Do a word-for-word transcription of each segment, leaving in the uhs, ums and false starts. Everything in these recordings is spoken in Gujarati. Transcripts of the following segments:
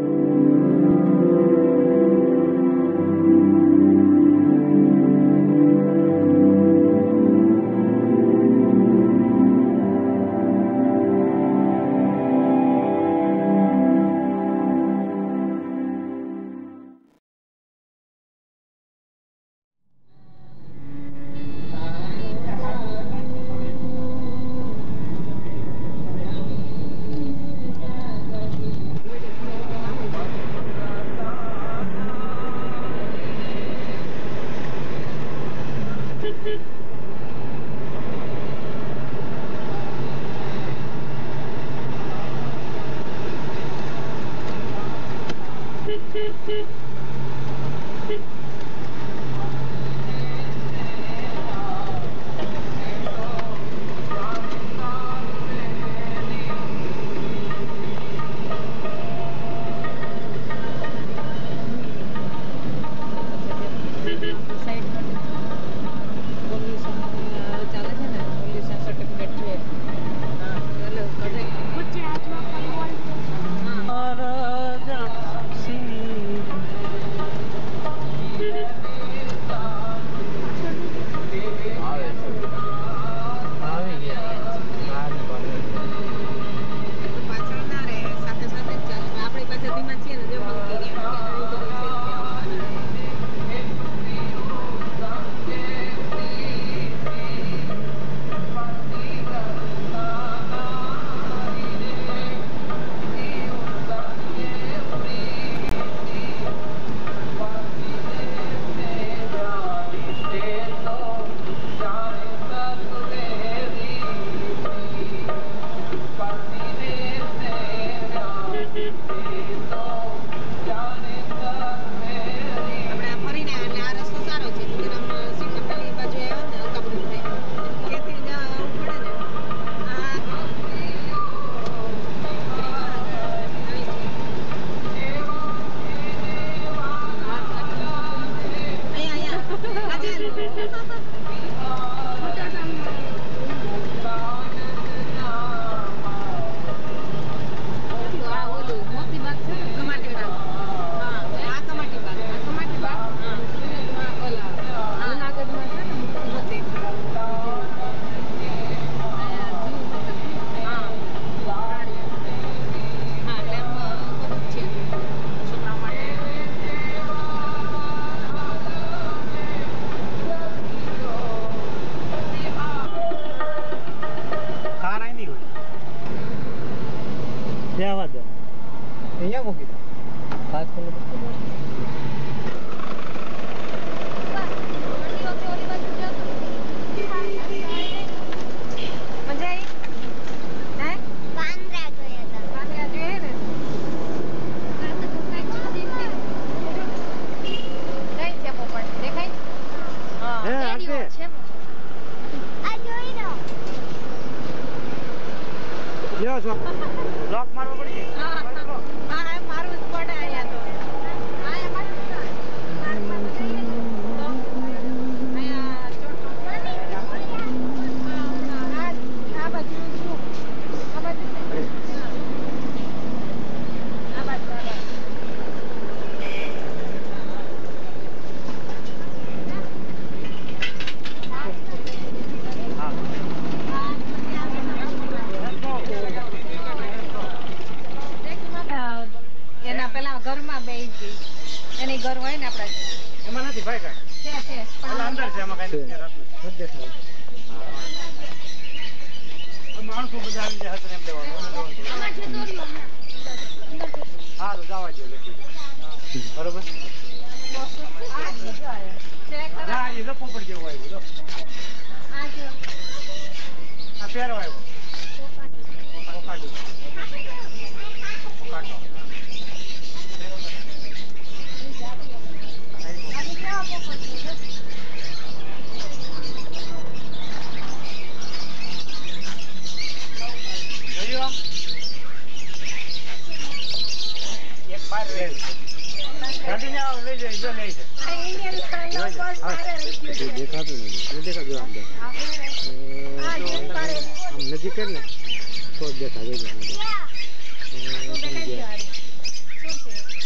नजीक है ना तो देखा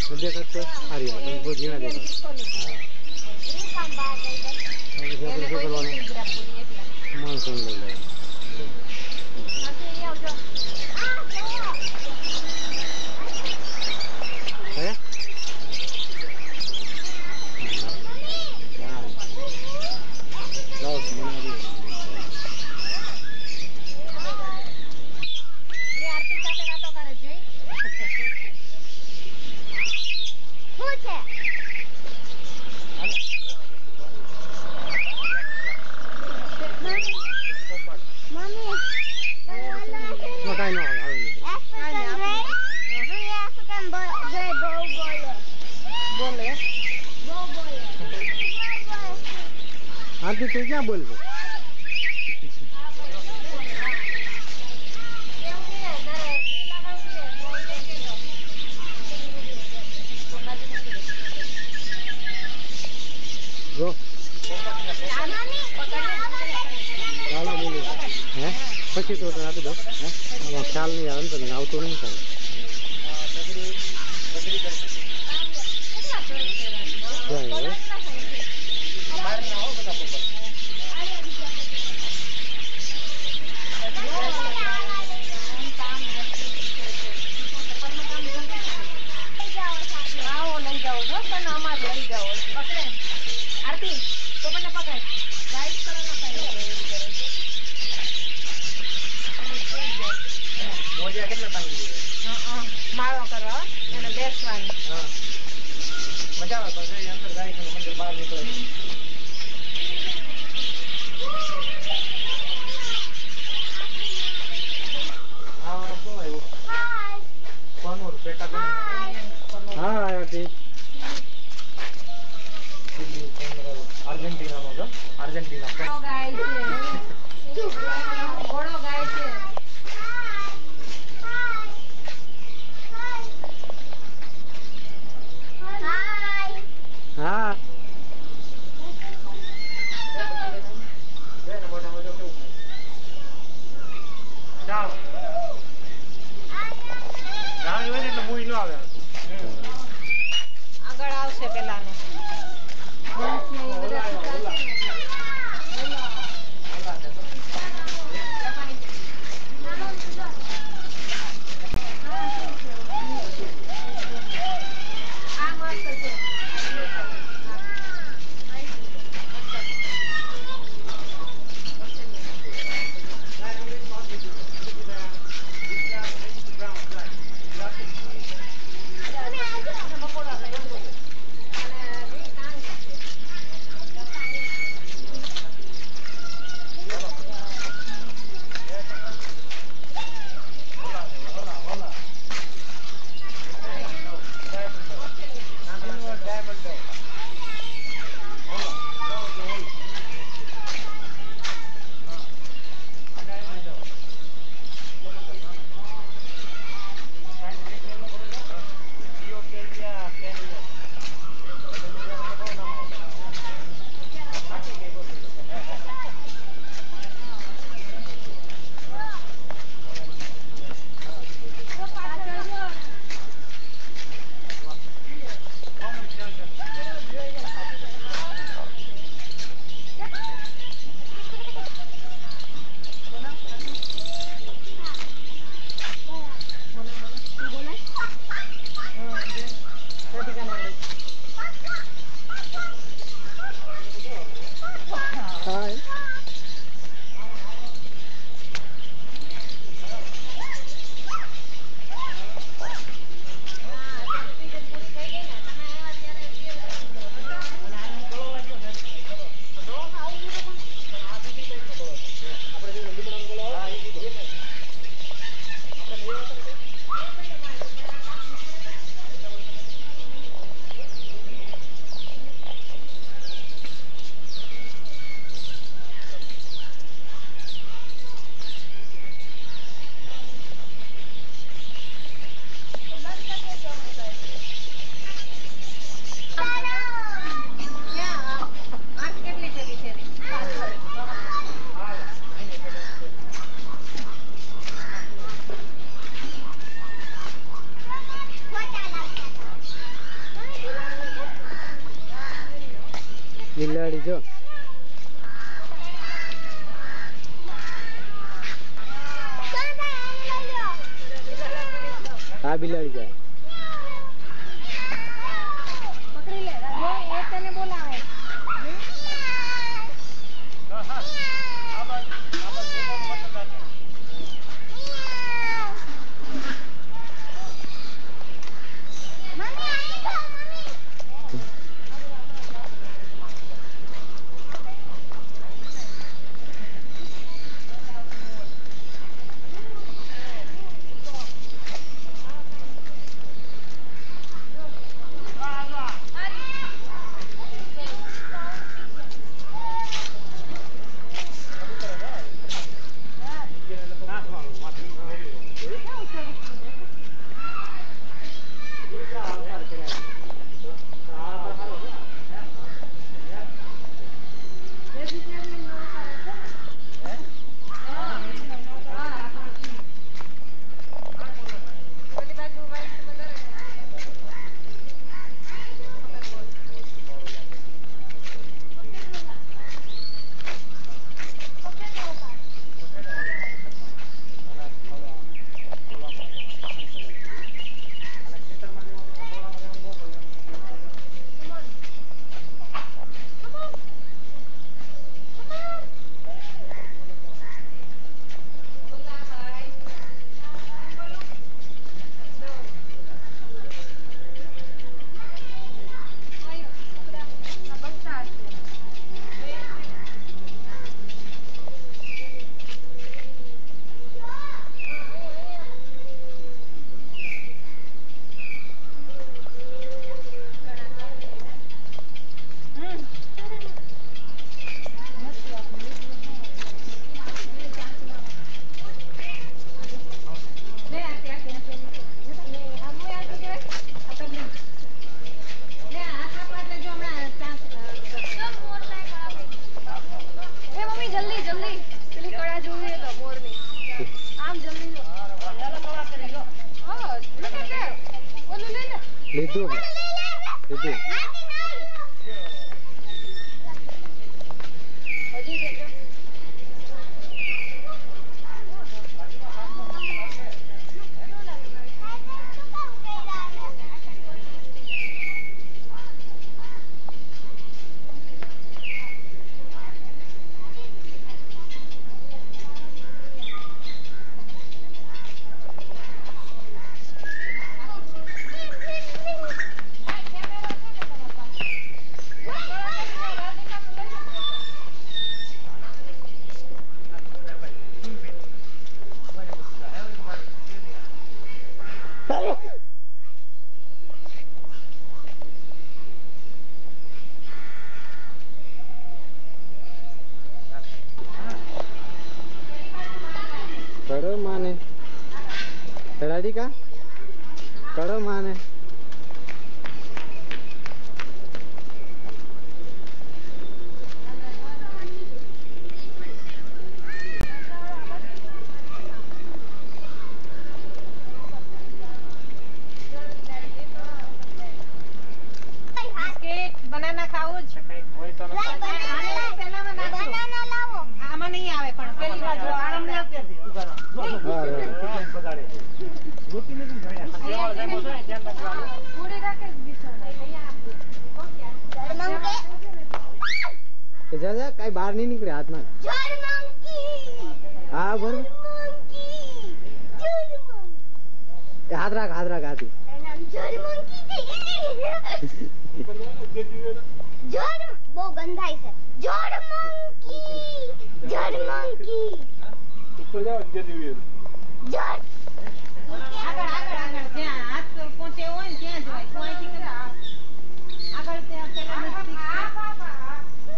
देखा तो आ रही है तुमको जीना देखो मानसून ले ले है लाओ बना दी ये आरती સાથે વાતો કરે છે શું છે મમ્મી no કાઈ ન આવે આવે African boy boy બોલે બોલે બો બોલે आरती तू क्या बोल रहे रो गाला बोले हैं પછી તો આપી દો હે ખ્યાલ નહીં આવે ને આવતો નહીં થાય માળો કરો અને બેસવાનું હા મજા આવે પછી અંદર ગાય છે મંદિર બહાર નીકળે હા તો આવ્યો હાય કોનો પેટા બેન હા આરતી આર્જેન્ટિના નો જો આર્જેન્ટિના ઘોડો ગાય છે ઘોડો ગાય છે हाँ આગળ આવશે પેલાનો બિલાડી જો આ બિલાડી જાય પકડી લે રાજુ એ તને બોલાવે હા હા આ બાજુ આ બાજુ મત કાઢે મમ્મી આઈ તો મમ્મી લીધું લીધું करो माने राधिका करो माने बनाना खाओ बनाना लाओ आमा नहीं आवे पण પેલી બાજુ આરામ ન કરતી તું કરો બગાડે રોટી ને કેમ ભણ્યા સેવા જામો છે ધ્યાન રાખવાનું પૂરી રાખે દીસો અહીંયા આપ એ જા જા કાઈ બહાર નહીં નીકળે હાથમાં જળ મંકી હા ભર એ હાથ રાખ હાથ રાખ હાથી નામ જળ મંકી જળ બહુ ગંધાય છે જળ મંકી જળ મંકી ઉપર જાવ જડી જળ આગળ આગળ આગળ જ્યાં હાથ પહોંચે હોય ને ત્યાં જ હોય કોઈ થી કરે આગળ ત્યાં પેલા નજીક આ બાબા આ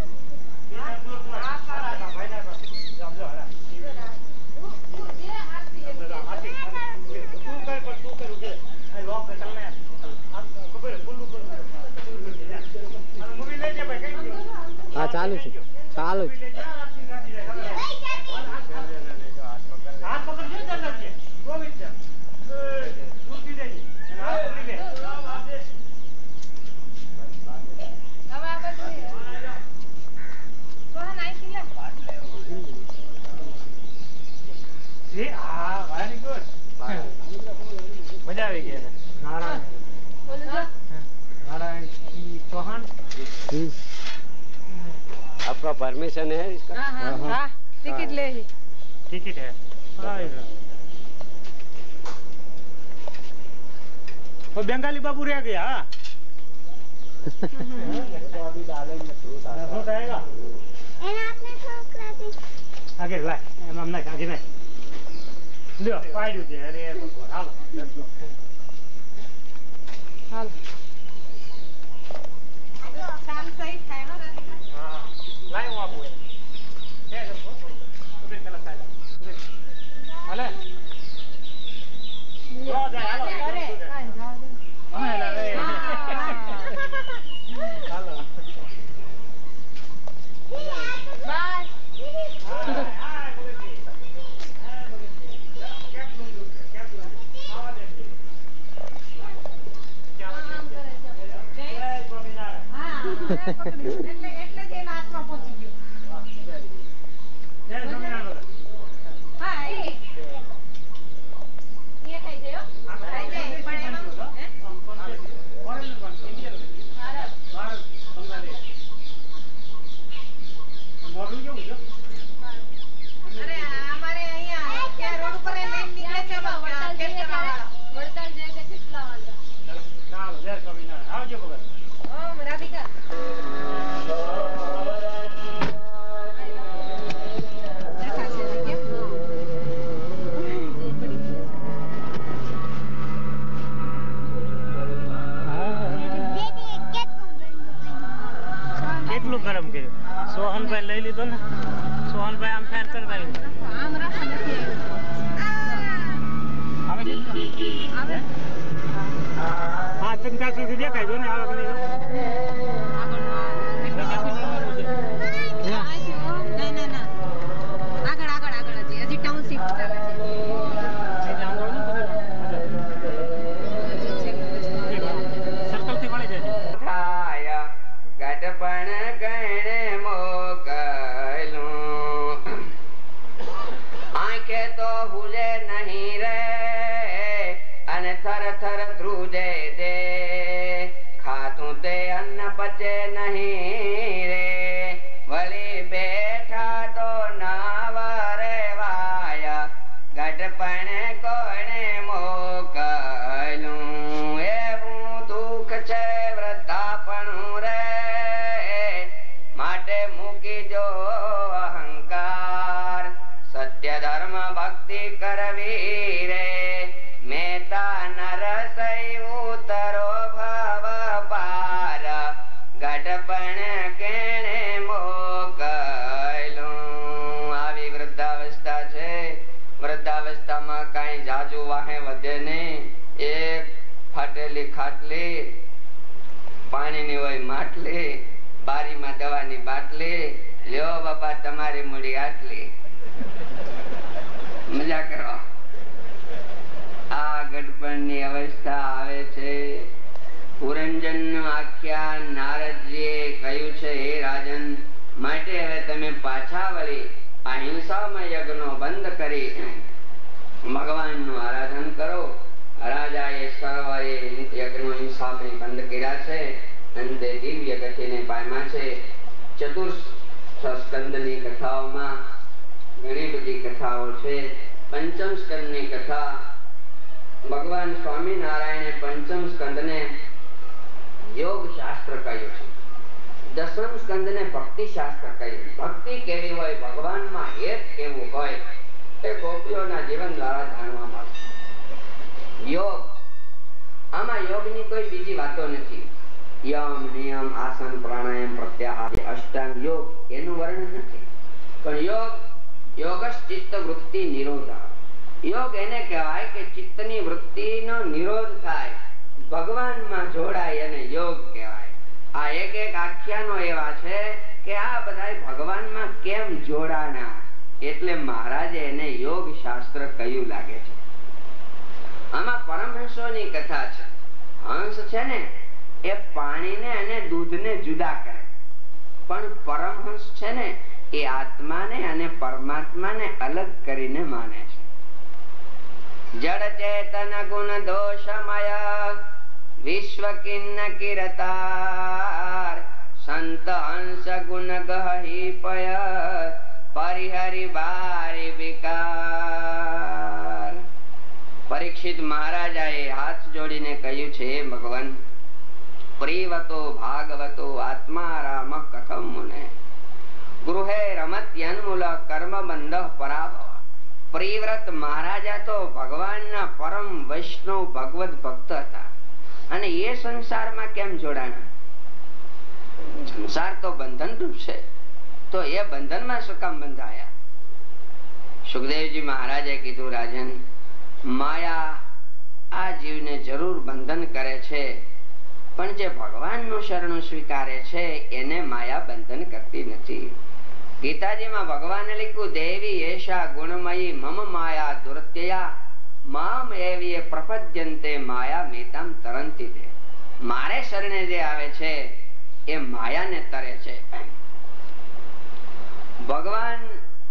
ભાઈ ના જામ જો હાલા જે હાથ થી તું કર પર તું કર ઉગે આ લોક કર ને આ ખબર બોલું બોલું અને મૂવી લઈ જા ભાઈ કઈ હા ચાલુ છે ચાલુ છે હાથ પકડ જે ચાલ આવી ગયા નારાયણ नारायण चौहान। आपका परमिशन है इसका? हाँ हाँ हाँ टिकट ले ही टिकट है। वो बंगाली बाबू रह गया। अभी डालेंगे फ्रूट आएगा। आगे लाए हम ना आगे नहीं लो पाइडू दे अरे हाल हाल साल सही થાય હો રાધિકા हां लाए वो आपको क्या कर दो उधर चला साइड उधर हाले लो जा हालो અરે કાઈ જાવ દે हां ला रे हालो बाय એટલે એટલે જ એના હાથમાં પહોંચી ગયો હા એ એ ખાઈ જાય ખાઈ જાય પણ એમાં હે અરે અમારે અહીંયા ક્યાં રોડ ઉપર એ લાઈન નીકળે છે વડતાલ જઈએ વડતાલ જઈએ કે કેટલા વાળા ચાલો જય સ્વામિનારાયણ આવજો ભગત ઓમ રાધિકા કેટલું ગરમ કર્યું સોહનભાઈ લઈ લીધો ને સોહનભાઈ આમ ફેર કરતા આમ રાખો નથી આવે આવે હા ચંકા સુધી દેખાય જો ને આવક નહીં ના ના ના આગળ આગળ આગળ હજી હજી ટાઉનશીપ ચાલે છે સર્કલ થી મળી જાય થાયા ગઢપણ ગણે મોકલું આંખે તો હુજે નહીં રે અને થર થર ધ્રુજે દે ખાતું તે અન્ન પચે નહીં રે વળી બેઠા તો નાવરે વાયા ગઢપણ કોણે મોકલું એવું દુઃખ છે વૃદ્ધાપણું રે માટે મૂકી જો અહંકાર સત્ય ધર્મ ભક્તિ કરવી રે મેતા નર સૈ ઉતરો ભવ પાર ગઢપણ કેણે મોકલું આવી વૃદ્ધાવસ્થા છે વૃદ્ધાવસ્થામાં કઈ જાજુ વાહે વધે નહીં એક ફાટેલી ખાટલી પાણીની હોય માટલી બારીમાં દવાની બાટલી લ્યો બાપા તમારી મૂડી આટલી મજા કરો આ ગઢપણની અવસ્થા આવે છે પુરંજન આખ્યાન નારદજીએ કહ્યું છે હે રાજન માટે હવે તમે પાછા વળી આ હિંસામય યજ્ઞનો બંધ કરી ભગવાનનું આરાધન કરો રાજાએ સર્વએ યજ્ઞો હિંસામય બંધ કર્યા છે અને તે દિવ્ય ગતિને પામ્યા છે ચતુર્થ સ્કંદની કથાઓમાં ઘણી બધી કથાઓ છે પંચમ સ્કંદની કથા ભગવાન સ્વામિનારાયણે પંચમ સ્કંદને યોગ શાસ્ત્ર કહ્યું છે દસમ સ્કંદને ભક્તિ શાસ્ત્ર કહ્યું ભક્તિ કેવી હોય ભગવાનમાં હેત કેવું હોય એ ગોપીઓના જીવન દ્વારા જાણવા મળે યોગ આમાં યોગની કોઈ બીજી વાતો નથી યમ નિયમ આસન પ્રાણાયામ પ્રત્યાહાર અષ્ટાંગ યોગ એનું વર્ણન નથી પણ યોગ યોગશ ચિત્ત વૃત્તિ નિરોધ યોગ એને કહેવાય કે ચિત્તની વૃત્તિનો નિરોધ થાય ભગવાનમાં જોડાય એને યોગ કહેવાય આ એક એક આખ્યાનો એવા છે કે આ બધા ભગવાનમાં કેમ જોડાના એટલે મહારાજે એને યોગ શાસ્ત્ર કહ્યું લાગે છે આમાં પરમહંસોની કથા છે હંસ છે ને એ પાણીને અને દૂધને જુદા કરે પણ પરમહંસ છે ને એ આત્માને અને પરમાત્માને અલગ કરીને માને છે જડ ચેતન ગુણ દોષમય વિશ્વ કિન્ન કિરતાર સંત હંસ ગુણ ગહીપય પરિહરિ બારી વિકાર. પરીક્ષિત મહારાજાએ હાથ જોડીને કહ્યું છે, ભગવાન પ્રિવતો ભાગવતો આત્મા રામ કથમ મુને ગૃહે રમત્યન્મૂલ કર્મ બંધ પરાભવ. પ્રિવ્રત મહારાજા તો ભગવાનના પરમ વૈષ્ણવ ભગવત ભક્ત હતા અને એ સંસારમાં કેમ જોડાણા? સંસાર તો બંધન રૂપ છે, તો એ બંધનમાં શું કામ બંધાયા? સુખદેવજી મહારાજે કીધું, રાજન, માયા આ જીવને જરૂર બંધન કરે છે, પણ જે ભગવાનનું શરણું સ્વીકારે છે એને માયા બંધન કરતી નથી. ગીતાજીમાં ભગવાને લખ્યું, દેવી એશા ગુણમયી મમ માયા દુરત્યયા મામ એવી પ્રપદ્યંતે માયા મેતામ તરંતી દે. મારે શરણે જે આવે છે એ માયાને તરે છે. ભગવાન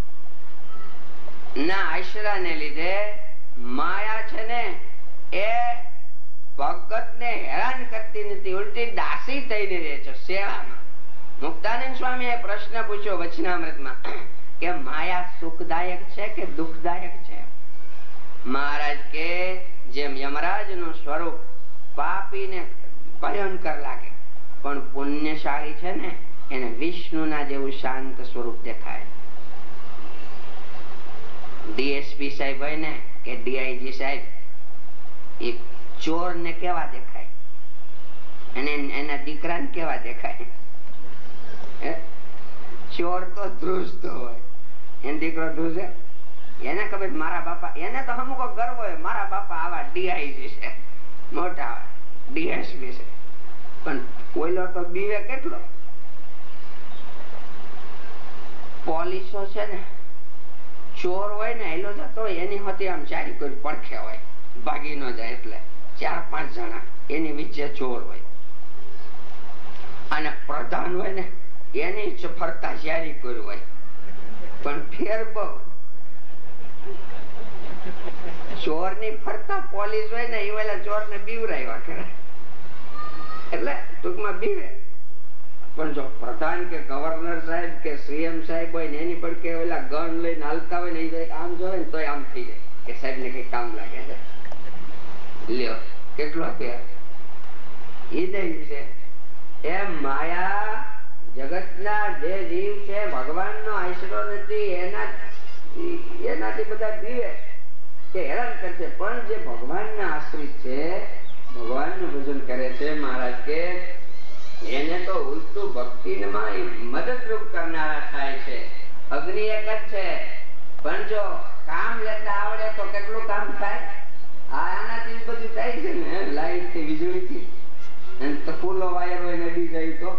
ના આશરાને લીધે માયા છે ને એ ભગત ને હેરાન કરતી નથી, ઉલટી દાસી થઈને રહે છે સેવામાં. મુક્તાનંદ સ્વામી એ પ્રશ્ન પૂછ્યો વચનામૃતમાં કે માયા સુખદાયક છે કે દુઃખદાયક છે? મહારાજ કે જેમ યમરાજ નું સ્વરૂપ પાપીને ભયંકર લાગે, પણ પુણ્યશાળી છે ને એને વિષ્ણુના જેવું શાંત સ્વરૂપ દેખાય. ડીએસપી સાહેબ હોય ને કે ડીઆઈજી સાહેબ, એ ચોર ને કેવા દેખાય અને એના દીકરા ને કેવા દેખાય? ચોર તો ધ્રુજતો હોય, એનો દીકરો ધ્રુજે, એને ખબર મારા બાપા, એને તો અમુક ગર્વ હોય મારા બાપા આવા ડીઆઈજી છે, મોટા ડીએસપી છે, પણ ઓઈલો તો બીવે કેટલો. પોલીસો છે ને, ચોર હોય ને હેલો જતો હોય એની હોતી આમ ચારી કોઈ પડખે હોય, ભાગી ન જાય એટલે ચાર પાંચ જણા એની વચ્ચે ચોર હોય. અને પ્રધાન હોય ને એની ફરતા ચારી કોઈ હોય, પણ ફેર બહુ. ચોર ની ફરતા પોલીસ હોય ને એ વેલા ચોર ને બીવરાવ્યા કરે, એટલે ટૂંકમાં બીવે. પણ જો પ્રધાન કે ગવર્નર સાહેબ કે સીએમ સાહેબ હોય ને એની પણ કે ઓલા ગન લઈને હાલતા હોય ને એ આમ જોવે ને તોય આમ થઈ જાય કે સાહેબ ને કઈ કામ લાગે છે. લ્યો કેટલો ફેર એ દઈ છે. એમ માયા જગતના જે જીવ છે ભગવાન નો આશરો નથી, એના એનાથી બધા બીવે કે હેરાન કરશે, પણ જે ભગવાન ના આશ્રિત છે, ભગવાન નું ભજન કરે છે, મહારાજ કે એને તો ઉલટું ભક્તિમાં મદદરૂપ કરનારા થાય છે. અગ્નિ એક જ છે, પણ જો કામ લેતા આવડે તો કેટલું કામ થાય. આનાથી બધું થાય છે ને, લાઈટ થી વીજળી થી, અને ફૂલો વાયર હોય નડી જાય તો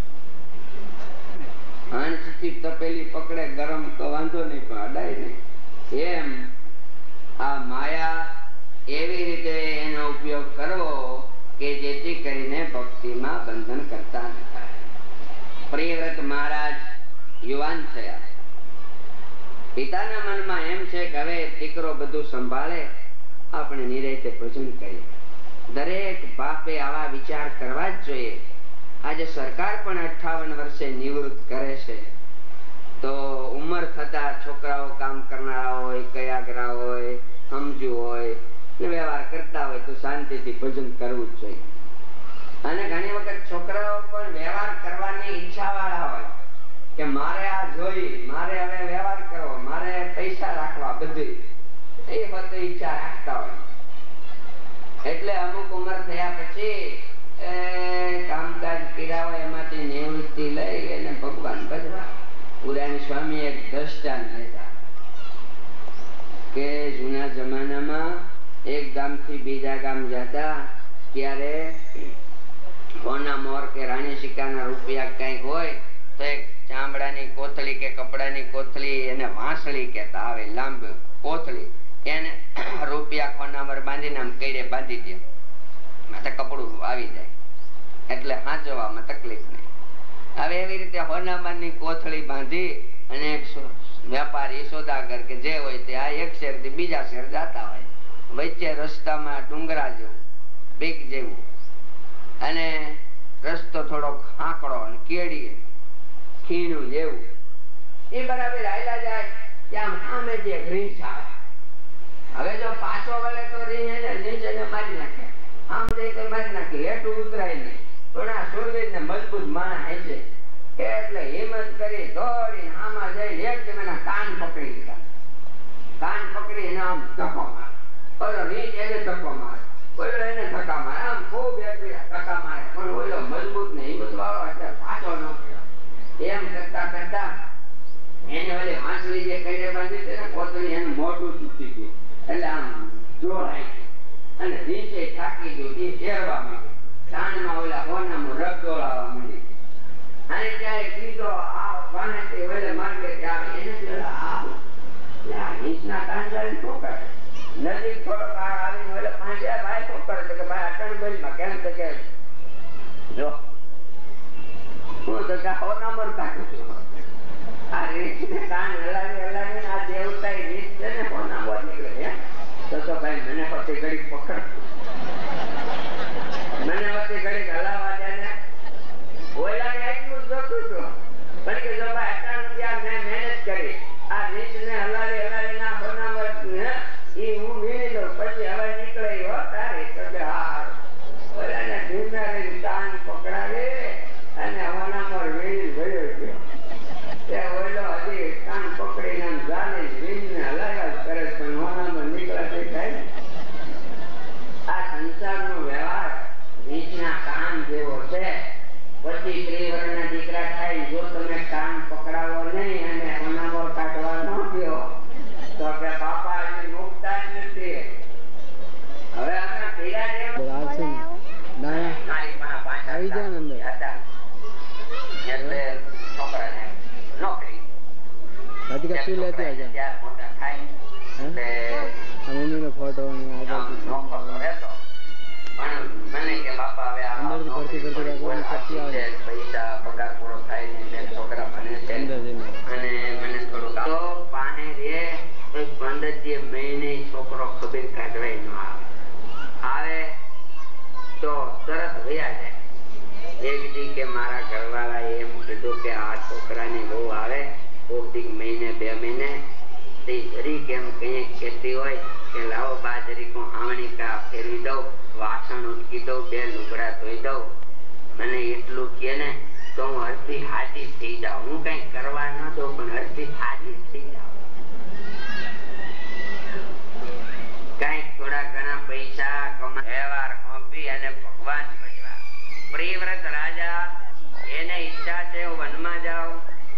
હંસથી તપેલી પકડે ગરમ તો વાંધો નહીં, પણ અડાય નહીં. એમ આ માયા એવી રીતે એનો ઉપયોગ કરવો કે જેથી કરીને ભક્તિમાં બંધન કરતા ન થાય. પ્રિયવ્રત મહારાજ યુવાન થયા. પિતાના મનમાં એમ છે કે હવે દીકરો બધું સંભાળે, આપણે નિરાંતે ભજન કરીએ. દરેક બાપે આવા વિચાર કરવા જ જોઈએ. આજે સરકાર પણ અઠાવન વર્ષે નિવૃત્ત કરે છે, તો ઉંમર થતા છોકરાઓ કામ કરનારા હોય, કયાગરા હોય, સમજુ હોય, વ્યવહાર કરતા હોય તો શાંતિથી ભજન કરવું જ જોઈએ. અને ઘણી વખત છોકરાઓ પણ વ્યવહાર કરવાની ઈચ્છા વાળા હોય કે મારે આ જોઈ, મારે હવે વ્યવહાર કરવો, મારે પૈસા રાખવા, બધું એ બધી ઈચ્છા રાખતા હોય. એટલે અમુક ઉંમર થયા પછી કામકાજ કર્યા હોય એમાંથી નિવૃત્તિ લઈ એને ભગવાન ભજવા. પુરાણ સ્વામી એક દ્રષ્ટાંત લેતા કે જૂના જમાનામાં એક ગામ થી બીજા ગામ જતા ત્યારે હોના મોર કે રાણી સિક્કાના રૂપિયા કઈક હોય તો એક ચામડાની કોથળી કે કપડાની કોથળી, એને વાંસળી કેતા આવે, લાંબી કોથળી, એને રૂપિયા ખોનામર બાંધીને આમ કઈડે બાંધી દે, માથે કપડું આવી જાય એટલે હાંચવામાં તકલીફ નહીં. હવે એવી રીતે હોનામરની કોથળી બાંધી અને એક વેપારી સોદાગર કે જે હોય તે આ એક શહેર થી બીજા શહેર જતા હોય, વચ્ચે રસ્તામાં ડુંગરા જેવું બીક જેવું અને રસ્તો થોડો ખાંકડો અને કેડી ખીણું જેવું. એ બરાબર આયલા જાય ત્યાં સામે જે રીંછ આવે. હવે જો પાછો વળે તો રીંછ એને રીંછ એને મારી નાખે, આમ જઈ તો મારી નાખે, હેઠું ઉતરાય નહીં. પણ આ સુરવીર ને મજબૂત માણસ છે એટલે હિંમત કરી દોડી આમાં જઈ એકદમ એના કાન પકડી દીધા. કાન પકડી એને આમ ધક્કો મારે, ઓલો રીંછ એને ધક્કો મારે, ઓલો એને ધક્કા મારે, આમ ખૂબ એકબીજા ધક્કા મારે. પણ ઓલો મજબૂત ને હિંમત વાળો એટલે પાછો ન પડ્યો. એમ કરતા કરતા એને ઓલી હાંસળી જે કઈ બાંધી છે ને પોતની એનું મોઢું તૂટી ગયું એટલે આમ જોડાઈ ગયું અને રીંછે થાકી ગયું. એ શેરવા માંડી, કાનમાં ઓલા હોનામાં રગ દોડાવવા માંડી. અને ત્યારે કીધો આ વાનેથી ઓલે માર્કેટ આવે એને પેલા આવું આ રીંછના કાંજાને શું કરે નજીક થોડોક આવીને ઓલે પાંચ ભાઈ શું કરે કે ભાઈ અટણ બેલમાં કેમ તો કે જો હું તો કા હોનામાં કાઢું છું. આ રીંછને કાન હલાવી હલાવીને આ દેવતા રીંછ છે ને હોનામાં નીકળે તો તો ભાઈ મને પછી ઘડીક પકડ, મને પછી ઘડીક હલાવવા દે ને. ઓલાને એટલું જ જોતું હતું પણ કે જો ભાઈ અટણ રૂપિયા મેં મહેનત કરી આ રીંછને હલાવી હલાવી ના હોનામાં ઈ હું વીણી લઉં પછી હવે નીકળે હો તારી તો કે હા. ઓલાને ઢીંગા કાન પકડાવે અને હોનામાં વીણી ગયો ગયો. ઓલો હજી કાન પકડીને આમ જાને વીણીને હલાવ્યા જ કરે પણ હોનામાં નીકળે થાય. આ સંસારનો વ્યવહાર રીંછના કાન જેવો છે. પછી ત્રિવર્ણના દીકરા થાય જો તમે કાન પકડાવો નહીં અને હોનામાં કાઢવા ન દો તો કે બાપા હજી મુકતા જ નથી. હવે અમે પીડા જેવા મારી પાસે પાંચ આવી જાય ને હતા એટલે છોકરાને નોકરી રાધિકા શું લેતી આજે ત્યાં મોટા થાય એટલે મમ્મીનો ફોટો અને નોકર રહેતો પણ મને કે બાપા હવે આ પૈસા પગાર પૂરો થાય ને છોકરા ભણે છે અને મને થોડુંક તો પાને રે પંદર જે મહિને છોકરો ખબર કાઢવાય ન આવે આવે તો તરત વયા જાય. એક દી કે મારા ઘરવાળા એમ કીધું કે આ છોકરાની બહુ આવે કોક દી મહિને બે મહિને તે જરી કેમ કઈ કહેતી હોય કે લાવો બાજરી કો આમણી કા ફેરવી દઉં, વાસણ ઉટકી દઉં, બે લુગડા ધોઈ દઉં. મને એટલું કે ને તો હું હરથી હાજી થઈ જાઉં. હું કઈ કરવા ન દઉં પણ હરથી હાજી થઈ જાઉં. કઈક થોડા ઘણા પૈસા કમા વ્યવહાર સોંપી અને ભગવાન ભજવા. પ્રિયવ્રત રાજા એને ઈચ્છા છે હું વનમાં જાઉં.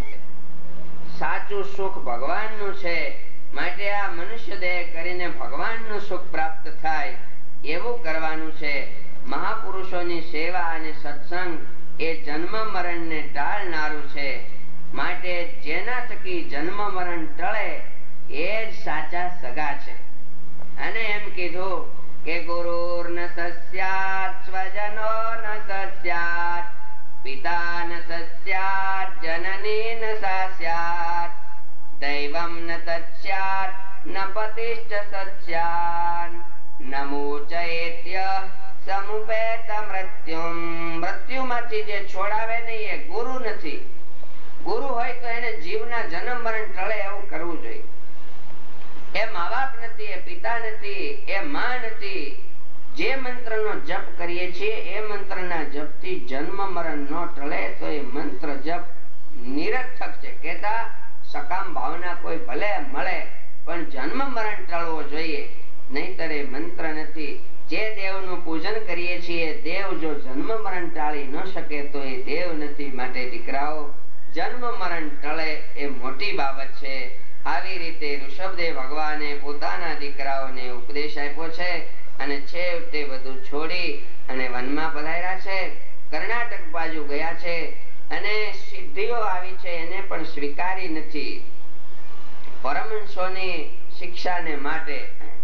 સાચું સુખ ભગવાનનું છે માટે આ મનુષ્ય દેહ કરીને ભગવાનનું સુખ પ્રાપ્ત થાય એવું કરવાનું છે. મહાપુરુષોની સેવા અને સત્સંગ એ જન્મ મરણ ને ટાળનારું છે. માટે જેના થકી જન્મ મરણ ટળે એ જ સાચા સગા છે. અને એમ કીધું કે ગુરુર ન સસ્યાત સ્વજનો ન સસ્યાત પિતા ન સસ્યાત જનની ન સસ્યાત દૈવમ ન તસ્યાત ન પતિશ્ચ સસ્યાન નમોચૈત્ય સમુપેત મૃત્યુમ. મૃત્યુમાંથી જે છોડાવે નહીં એ ગુરુ નથી. ગુરુ હોય તો એને જીવના જન્મ મરણ ટળે એવું કરવું જોઈએ. એ મા બાપ નથી, એ પિતા નથી, એ માં નથી. જે મંત્રનો જપ કરીએ છીએ એ મંત્રના જપથી જન્મ મરણ ન ટળે તો એ મંત્ર જપ નિરર્થક છે. કહેતા સકામ ભાવના કોઈ ભલે મળે પણ જન્મ મરણ ટળવો જોઈએ, નહીતર એ મંત્ર નથી. જે દેવનું પૂજન કરીએ છીએ દેવ જો જન્મ મરણ ટાળી ન શકે તો એ દેવ નથી. માટે દીકરાઓ જન્મ મરણ ટળે એ મોટી બાબત છે. આવી રીતે ઋષભદેવ ભગવાને પોતાના દીકરાઓને ઉપદેશ આપ્યો છે અને છેવટે બધું છોડી અને વનમાં પધાર્યા છે. કર્ણાટક બાજુ ગયા છે અને સિદ્ધિઓ આવી છે એને પણ સ્વીકારી નથી. પરમહંસોની શિક્ષાને માટે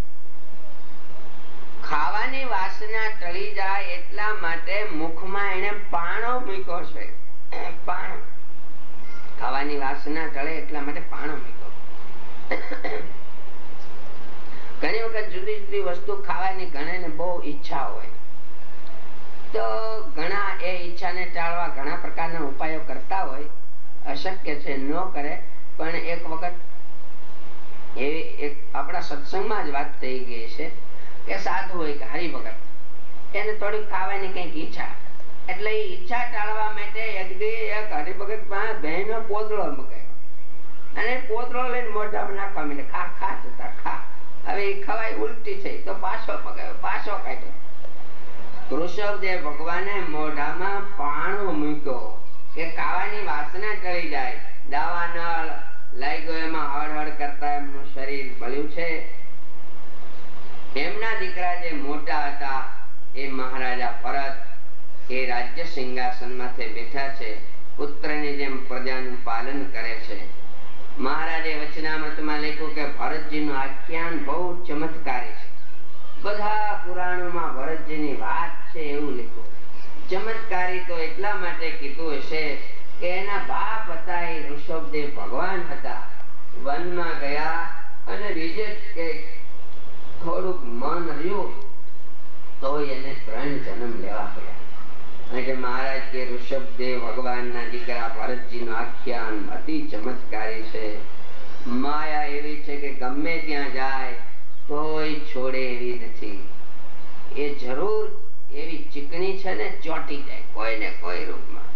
ખાવાની વાસના ટળી જાય એટલા માટે મુખમાં એને પાણો મૂક્યો છે. પાણો ખાવાની વાસના ટળે એટલા માટે પાણો મૂક્યો. ઘણી વખત જુદી જુદી વસ્તુ ખાવાની ઘણાને બહુ ઈચ્છા હોય, તો ઘણા એ ઈચ્છાને ટાળવા ઘણા પ્રકારના ઉપાયો કરતા હોય. અશક્ય છે, ન કરે. પણ એક વખત એવી એક આપણા સત્સંગમાં જ વાત થઈ ગઈ છે કે સાધુ હોય કે હરિભગત, એને થોડીક ખાવાની કઈક ઈચ્છા, એટલે એ ઈચ્છા ટાળવા માટે એક દી એક હરિભગત પાસે બહેનો પોદળો મગાવ્યો અને પોદળો લઈને મોઢામાં નાખવા માંડે, ખા ખા જતા ખા. હવે એ ખવાય ઉલટી થઈ તો પાછો મગાવ્યો, પાછો કાઢ્યો. ઋષભદેવ ભગવાને મોઢામાં પાણો મૂક્યો કે ખાવાની વાસના ટળી જાય. દાવા નળ લઈ ગયો, એમાં હળહળ કરતા એમનું શરીર બળ્યું છે. એમના દીકરા જે મોટા હતા એ મહારાજા ભરત, એ રાજ્ય સિંહાસન માથે બેઠા છે, પુત્રની જેમ પ્રજાનું પાલન કરે છે. મહારાજે વચનામૃતમાં લખ્યું કે ભરતજીનું આખ્યાન બહુ ચમત્કારી છે. બધા પુરાણોમાં ભરતજીની વાત છે એવું લખ્યું. ચમત્કારી તો એટલા માટે કીધું હશે કે એના બાપ હતા એ ઋષભદેવ ભગવાન હતા. વનમાં ગયા અને બીજે કે થોડુંક મન રહ્યું તો એને ત્રણ જન્મ લેવા પડ્યા. એટલે મહારાજ કે ઋષભદેવ ભગવાનના દીકરા ભરતજીનું આખ્યાન અતિ ચમત્કારી છે. માયા એવી છે કે ગમે ત્યાં જાય તોય છોડે એવી નથી. એ જરૂર એવી ચીકણી છે ને, ચોટી જાય કોઈને કોઈ રૂપમાં.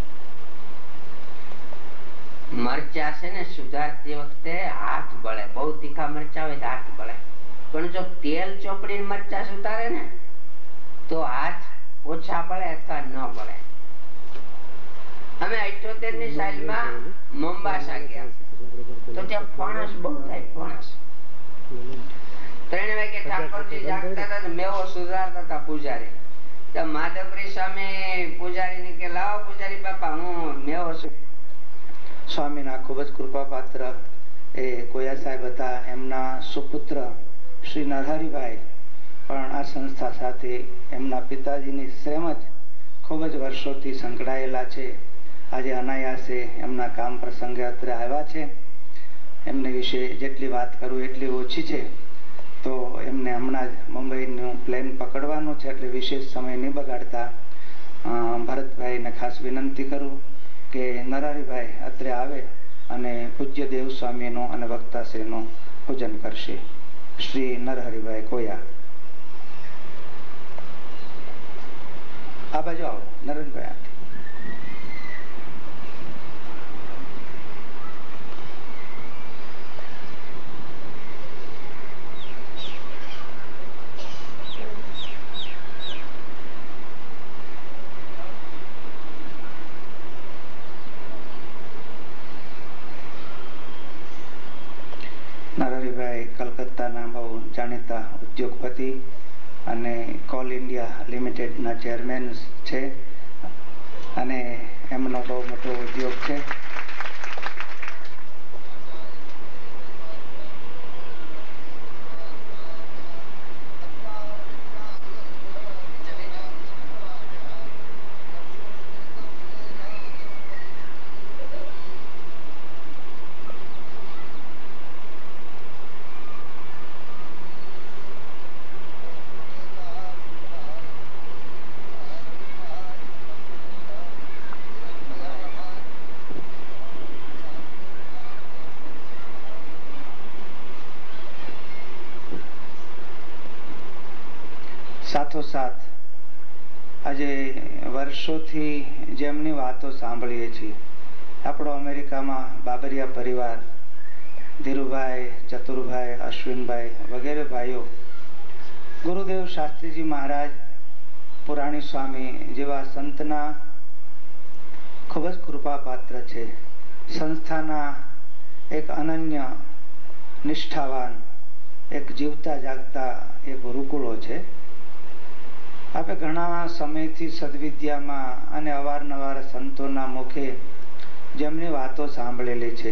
મરચા છે ને સુધારતી વખતે હાથ બળે, બહુ તીખા મરચા હોય તો હાથ બળે, પણ જો તેલ ચોપડી મરચા સુધારે ને તો હાથ ઓછા બળે અથવા ન બળે. અમે અઠ્યોતેર ની સાલમાં મોમ્બાસા ગયા તો ત્યાં ફણસ બહુ થાય. ફણસ ત્રણ વાગે ઠાકોરજી જાગતા હતા, મેવો સુધારતા હતા પૂજારી. તો માધવરી સ્વામી પૂજારી કે લાવો પૂજારી બાપા હું મેવો. સ્વામીના ખૂબ જ કૃપા પાત્ર એ કોયા સાહેબ હતા. એમના સુપુત્ર શ્રી નરહરિભાઈ પણ આ સંસ્થા સાથે એમના પિતાજીની શ્રેમ જ ખૂબ જ વર્ષોથી સંકળાયેલા છે. આજે અનાયાસે એમના કામ પ્રસંગે અત્રે આવ્યા છે. એમને વિશે જેટલી વાત કરું એટલી ઓછી છે. તો એમને હમણાં જ મુંબઈનું પ્લેન પકડવાનું છે, એટલે વિશેષ સમય નહીં બગાડતા ભરતભાઈને ખાસ વિનંતી કરું કે નરહરિભાઈ અત્રે આવે અને પૂજ્ય દેવ સ્વામીનું અને વક્તાશ્રીનું પૂજન કરશે. શ્રી નરહરિભાઈ કોયા. આ બાજુ આવો નરહરિભાઈ. નરહરિભાઈ કલકત્તાના બહુ જાણીતા ઉદ્યોગપતિ અને કોલ ઇન્ડિયા લિમિટેડના ચેરમેન છે અને એમનો બહુ મોટો ઉદ્યોગ છે. સાથોસાથ આજે વર્ષોથી જેમની વાતો સાંભળીએ છીએ, આપણો અમેરિકામાં બાબરિયા પરિવાર, ધીરુભાઈ, ચતુરભાઈ, અશ્વિનભાઈ વગેરે ભાઈઓ, ગુરુદેવ શાસ્ત્રીજી મહારાજ, પુરાણી સ્વામી જેવા સંતના ખૂબ જ કૃપાપાત્ર છે. સંસ્થાના એક અનન્ય નિષ્ઠાવાન, એક જીવતા જાગતા એક ગુરુકુળો છે. આપણે ઘણા સમયથી સદવિદ્યામાં અને અવારનવાર સંતોના મુખે જેમની વાતો સાંભળેલી છે.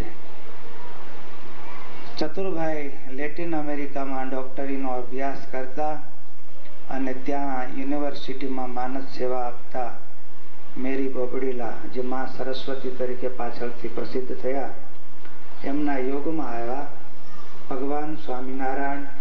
ચતુરભાઈ લેટિન અમેરિકામાં ડોક્ટરીનો અભ્યાસ કરતા અને ત્યાં યુનિવર્સિટીમાં માનસ સેવા આપતા મેરી બોબડીલા, જે માં સરસ્વતી તરીકે પાછળથી પ્રસિદ્ધ થયા, એમના યોગમાં આવ્યા. ભગવાન સ્વામિનારાયણ,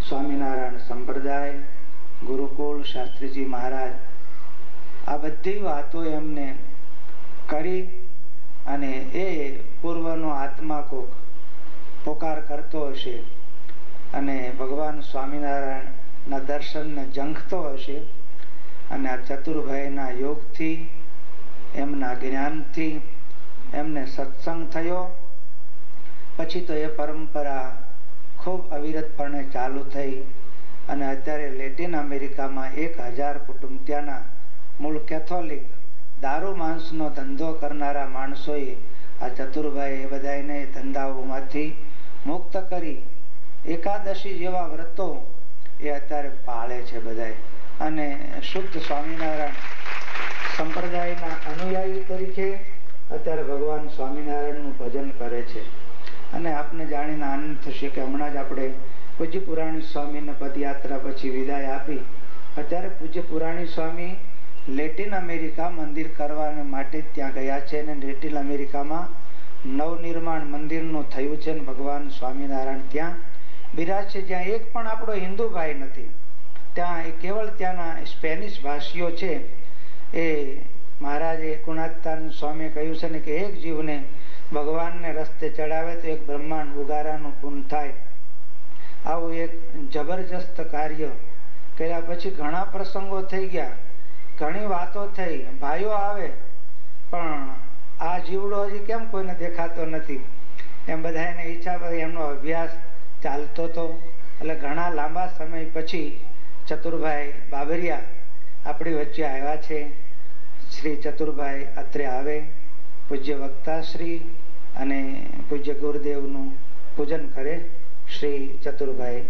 સ્વામિનારાયણ સંપ્રદાય, ગુરુકુળ, શાસ્ત્રીજી મહારાજ, આ બધી વાતો એમને કરી અને એ પૂર્વનો આત્મા કોક પોકાર કરતો હશે અને ભગવાન સ્વામિનારાયણના દર્શનને ઝંખતો હશે અને આ ચતુરભાઈના યોગથી, એમના જ્ઞાનથી એમને સત્સંગ થયો. પછી તો એ પરંપરા ખૂબ અવિરતપણે ચાલુ થઈ અને અત્યારે લેટિન અમેરિકામાં એક હજાર કુટુંબ ત્યાંના મૂળ કેથોલિક દારૂ માંસનો ધંધો કરનારા માણસોએ આ ચતુરભાઈ એ બધાને ધંધાઓમાંથી મુક્ત કરી એકાદશી જેવા વ્રતો એ અત્યારે પાળે છે બધાય અને શુદ્ધ સ્વામિનારાયણ સંપ્રદાયના અનુયાયી તરીકે અત્યારે ભગવાન સ્વામિનારાયણનું ભજન કરે છે. અને આપને જાણીને આનંદ થશે કે હમણાં જ આપણે પૂજ્ય પુરાણી સ્વામીને પદયાત્રા પછી વિદાય આપી. અત્યારે પૂજ્ય પુરાણી સ્વામી લેટિન અમેરિકા મંદિર કરવા માટે ત્યાં ગયા છે અને લેટિન અમેરિકામાં નવનિર્માણ મંદિરનું થયું છે અને ભગવાન સ્વામિનારાયણ ત્યાં બિરાજ છે, જ્યાં એક પણ આપણો હિન્દુ ભાઈ નથી. ત્યાં એ કેવળ ત્યાંના સ્પેનિશ ભાષીઓ છે. એ મહારાજે કુણાત્તાન સ્વામીએ કહ્યું છે ને કે એક જીવને ભગવાનને રસ્તે ચડાવે તો એક બ્રહ્માંડ ઉગારાનું પૂર્ણ થાય. આવું એક જબરજસ્ત કાર્ય કર્યા પછી ઘણા પ્રસંગો થઈ ગયા, ઘણી વાતો થઈ, ભાઈઓ આવે, પણ આ જીવડો હજી કેમ કોઈને દેખાતો નથી એમ બધાને ઈચ્છા પડી. એમનો અભ્યાસ ચાલતો હતો એટલે ઘણા લાંબા સમય પછી ચતુરભાઈ બાબરિયા આપણી વચ્ચે આવ્યા છે. શ્રી ચતુરભાઈ અત્રે આવે, પૂજ્ય વક્તાશ્રી અને પૂજ્ય ગુરુદેવનું પૂજન કરે. શ્રી ચતુરભાઈ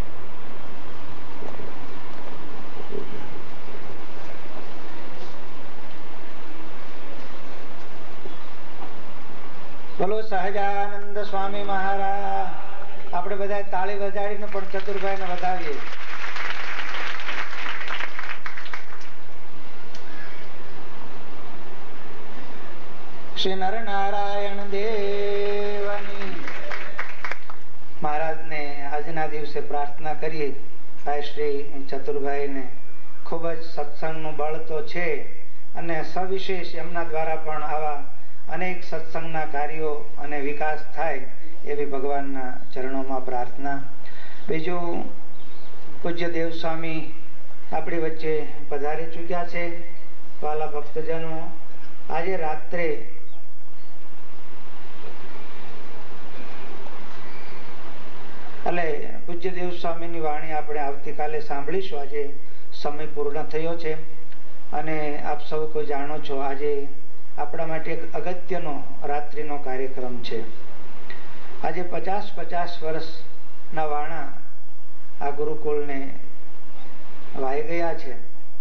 બોલો સહજાનંદ સ્વામી મહારાજ. આપણે બધા તાળી વજાડીને પણ ચતુરભાઈને વધાવીએ. શ્રી નરનારાયણ દેવની મહારાજને આજના દિવસે પ્રાર્થના કરીએ. ભાઈ શ્રી ચતુરભાઈને ખૂબ જ સત્સંગનું બળ તો છે અને સવિશેષ એમના દ્વારા પણ આવા અનેક સત્સંગના કાર્યો અને વિકાસ થાય એવી ભગવાનના ચરણોમાં પ્રાર્થના. બીજું પૂજ્ય દેવ સ્વામી આપણી વચ્ચે પધારી ચૂક્યા છે. વાલા ભક્તજનો, આજે રાત્રે એટલે પૂજ્ય દેવ સ્વામીની વાણી આપણે આવતીકાલે સાંભળીશું. આજે સમય પૂર્ણ થયો છે અને આપ સૌ કોઈ જાણો છો આજે આપણા માટે એક અગત્યનો રાત્રિનો કાર્યક્રમ છે. આજે પચાસ પચાસ વર્ષના વાણા આ ગુરુકુળને વાઈ ગયા છે.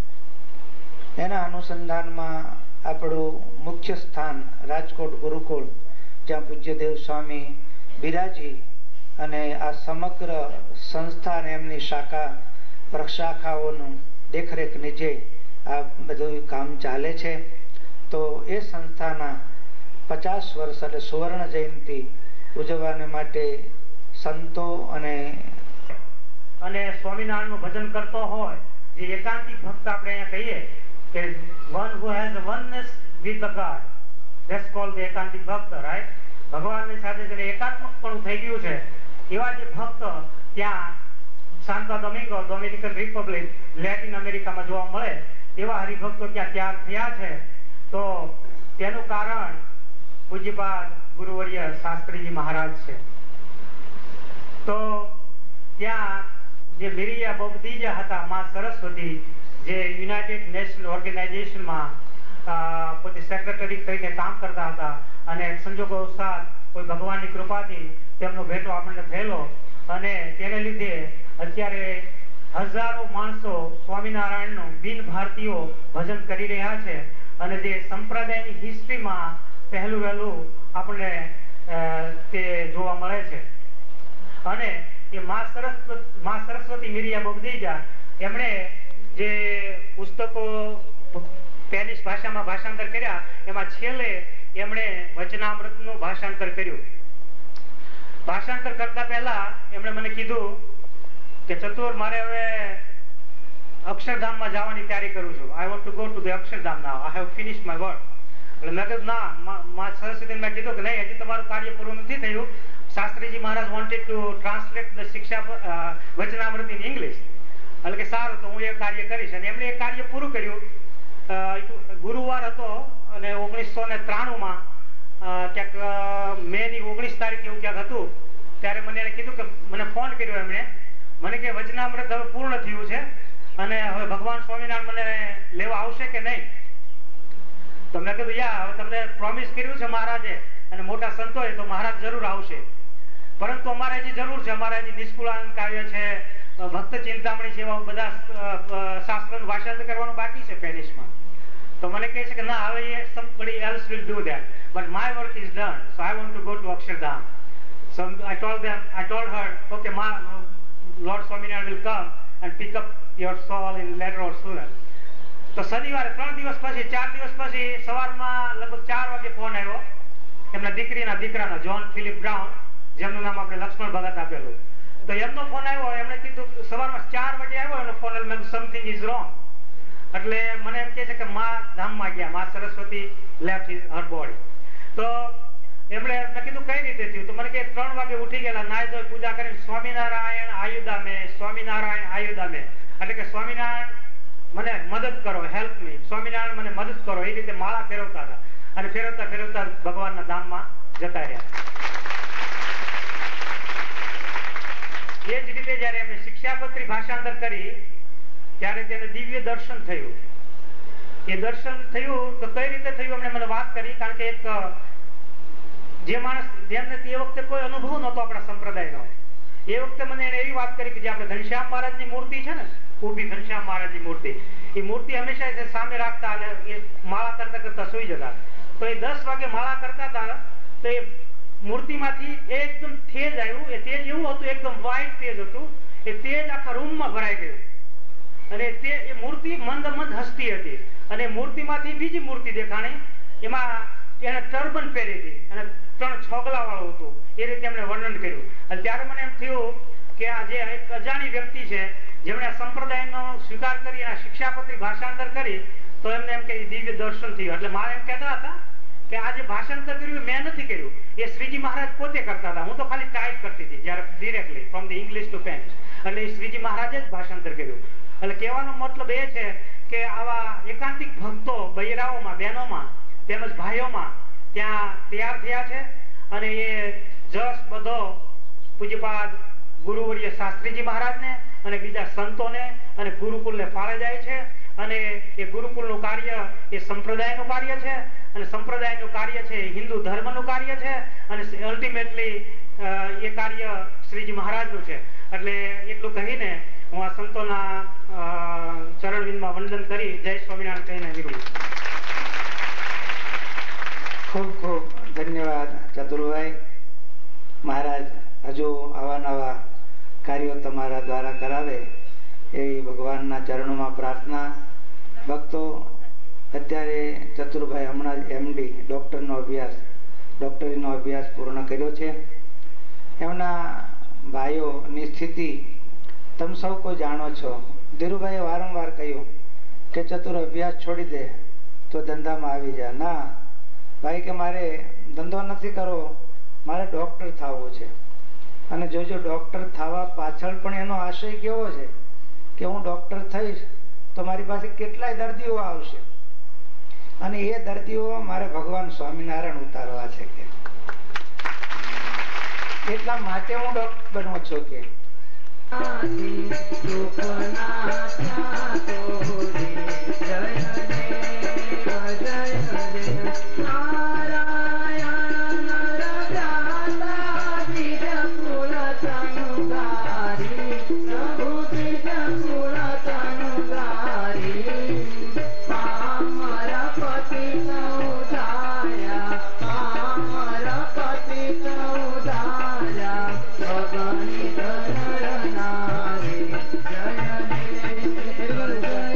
એના અનુસંધાનમાં આપણું મુખ્ય સ્થાન રાજકોટ ગુરુકુળ, જ્યાં પૂજ્ય દેવ સ્વામી બિરાજી અને આ સમગ્ર સંસ્થા અને એમની શાખા પ્રશાખાઓનું દેખરેખ નીચે આ બધું કામ ચાલે છે. તો એ સંસ્થાના પચાસ વર્ષ એટલે સુવર્ણ જયંતિ ઉજવવા માટે સંતો અને અને સ્વામિનારાયણનું ભજન કરતો હોય જે એકાંતિક ભક્ત આપણે અહીંયા કહીએ કે one who has a oneness with the God, that's called the એકાંતિક ભક્ત, right? ભગવાનની સાથે જેને એકાત્મકપણું થઈ ગયું છે એવા જે ભક્ત ત્યાં Santo Domingo, Dominican Republic, Latin અમેરિકામાં જોવા મળે એવા હરિભક્તો ત્યાં તૈયાર થયા છે. તો તેનું કારણ પૂજ્યપાદ ગુરુવર્ય શાસ્ત્રીજી મહારાજ છે. તો ત્યાં જે મિરિયા બોબદીજા હતા, માં સરસ્વતી, જે યુનાઇટેડ નેશન ઓર્ગેનાઇઝેશનમાં પોતે સેક્રેટરી તરીકે કામ કરતા હતા અને સંજોગો સાથ કોઈ ભગવાનની કૃપાથી તેમનો ભેટો આપણને થયેલો અને તેને લીધે અત્યારે હજારો માણસો સ્વામિનારાયણનું બિન ભારતીયો ભજન કરી રહ્યા છે અને જે સંપ્રદાયની હિસ્ટ્રીમાં પહેલું વહેલું આપણને તે જોવા મળે છે. અને એ માં સરસ્વતી માં સરસ્વતી મિરિયા બોબદીજા એમણે જે પુસ્તકો સ્પેનિશ ભાષામાં ભાષાંતર કર્યા એમાં છેલ્લે એમણે વચનામૃતનું ભાષાંતર કર્યું. ભાષાંતર કરતા પહેલા એમણે મને કીધું કે ચતુર મારે હવે અક્ષરધામમાં જવાની તૈયારી કરું છું. I want to go to the Akshardham now. I have finished my work. એટલે મેં કીધું ના, મા સરસ્વતી મેં કીધું કે નહીં, હજી તમારું કાર્ય પૂરું નથી થયું. Shastriji Maharaj wanted to translate the Shiksha Vachanamrut in English. એટલે કે સારું, તો હું એ કાર્ય કરીશ. અને એમણે એ કાર્ય પૂરું કર્યું. ગુરુવાર હતો અને ઓગણીસો ને ત્રાણું માં ક્યાંક મે ની ઓગણીસ તારીખ એવું ક્યાંક હતું. ત્યારે મને એને કીધું કે મને ફોન કર્યો એમણે, મને કે વચનામૃત હવે પૂર્ણ થયું છે અને હવે ભગવાન સ્વામિનારાયણ મને લેવા આવશે કે નહીં. તો મેં કીધું યા, હવે તમને પ્રોમિસ કર્યું છે મહારાજે અને મોટા સંતોએ, તો મહારાજ જરૂર આવશે. પરંતુ અમારે હજી જરૂર છે, અમારે હજી નિષ્કુળાનંદ કાવ્ય છે, ભક્ત ચિંતામણી છે, એવા બધા શાસ્ત્રનું ભાષાંતર કરવાનું બાકી છે સ્પેનિશમાં. તો મને કહે છે કે ના, હવે એ somebody else will do that, but my work is done, so I want to go to Akshardham. So I told them, I told her, okay, ma, Lord Swaminarayan will come and pick up your soul in later or sooner. તો શનિવારે ત્રણ દિવસ પછી, ચાર દિવસ પછી સવારમાં લગભગ ચાર વાગે ફોન આવ્યો એમના દીકરીના દીકરાના, જોન ફિલિપ બ્રાઉન, જેમનું નામ આપણે લક્ષ્મણ ભગત આપેલું. તો એમનો ફોન આવ્યો. એમણે કીધું સવારમાં ચાર વાગે આવ્યો એનો ફોન. એટલે મેં સમથિંગ ઇઝ રોંગ. એટલે મને એમ કહે છે કે મા ધામમાં ગયા, મા સરસ્વતી લેફ્ટ હર બોડી. તો એમણે મેં કીધું કઈ રીતે થયું. તો મને કે ત્રણ વાગે ઉઠી ગયેલા, નાઈ ધોઈ પૂજા કરીને સ્વામિનારાયણ આયુધામે, સ્વામિનારાયણ આયુધામે, એટલે કે સ્વામિનારાયણ મને મદદ કરો, હેલ્પ મી, સ્વામિનારાયણ મને મદદ કરો, એ રીતે માળા ફેરવતા હતા. અને ફેરવતા ફેરવતા ભગવાનના ધામમાં જતા રહ્યા. એ જ રીતે જયારે એમને શિક્ષાપત્રી ભાષાંતર કરી ત્યારે તેને દિવ્ય દર્શન થયું. એ દર્શન થયું તો કઈ રીતે થયું એમણે મને વાત કરી. કારણ કે એક જે માણસ જેમને તે વખતે કોઈ અનુભવ નહોતો આપણા સંપ્રદાયનો, એ વખતે મને એને એવી વાત કરી કે જે આપણે ઘનશ્યામ મહારાજની મૂર્તિ છે ને, ઊભી ઘનશ્યામ મહારાજની મૂર્તિ, એ મૂર્તિ હંમેશા સામે રાખતા અને એ માળા કરતા કરતા સુઈ જતા. તો એ દસ વાગે માળા કરતા હતા તો એ મૂર્તિમાંથી એકદમ તેજ આવ્યું. એ તેજ એવું હતું, એકદમ વ્હાઈટ તેજ હતું. એ તેજ આખા રૂમમાં ભરાઈ ગયું. અને તે એ મૂર્તિ મંદ મંદ હસતી હતી. અને મૂર્તિમાંથી બીજી મૂર્તિ દેખાણી, એમાં એને ટર્બન પહેરી હતી અને ત્રણ છોગલા વાળું હતું. એ રીતે એમણે વર્ણન કર્યું. અને ત્યારે મને એમ થયું કે આ જે એક અજાણી વ્યક્તિ છે, જેમણે આ સંપ્રદાયનો સ્વીકાર કરી અને શિક્ષાપત્રી ભાષાંતર કરી, તો એમને એમ કે દિવ્ય દર્શન થયું. એટલે મારે એમ કહેતા હતા કે આ જે ભાષાંતર કર્યું મેં નથી કર્યું, એ શ્રીજી મહારાજ પોતે કરતા હતા. હું તો ખાલી ટાઈપ કરતી હતી જ્યારે directly from the English to French. એટલે એ શ્રીજી મહારાજે જ ભાષાંતર કર્યું. એટલે કહેવાનો મતલબ એ છે કે આવા એકાંતિક ભક્તો બૈરાઓમાં, બહેનોમાં તેમજ ભાઈઓમાં ત્યાં તૈયાર થયા છે. અને એ જસ બધો પૂજ્યપાદ ગુરુવર્ય શાસ્ત્રીજી મહારાજને અને બીજા સંતોને અને ગુરુકુલને ફાળે જાય છે. અને એ ગુરુકુલનું કાર્ય એ સંપ્રદાયનું કાર્ય છે. અને સંપ્રદાયનું કાર્ય છે હિન્દુ ધર્મનું કાર્ય છે. અને અલ્ટિમેટલી એ કાર્ય શ્રીજી મહારાજનું છે. એટલે એટલું કહીને હું આ સંતોના ચરણવિંદમાં વંદન કરી જય સ્વામિનારાયણ કહીને વિરમું. ખૂબ ખૂબ ધન્યવાદ ચતુરભાઈ. મહારાજ હજુ આવા નવા કાર્યો તમારા દ્વારા કરાવે એવી ભગવાનના ચરણોમાં પ્રાર્થના. ભક્તો, અત્યારે ચતુરભાઈ હમણાં જ એમડી ડૉક્ટરનો અભ્યાસ ડૉક્ટરીનો અભ્યાસ પૂર્ણ કર્યો છે. એમના ભાઈઓની સ્થિતિ તમે સૌ કોઈ જાણો છો. ધીરુભાઈએ વારંવાર કહ્યું કે ચતુર અભ્યાસ છોડી દે તો ધંધામાં આવી જા. ના ભાઈ કે મારે ધંધો નથી કરવો, મારે ડૉક્ટર થવું છે. અને જોજો ડૉક્ટર થવા પાછળ પણ એનો આશય કેવો છે કે હું ડૉક્ટર થઈશ તો મારી પાસે કેટલાય દર્દીઓ આવશે અને એ દર્દીઓ મારે ભગવાન સ્વામિનારાયણ ઉતારવા છે કે એટલા માટે હું ડૉક્ટર બનવો છું કે જય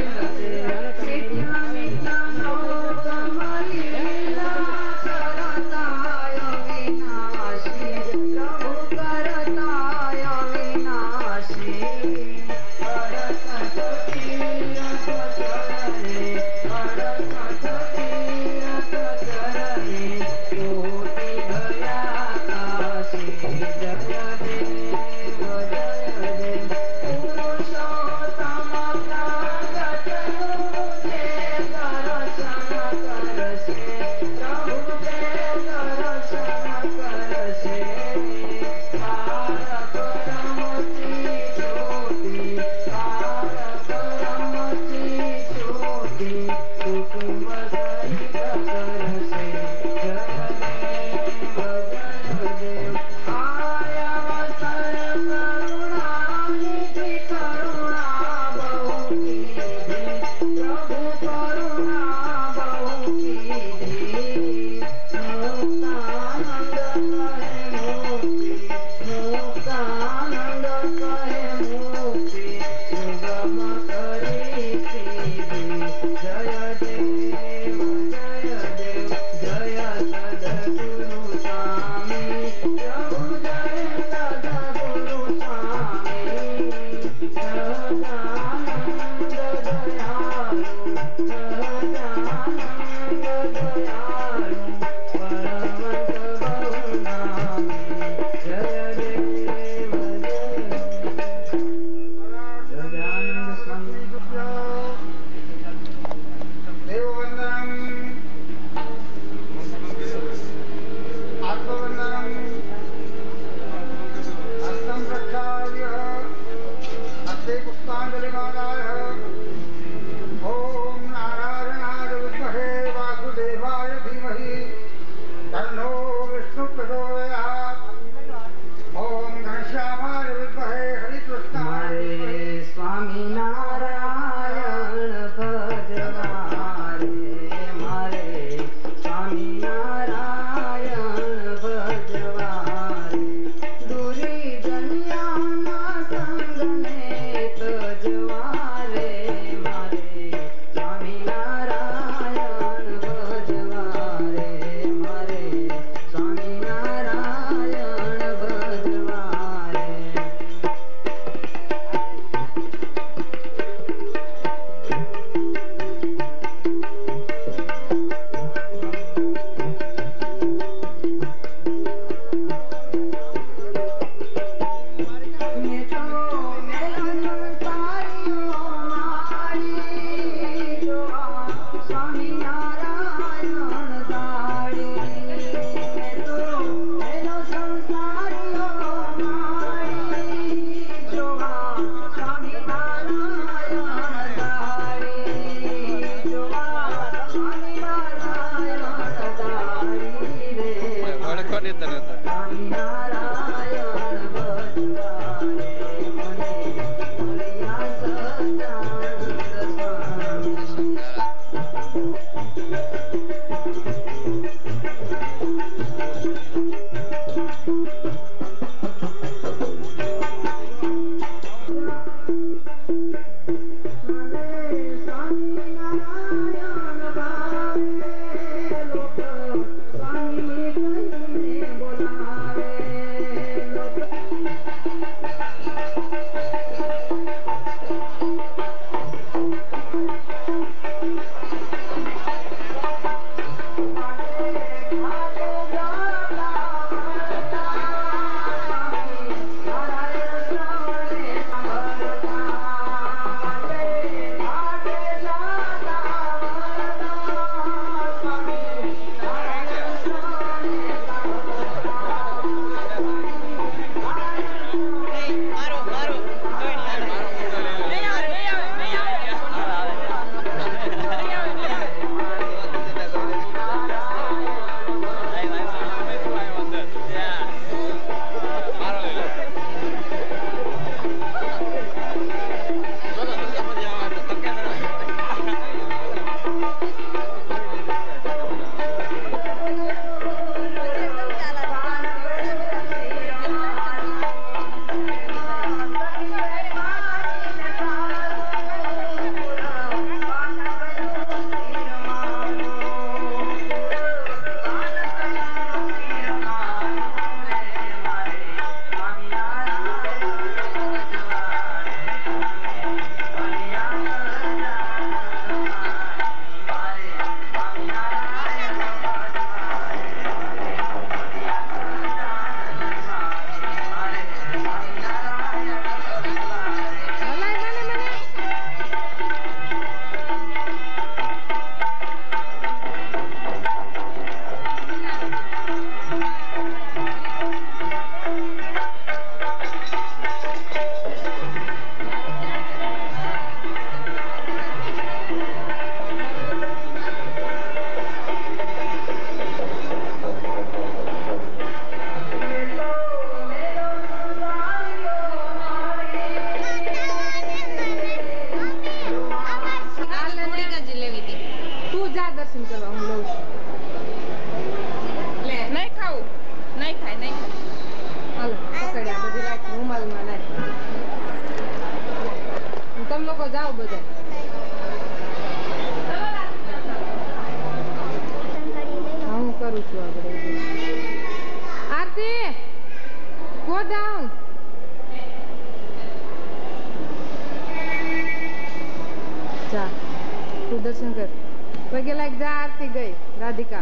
자, તારું દર્શન કર. પગે લાગ જા, આરતી ગઈ રાધિકા.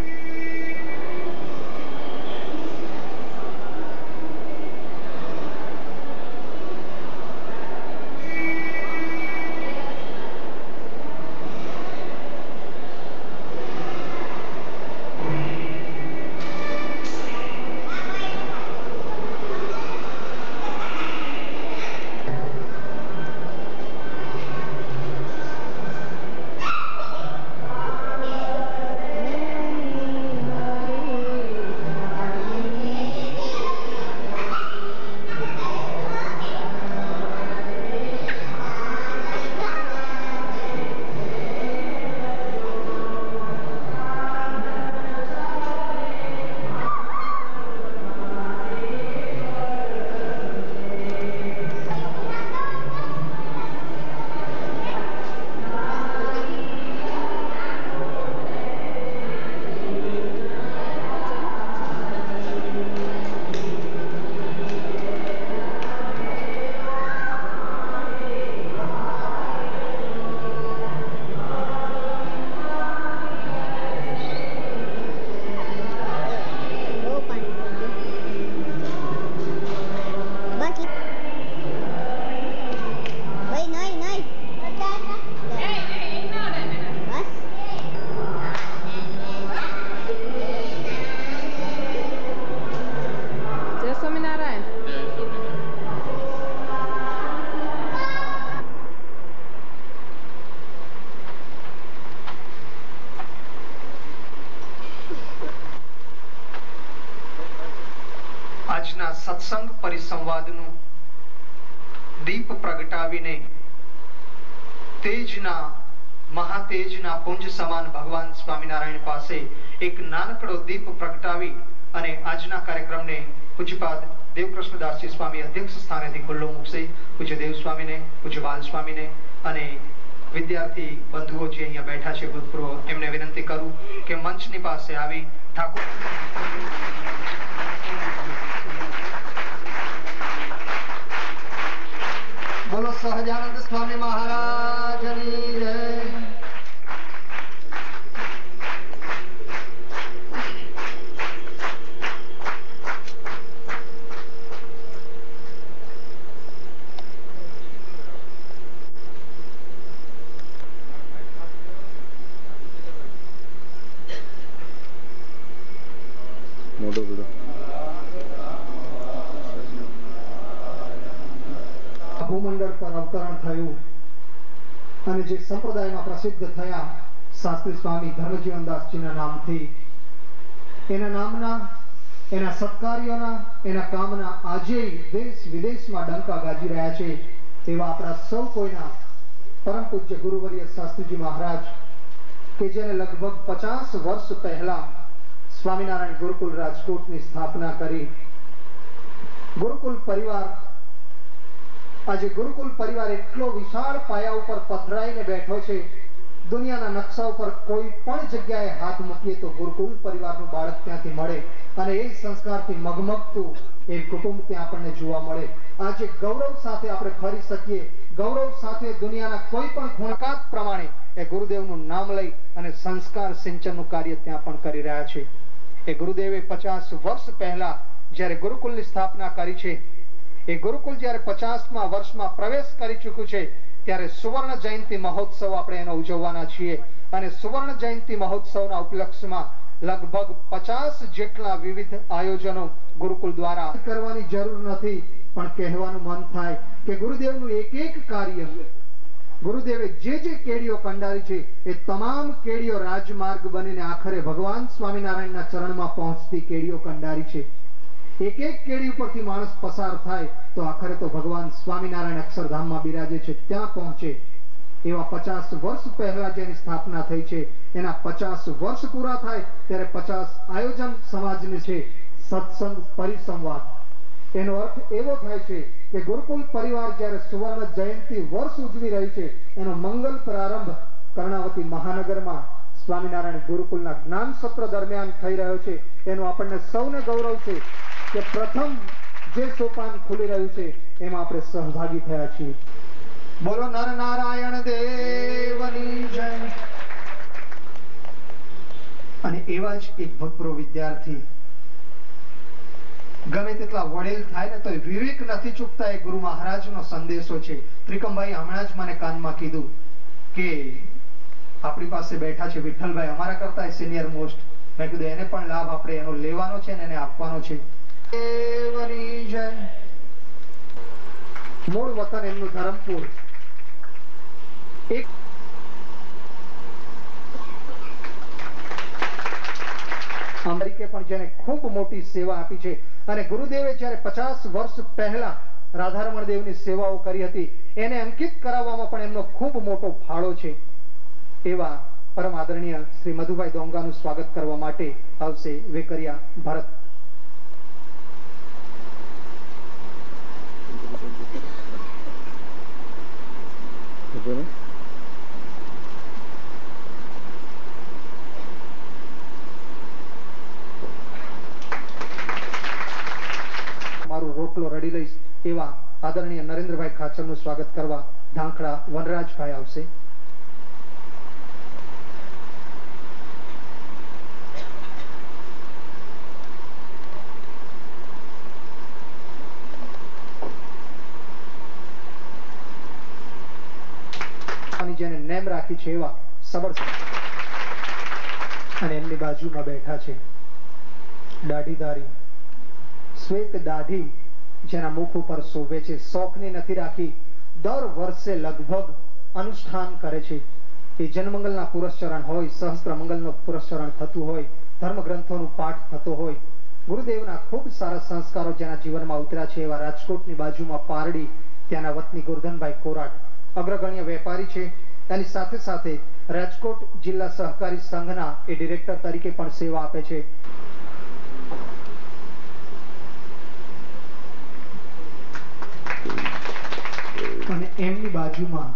આજના સત્સંગ પરિસંવાદનું દીપ પ્રગટાવીને તેજના મહાતેજના પુંજ સમાન ભગવાન સ્વામિનારાયણ પાસે એક નાનકડો દીપ પ્રગટાવી અને આજના કાર્યક્રમને પૂજ્યપાદ દેવકૃષ્ણદાસજી સ્વામી અધ્યક્ષ સ્થાનેથી ખુલ્લો મૂકશે. પૂજ્ય દેવ સ્વામીને, પૂજ્ય બાલ સ્વામીને અને વિદ્યાર્થી બંધુઓ જે અહીંયા બેઠા છે ભૂતપૂર્વ, એમને વિનંતી કરું કે મંચની પાસે આવી ઠાકોર બોલો સહજાનંદ સ્વામી મહારાજની જય. મોટો બધો ભૂમંડળ પર અવતરણ થયું અને જે સંપ્રદાયમાં પ્રસિદ્ધ થયા શાસ્ત્રી સ્વામી ધર્મજીવનદાસજીના નામથી, એના નામના, એના સત્કાર્યોના, એના કામના આજે દેશ વિદેશમાં ડંકા ગાજી રહ્યા છે. એવા આપણા સૌ કોઈના પરમ પૂજ્ય ગુરુવર્ય શાસ્ત્રીજી મહારાજ કે જેને લગભગ પચાસ વર્ષ પહેલા સ્વામિનારાયણ ગુરુકુલ રાજકોટની સ્થાપના કરી. ગુરુકુલ પરિવાર, આજે ગુરુકુલ પરિવાર એટલો વિશાળ પાયા ઉપર પથરાઈને બેઠો છે, દુનિયાના નકશા ઉપર કોઈ પણ જગ્યાએ હાથ મૂકીએ તો ગુરુકુલ પરિવારનું બાળક ત્યાંથી મળે અને એ સંસ્કારથી મગમગતું એ કુટુંબ ત્યાં આપણને જોવા મળે. આજે ગૌરવ સાથે આપણે ફરી શકીએ, ગૌરવ સાથે દુનિયાના કોઈ પણ ખૂણકાત પ્રમાણે એ ગુરુદેવનું નામ લઈ અને સંસ્કાર સિંચનનું કાર્ય ત્યાં પણ કરી રહ્યા છે. એ ગુરુદેવે પચાસ વર્ષ પહેલા જ્યારે ગુરુકુલની સ્થાપના કરી છે, એ ગુરુકુલ જ્યારે પચાસમા વર્ષમાં પ્રવેશ કરી ચૂક્યું છે, ત્યારે સુવર્ણ જયંતિ મહોત્સવ આપણે એનો ઉજવવાના છીએ અને સુવર્ણ જયંતિ મહોત્સવના ઉપલક્ષમાં લગભગ પચાસ જેટલા વિવિધ આયોજનો ગુરુકુલ દ્વારા કરવાની જરૂર નથી, પણ કહેવાનું મન થાય કે ગુરુદેવનું એક એક કાર્ય, ગુરુદેવે જે જે કેડીઓ કંડારી છે એ તમામ કેડીઓ રાજમાર્ગ બનીને આખરે ભગવાન સ્વામિનારાયણના ચરણમાં પહોંચતી કેડીઓ કંડારી છે. એક એક કેડી ઉપરથી માણસ પસાર થાય તો આખરે તો ભગવાન સ્વામિનારાયણ અક્ષરધામમાં બિરાજે છે, ત્યાં પહોંચે. એવા પચાસ વર્ષ પહેલા જેની સ્થાપના થઈ છે, એના પચાસ વર્ષ પૂરા થાય ત્યારે પચાસ આયોજન સમાજની છે સત્સંગ પરિસંવાદ. એનો અર્થ એવો થાય છે કે ગુરુકુલ પરિવાર જ્યારે સુવર્ણ જયંતિ વર્ષ ઉજવી રહી છે, એનો મંગલ પ્રારંભ કર્ણાવતી મહાનગરમાં સ્વામિનારાયણ ગુરુકુલના જ્ઞાન સત્ર દરમિયાન થઈ રહ્યો છે. એનું આપણને સૌને ગૌરવ છે કે પ્રથમ જે સોપાન ખુલી રહ્યું છે એમાં આપણે સહભાગી થયા છીએ. બોલો નર નારાયણ દેવની જય. અને એવા જ એક ભૂતપૂર્વ વિદ્યાર્થી ગમે તેટલા વડીલ થાય ને તો વિવેક નથી ચૂકતા એ ગુરુ મહારાજનો સંદેશો છે. ત્રિકમભાઈ હમણાં જ મને કાનમાં કીધું કે આપણી પાસે બેઠા છે વિઠ્ઠલભાઈ, અમારા કરતા સિનિયર મોસ્ટ. મેં કીધું એને પણ લાભ આપણે એનો લેવાનો છે ને એને આપવાનો છે. દેવની જય. મૂળ વતન એમનું ધરમપુર. એક અમેરિકે પણ જેને ખૂબ મોટી સેવા આપી છે અને ગુરુદેવે જ્યારે પચાસ વર્ષ પહેલા રાધારમણ દેવની સેવાઓ કરી હતી એને અંકિત કરાવવામાં પણ એમનો ખૂબ મોટો ફાળો છે. એવા પરમ આદરણીય શ્રી મધુભાઈ દોંગાનું સ્વાગત કરવા માટે આવશે વેકરિયા ભરત. મારું રોટલો રડી લઈશ એવા આદરણીય નરેન્દ્રભાઈ ખાચરનું સ્વાગત કરવા ધાંખડા વનરાજભાઈ આવશે. જેને નેમ રાખી છે એવા સબળ અને એમની બાજુમાં બેઠા છે દાઢીધારી શ્વેત દાઢી જેના મુખ ઉપર શોભે છે. શોખની નથી રાખી, દર વર્ષે લગભગ અનુષ્ઠાન કરે છે. એ જનમંગલના પુરસ્ચરણ હોય, સહસ્ત્ર મંગલનો પુરસ્ચરણ થતું હોય, ધર્મ ગ્રંથોનું પાઠ થતો હોય, ગુરુદેવના ખૂબ સારા સંસ્કારો જેના જીવનમાં ઉતર્યા છે એવા રાજકોટની બાજુમાં પારડી ત્યાંના વતની ગોરધનભાઈ કોરાટ અગ્રગણ્ય વેપારી છે. તેની સાથે સાથે રાજકોટ જિલ્લા સહકારી સંઘના એ ડિરેક્ટર તરીકે પણ સેવા આપે છે. અને એમની બાજુમાં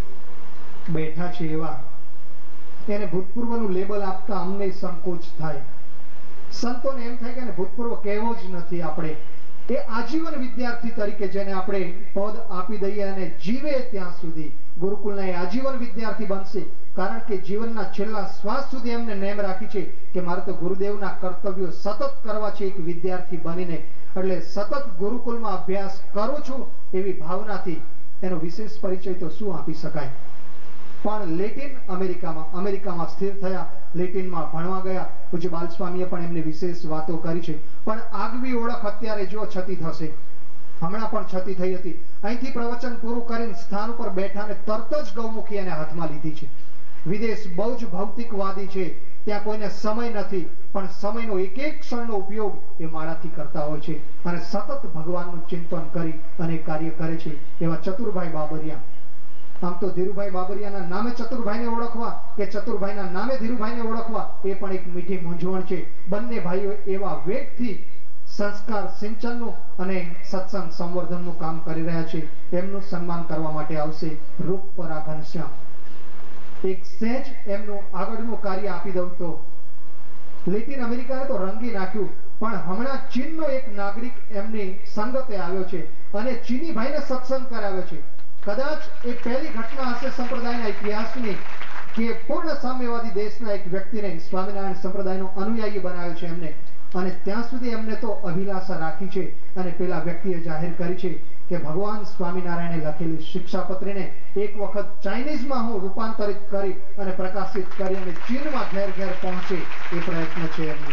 બેઠા છે એવા એને ભૂતપૂર્વનું લેબલ આપતા અમને સંકોચ થાય. સંતોને એમ થાય કે ભૂતપૂર્વ કહેવો જ નથી. આપણે એ આજીવન વિદ્યાર્થી તરીકે જેને આપણે પદ આપી દઈએ અને જીવે ત્યાં સુધી ગુરુકુળના એ આજીવન વિદ્યાર્થી બનશે. કારણ કે જીવનના છેલ્લા શ્વાસ સુધી એમને નેમ રાખી છે કે મારે તો ગુરુદેવના કર્તવ્યો સતત કરવા છે એક વિદ્યાર્થી બનીને. એટલે સતત ગુરુકુળમાં અભ્યાસ કરું છું એવી ભાવનાથી એનો વિશેષ પરિચય તો શું આપી શકાય. પણ લેટિન અમેરિકામાં અમેરિકામાં સ્થિર થયા, લેટિનમાં ભણવા ગયા. પૂજ્ય બાલસ્વામીએ પણ એમની વિશેષ વાતો કરી છે. પણ આગવી ઓળખ અત્યારે જો છતી થશે, હમણાં પણ છતી થઈ હતી. અહીંથી પ્રવચન પૂરું કરીને સ્થાન ઉપર બેઠા ને તરત જ ગૌમુખી એને હાથમાં લીધી છે. વિદેશ બહુ જ ભૌતિકવાદી છે, ત્યાં કોઈને સમય નથી, પણ સમયનો એક એક ક્ષણનો ઉપયોગ એ માળાથી કરતા હોય છે અને સતત ભગવાનનું ચિંતન કરી અને કાર્ય કરે છે. એવા ચતુરભાઈ બાબરિયા. આમ તો ધીરુભાઈ બાબરિયાના નામે ચતુરભાઈને ઓળખવા કે ચતુરભાઈના નામે ધીરુભાઈને ઓળખવા એ પણ એક મીઠી મૂંઝવણ છે. બંને ભાઈઓ એવા વેગથી સંસ્કાર સિંચનનું અને સત્સંગ સંવર્ધનનું કામ કરી રહ્યા છે. એમનું સન્માન કરવા માટે આવશે રૂપપરા ઘનશ્યામ. એક સહેજ એમનું આગળનું કાર્ય આપી દઉં તો લેટિન અમેરિકાને તો રંગી નાખ્યું, પણ હમણાં ચીનનો એક નાગરિક એમની સંગતે આવ્યો છે અને ચીની ભાઈને સત્સંગ કરાવ્યો છે. કદાચ એ પહેલી ઘટના હશે સંપ્રદાયના ઇતિહાસની કે પૂર્ણ સામ્યવાદી દેશના એક વ્યક્તિને સ્વામિનારાયણ સંપ્રદાયનો અનુયાયી બનાવ્યો છે એમને. અને ત્યાં સુધી એમને તો અભિલાષા રાખી છે અને પેલા વ્યક્તિએ જાહેર કરી છે કે ભગવાન સ્વામિનારાયણે લખેલી શિક્ષાપત્રીને એક વખત ચાઇનીઝમાં હું રૂપાંતરિત કરી અને પ્રકાશિત કરી અને ચીનમાં ઘેર ઘેર પહોંચે એ પ્રયત્ન છે એમનો.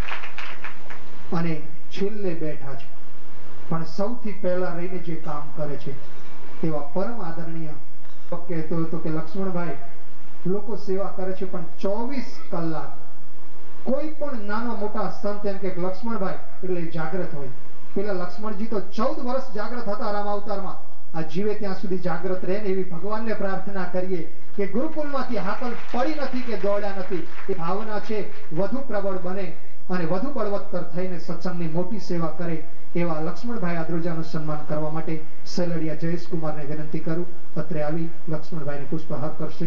અને છેલ્લે બેઠા છે પણ સૌથી પહેલા રહીને જે કામ કરે છે એવા પરમ આદરણીય કહેતો હતો કે લક્ષ્મણભાઈ લોકો સેવા કરે છે પણ ચોવીસ કલાક કોઈ પણ નાનો મોટા સંત એમ કે લક્ષ્મણભાઈ એટલે જાગ્રત હોય. પેલા લક્ષ્મણજી તો ચૌદ વર્ષ જાગ્રત હતા રામ અવતારમાં. આ જીવે ત્યાં સુધી જાગ્રત રહે ને એવી ભગવાનને પ્રાર્થના કરીએ કે ગુરુકુળમાંથી હાકલ પડી નથી કે દોડ્યા નથી. એ ભાવના છે વધુ પ્રબળ બને અને વધુ બળવત્તર થઈને સત્સંગની મોટી સેવા કરે. એવા લક્ષ્મણભાઈ આદ્રોજાનું સન્માન કરવા માટે સેલડિયા જયેશકુમારને વિનંતી કરું. અત્રે આવી લક્ષ્મણભાઈને પુષ્પહાર કરશે.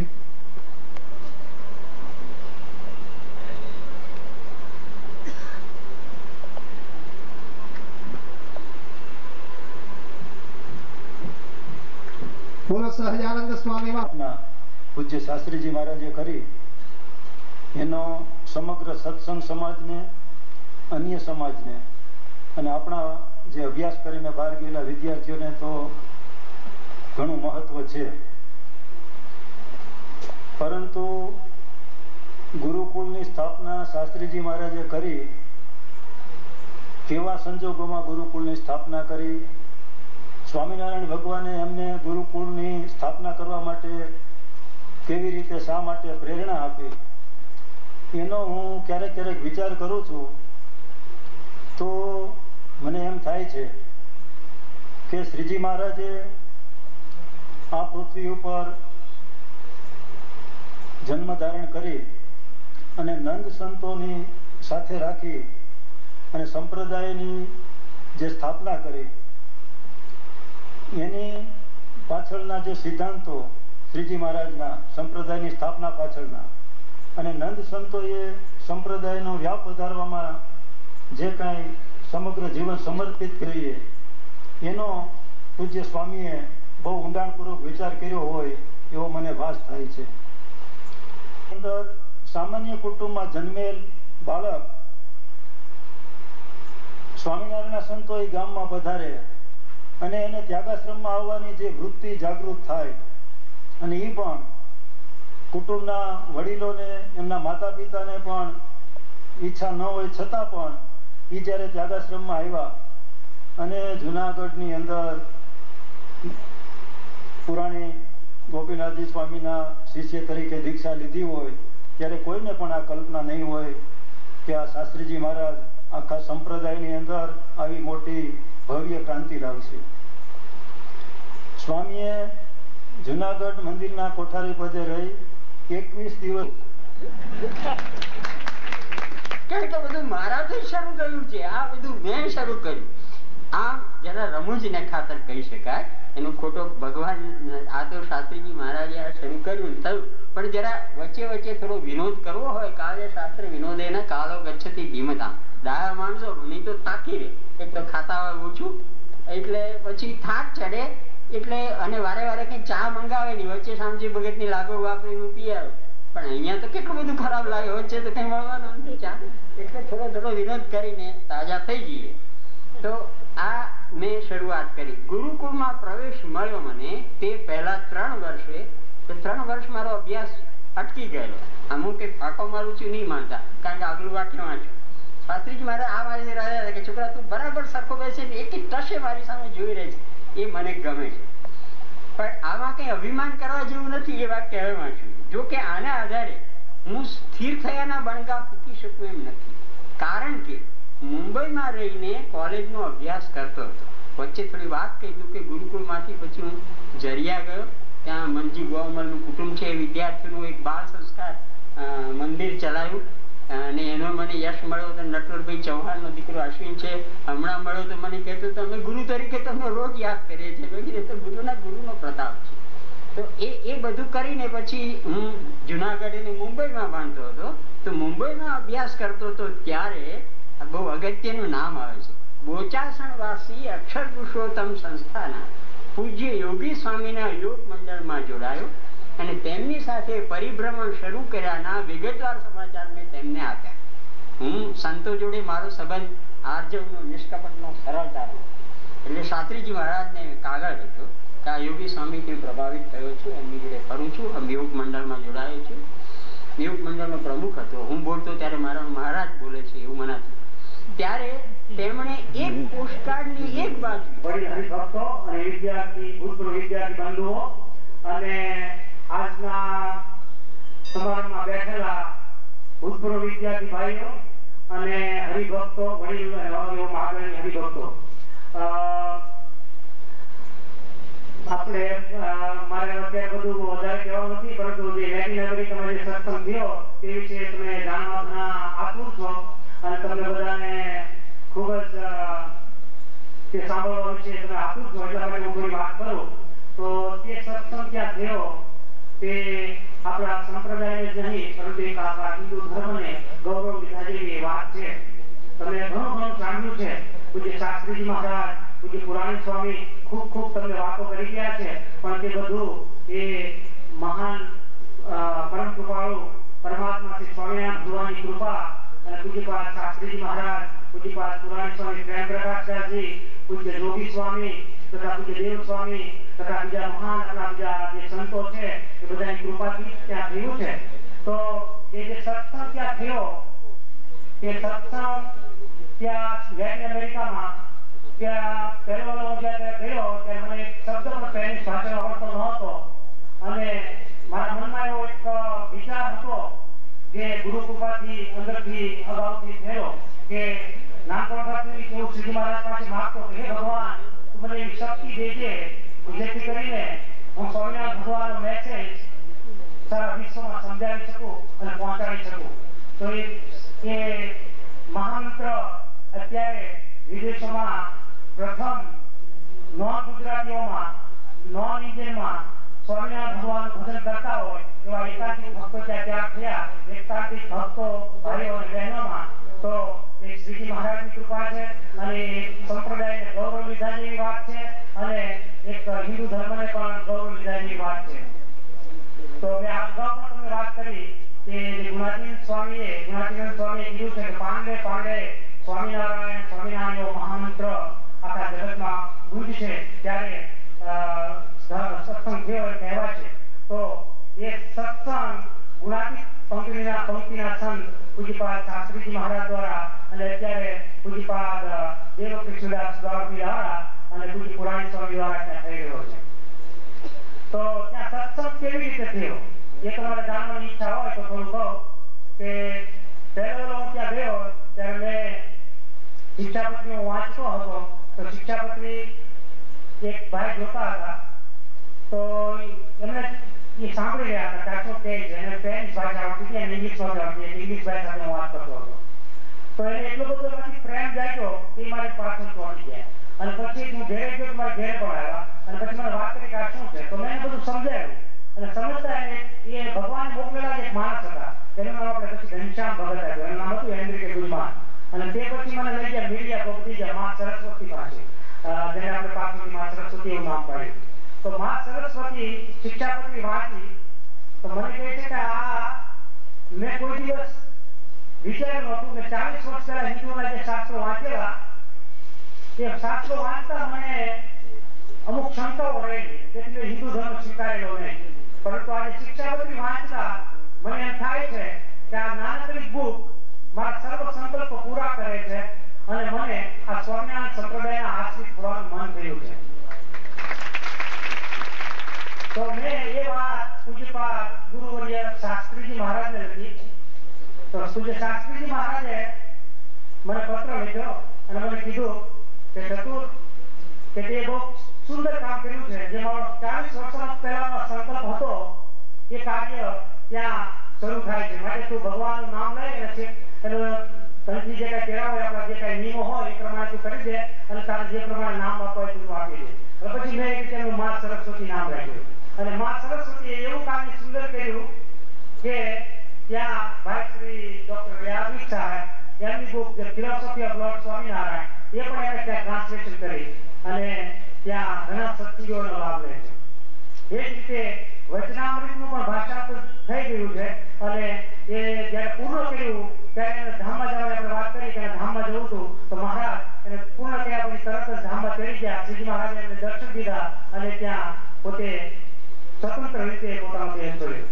બોલો સહજાનંદ સ્વામી. પૂજ્ય શાસ્ત્રીજી મહારાજે કરી એનો સમગ્ર સત્સંગ સમાજને, અન્ય સમાજને અને આપણા જે અભ્યાસ કરીને બહાર ગયેલા વિદ્યાર્થીઓને તો ઘણું મહત્વ છે. પરંતુ ગુરુકુળની સ્થાપના શાસ્ત્રીજી મહારાજે કરી, કેવા સંજોગોમાં ગુરુકુળની સ્થાપના કરી, સ્વામિનારાયણ ભગવાને એમને ગુરુકુળની સ્થાપના કરવા માટે કેવી રીતે, શા માટે પ્રેરણા આપી, એનો હું ક્યારેક ક્યારેક વિચાર કરું છું તો મને એમ થાય છે કે શ્રીજી મહારાજે આ પૃથ્વી ઉપર જન્મ ધારણ કરી અને નંદ સંતોની સાથે રાખી અને સંપ્રદાયની જે સ્થાપના કરી, એની પાછળના જે સિદ્ધાંતો શ્રીજી મહારાજના સંપ્રદાયની સ્થાપના પાછળના, અને નંદ સંતોએ સંપ્રદાયનો વ્યાપ વધારવામાં જે કાંઈ સમગ્ર જીવન સમર્પિત કરીએ, એનો પૂજ્ય સ્વામીએ બહુ ઊંડાણપૂર્વક વિચાર કર્યો હોય એવો મને ભાસ થાય છે. અંદર સામાન્ય કુટુંબમાં જન્મેલ બાળક સ્વામિનારાયણના સંતો એ ગામમાં પધારે અને એને ત્યાગાશ્રમમાં આવવાની જે વૃત્તિ જાગૃત થાય, અને એ પણ કુટુંબના વડીલોને, એમના માતા પિતાને પણ ઈચ્છા ન હોય છતાં પણ એ જ્યારે ત્યાગાશ્રમમાં આવ્યા અને જુનાગઢની અંદર પુરાણી ગોપીનાથજી સ્વામીના શિષ્ય તરીકે દીક્ષા લીધી હોય, ત્યારે કોઈને પણ આ કલ્પના નહીં હોય કે આ શાસ્ત્રીજી મહારાજ આખા સંપ્રદાયની અંદર આવી મોટી ભવ્ય ક્રાંતિ લાવશે. સ્વામીએ જુનાગઢ મંદિરના કોઠારી પદે રહી એકવીસ દિવસ કારણ કે બધું મારાથી શરૂ થયું છે, આ બધું મેં શરૂ કર્યું. આ જરા રમૂજને ખાતર કહી શકાય, એનો ખોટો ભગવાન, આ તો શાસ્ત્રીજી મહારાજે આ શરૂ કર્યું થયું, પણ જરા વચ્ચે વચ્ચે થોડો વિનોદ કરવો હોય, કાવ્ય શાસ્ત્ર વિનોદેન કાલો ગચ્છતિ ધીમતા, ડાયા માણસો નહીં તો થાકી રહે, એક તો ખાતા હોય ઓછું એટલે પછી થાક ચડે એટલે, અને વારે વારે કઈ ચા મંગાવે નહીં, વચ્ચે શામજી ભગત ની લાગો વાપરીને પી આવે, પણ અહીંયા તો કેટલું બધું ખરાબ લાગે, વચ્ચે તો કઈ મળવાનું નથી ચા, એટલે થોડો થોડો વિનોદ કરીને તાજા થઈ જઈએ. તો આ મેં શરૂઆત કરી. ગુરુકુળમાં પ્રવેશ મળ્યો મને તે પહેલા ત્રણ વર્ષે, તો ત્રણ વર્ષ મારો અભ્યાસ અટકી ગયેલો. અમુક એક ફાંકો મારું છું નહીં માનતા, કારણ કે આગલું વાક્ય વાંચો. શાસ્ત્રીજી મારે આ મારી રહ્યા કે છોકરા તું બરાબર સરખો બેસે ને એક ટશે મારી સામે જોઈ રહે છે, એ મને ગમે છે, પણ આમાં કઈ અભિમાન કરવા જેવું નથી, એ વાત કહેવા માંગુ. જો કે આના આધારે હું સ્થિર થયાના બણગા ફૂકી શકું એમ નથી, કારણ કે મુંબઈમાં રહીને કોલેજનો અભ્યાસ કરતો હતો. વચ્ચે થોડી વાત કહી દઉં કે ગુરુકુળમાંથી પછી હું જરિયા ગયો, ત્યાં મનજી ગોવામલનું કુટુંબ છે, વિદ્યાર્થીઓનું એક બાળ સંસ્કાર મંદિર ચલાવ્યું, અને એનો મને યશ મળ્યો તો નટવરભાઈ ચૌહાણનો દીકરો અશ્વિન છે, હમણાં મળ્યો તો મને કહેતો તમે ગુરુ તરીકે તમને રોજ યાદ કરીએ છીએ, તો ગુરુના ગુરુનો પ્રતાપ છે. તો એ એ બધું કરીને પછી હું જુનાગઢ અને મુંબઈમાં ભણતો હતો. તો મુંબઈમાં અભ્યાસ કરતો હતો ત્યારે બહુ અગત્યનું નામ આવે છે, બોચાસણ વાસી અક્ષર પુરુષોત્તમ સંસ્થાના પૂજ્ય યોગી સ્વામીના યોગ મંડળમાં જોડાયો, અને તેમની સાથે પરિભ્રમણ શરૂ કર્યાના વિગતવાર સમાચાર મેં તેમને આપ્યા. હું સંતો જોડે મારો સંબંધ આર્જવનો, નિષ્કપટનો, સરળતાનો, એટલે શાસ્ત્રીજી મહારાજને કાગળ લખ્યો કે આ યોગી સ્વામીથી પ્રભાવિત થયો છું, એમની જોડે ફરું છું, યોગ મંડળમાં જોડાયો છું. યોગ મંડળનો પ્રમુખ હતો, હું બોલતો ત્યારે મારા મહારાજ બોલે છે એવું મનાતું. ત્યારે તેમણે એક પોસ્ટકાર્ડની એક બાજુ વડીલ હરિભક્તો અને વિદ્યાર્થી, ભૂતપૂર્વ વિદ્યાર્થી બંધુઓ અને આજના સમારંભમાં બેઠેલા ભૂતપૂર્વ વિદ્યાર્થી ભાઈઓ અને હરિભક્તો, વડીલ આગળની હરિભક્તો, આપણે મારે અત્યારે બધું વધારે કહેવાનું નથી, પરંતુ જે લેટિન અમેરિકામાં જે સત્સંગ થયો તે વિશે તમે જાણવા આતુર છો, અને તમને બધાને ખૂબ જ તે સાંભળવા વિશે તમે આતુર છો, એટલા માટે હું થોડી વાત કરું. તો તે સત્સંગ ક્યાં થયો તે આપણા સંપ્રદાયને જ નહીં, પરંતુ એક આપણા હિન્દુ ધર્મને ગૌરવ લીધા જેવી વાત છે. તમે ઘણું ઘણું સાંભળ્યું છે, પૂજ્ય શાસ્ત્રીજી મહારાજ, પૂજ્ય પુરાણી સ્વામી ખૂબ ખૂબ તમને વાતો કરી ગયા છે, પણ તે બધું એ મહાન પરમ કૃપાળુ પરમાત્મા શ્રી સ્વામિનારાયણ પૂજ્યપાદ શાસ્ત્રીજી મહારાજ, પૂજ્યપાદ પુરાણી સ્વામી પ્રેમ પ્રકાશદાસજી, પૂજ્ય જોગી સ્વામી તથા પૂજ્ય દેવ સ્વામી તથા બીજા મહાન આપણા બીજા જે સંતો છે એ બધાની કૃપાથી ત્યાં થયું છે. તો એ જે સત્સંગ ત્યાં થયો એ સત્સંગ ત્યાં લેટિન અમેરિકામાં ત્યાં પહેલો હું જ્યારે ગયો ત્યારે મને એક શબ્દ પણ સ્પેનિશ ભાષાનો આવડતો નહોતો અને મારા મનમાં એવો એક વિચાર હતો જે ગુરુ કૃપાથી અંદરથી અગાઉથી થયો કે નાનપણથી હું શ્રીજી મહારાજ પાસે માગતો કે હે ભગવાન તું મને એવી શક્તિ દેજે જેથી કરીને હું સ્વામિનારાયણ ભગવાનનો મેસેજ સારા વિશ્વમાં સમજાવી શકું અને પહોંચાડી શકું. તો એ એ મહામંત્ર અત્યારે વિદેશોમાં પ્રથમ નોન ગુજરાતીઓમાં નોન ઇન્ડિયનમાં સ્વામિનારાયણ ભગવાનનું ભજન કરતા હોય એવા એકાંતિક ભક્તો ત્યાં ત્યાં થયા. એકાંતિક ભક્તો ભાઈઓ અને બહેનોમાં તો એ શ્રીજી મહારાજની કૃપા છે અને સંપ્રદાયને ગૌરવ લીધા જેવી વાત છે અને એક હિન્દુ ધર્મને પણ ગૌરવ લીધા જેવી વાત છે. તો મેં આ અગાઉ પણ તમને વાત કરી કે જે ગુણાતીન સ્વામીએ ગુણાતીન સ્વામીએ કીધું છે કે પાંડે પાંડે સ્વામિનારાયણ સ્વામિનારાયણ મહામંત્ર આખા જગતમાં ગુંજ છે ત્યારે સત્સંગ થયો એ કહેવાય છે. તો એ સત્સંગ ગુણાતીત પંક્તિના પંક્તિના સંત પૂજ્યપાદ શાસ્ત્રીજી મહારાજ દ્વારા અને અત્યારે પૂજ્યપાદ દેવ કૃષ્ણદાસ દ્વારા અને પૂજ્ય પુરાણી સ્વામી દ્વારા ત્યાં થઈ રહ્યો છે. તો ત્યાં સત્સંગ કેવી રીતે થયો એ તમારે જાણવાની ઈચ્છા હોય તો થોડું કહો કે પહેલો હું ત્યાં ગયો ત્યારે મેં શિક્ષાપત્રી હું વાંચતો હતો તો શિક્ષાપત્રી એક ભાઈ જોતા હતા તો એમને એ સાંભળી રહ્યા હતા કે શું કહે છે એને સ્પેનિશ ભાષા આવતી હતી અને ઇંગ્લિશ ભાષા આવતી હતી. ઇંગ્લિશ ભાષા સાથે હું વાત કરતો હતો તો એને એટલો બધો એમાંથી પ્રેમ જાગ્યો કે મારે પાછળ ચોંટી ગયા અને પછી હું ઘેરે ગયો તો મારા ઘેરે પણ આવ્યા અને પછી મને વાત કરી કે આ શું છે તો મેં બધું સમજાવ્યું અને સમજતા એને એ ભગવાન મોકલેલા એક માણસ હતા એનું નામ આપણે પછી ઘનશ્યામ ભગત આવ્યું. એનું નામ હતું હેનરી ગુલમાન અને તે પછી મને લઈ ગયા મીડિયા ભક્તિજા માં સરસ્વતી પાસે જેને આપણે પાછળથી માં સરસ્વતી એવું નામ પાડ્યું. તો માં સરસ્વતી શિક્ષાપત્રી વાંચી તો મને કહે છે કે આ મેં કોઈ દિવસ વિચાર્યું હતું કે ચાલીસ વર્ષ પહેલા હિન્દુઓના જે શાસ્ત્રો વાંચેલા એ શાસ્ત્રો વાંચતા મને અમુક શંકાઓ રહેલી તેથી હિન્દુ ધર્મ સ્વીકારેલો નહીં. પરંતુ આજે શિક્ષાપત્રી વાંચતા મને એમ થાય છે કે આ નાનકડી બુક મારા સર્વ સંકલ્પો પૂરા કરે છે અને મને આ સ્વામિનારાયણ સંપ્રદાયના આશ્રિત થવાનું મન થયું છે. તો મેં એ વાત પૂજ્યપાદ ગુરુવર્ય શાસ્ત્રીજી મહારાજને લખી. તો પૂજ્ય શાસ્ત્રીજી મહારાજે મને પત્ર લખ્યો અને મને કીધું કે ચતુર કે તે બહુ સુંદર કામ કર્યું છે. જે મારો ચાલીસ વર્ષ પહેલાનો સંકલ્પ હતો એ કાર્ય ત્યાં શરૂ થાય છે. માટે તું ભગવાનનું નામ લઈ અને તનથી જે કઈ કેળા હોય આપણા જે કઈ નિયમો હોય એ પ્રમાણે તું કરી દે અને તારે જે પ્રમાણે નામ આપવા હોય તું આપી દે. પછી મેં એક તેનું માં સરસ્વતી નામ રાખ્યું અને માં સરસ્વતીએ એવું કામ સુંદર કર્યું કે ત્યાં ભાઈ શ્રી ડોક્ટર વ્યાસી સાહેબ એમની book the philosophy of lord Swaminarayan એ પણ એને ત્યાં ટ્રાન્સલેશન કરી અને ત્યાં ઘણા સત્સંગોનો લાભ લે છે. એ જ રીતે વચનામૃતનું પણ ભાષાંતર થઈ ગયું છે અને એ જ્યારે પૂર્ણ કર્યું ત્યારે એને ધામમાં જવાની આપણે વાત કરી કે ધામમાં જવું હતું તો મહારાજ એને પૂર્ણ કર્યા પછી તરત જ ધામમાં ચડી ગયા. શ્રીજી મહારાજે એમને દર્શન દીધા અને ત્યાં પોતે સ્વતંત્ર રીતે પોતાનો દેહ છોડ્યો.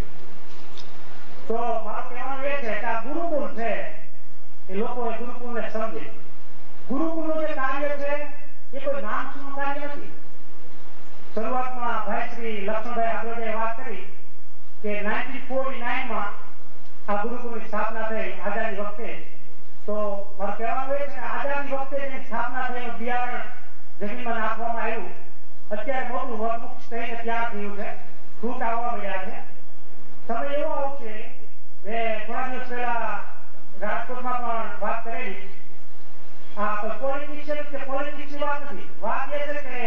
તો મારો કહેવાનું એ છે કે આ ગુરુકુળ છે એ લોકો એ ગુરુકુળને સમજે. ગુરુકુળનું જે કાર્ય છે એ કોઈ નામ શું કાર્ય નથી. શરૂઆતમાં ભાઈ શ્રી લક્ષ્મણભાઈ આગળે વાત કરી કે નાઇન્ટીન ફોર્ટી નાઇન માં આ ગુરુકુળની સ્થાપના થઈ આઝાદી વખતે. તો મારું કહેવાનું એ છે કે આઝાદી વખતે જેની સ્થાપના થઈ બિયારણ જમીનમાં નાખવામાં આવ્યું. અત્યારે મોટું વટવૃક્ષ થઈને તૈયાર થયું છે, ફ્રૂટ આવવા મળ્યા છે. સમય એવો આવશે મેં થોડા દિવસ પહેલા રાજકોટમાં પણ વાત કરેલી. આ પોલિટિશિયન કે પોલિટિક્સની વાત નથી. વાત એ છે કે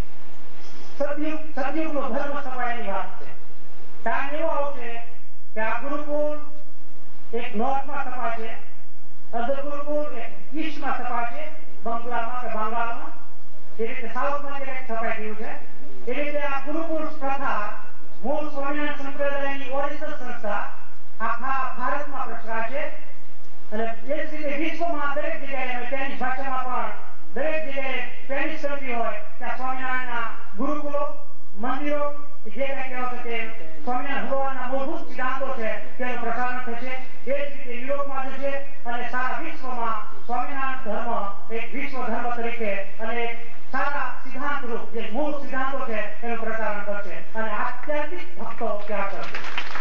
સતયુગ સતયુગનો ધર્મ સભાની વાત છે. ટાઈમ એવો આવશે કે આ ગુરુકુળ એક નોર્થમાં સપાશે, અર્ધ ગુરુકુળ એક ઈસ્ટમાં સપાશે, બંગલામાં કે બંગાળમાં. એ રીતે સાઉથમાં જે છપાઈ ગયું છે એ રીતે આ ગુરુકુળ પ્રથા મૂળ સ્વામિનારાયણ સંપ્રદાયની ઓરિજિનલ સંસ્થા આખા ભારતમાં પ્રસરાશે અને એ જ રીતે વિશ્વમાં દરેક જગ્યાએ સ્પેનિશ ભાષામાં પણ દરેક જગ્યાએ સ્પેનિશ શબ્દ હોય ત્યાં સ્વામિનારાયણના ગુરુકુળો મંદિરો જે કંઈ કહેવાય છે તે સ્વામિનારાયણ ભગવાનના મૂળભૂત સિદ્ધાંતો છે તેનું પ્રસારણ થશે. એ જ રીતે યુરોપમાં જશે અને સારા વિશ્વમાં સ્વામિનારાયણ ધર્મ એક વિશ્વ ધર્મ તરીકે અને એક સારા સિદ્ધાંત રૂપ જે મૂળ સિદ્ધાંતો છે એનું પ્રસારણ કરશે અને આધ્યાત્મિક ભક્તો ત્યાં કરશે.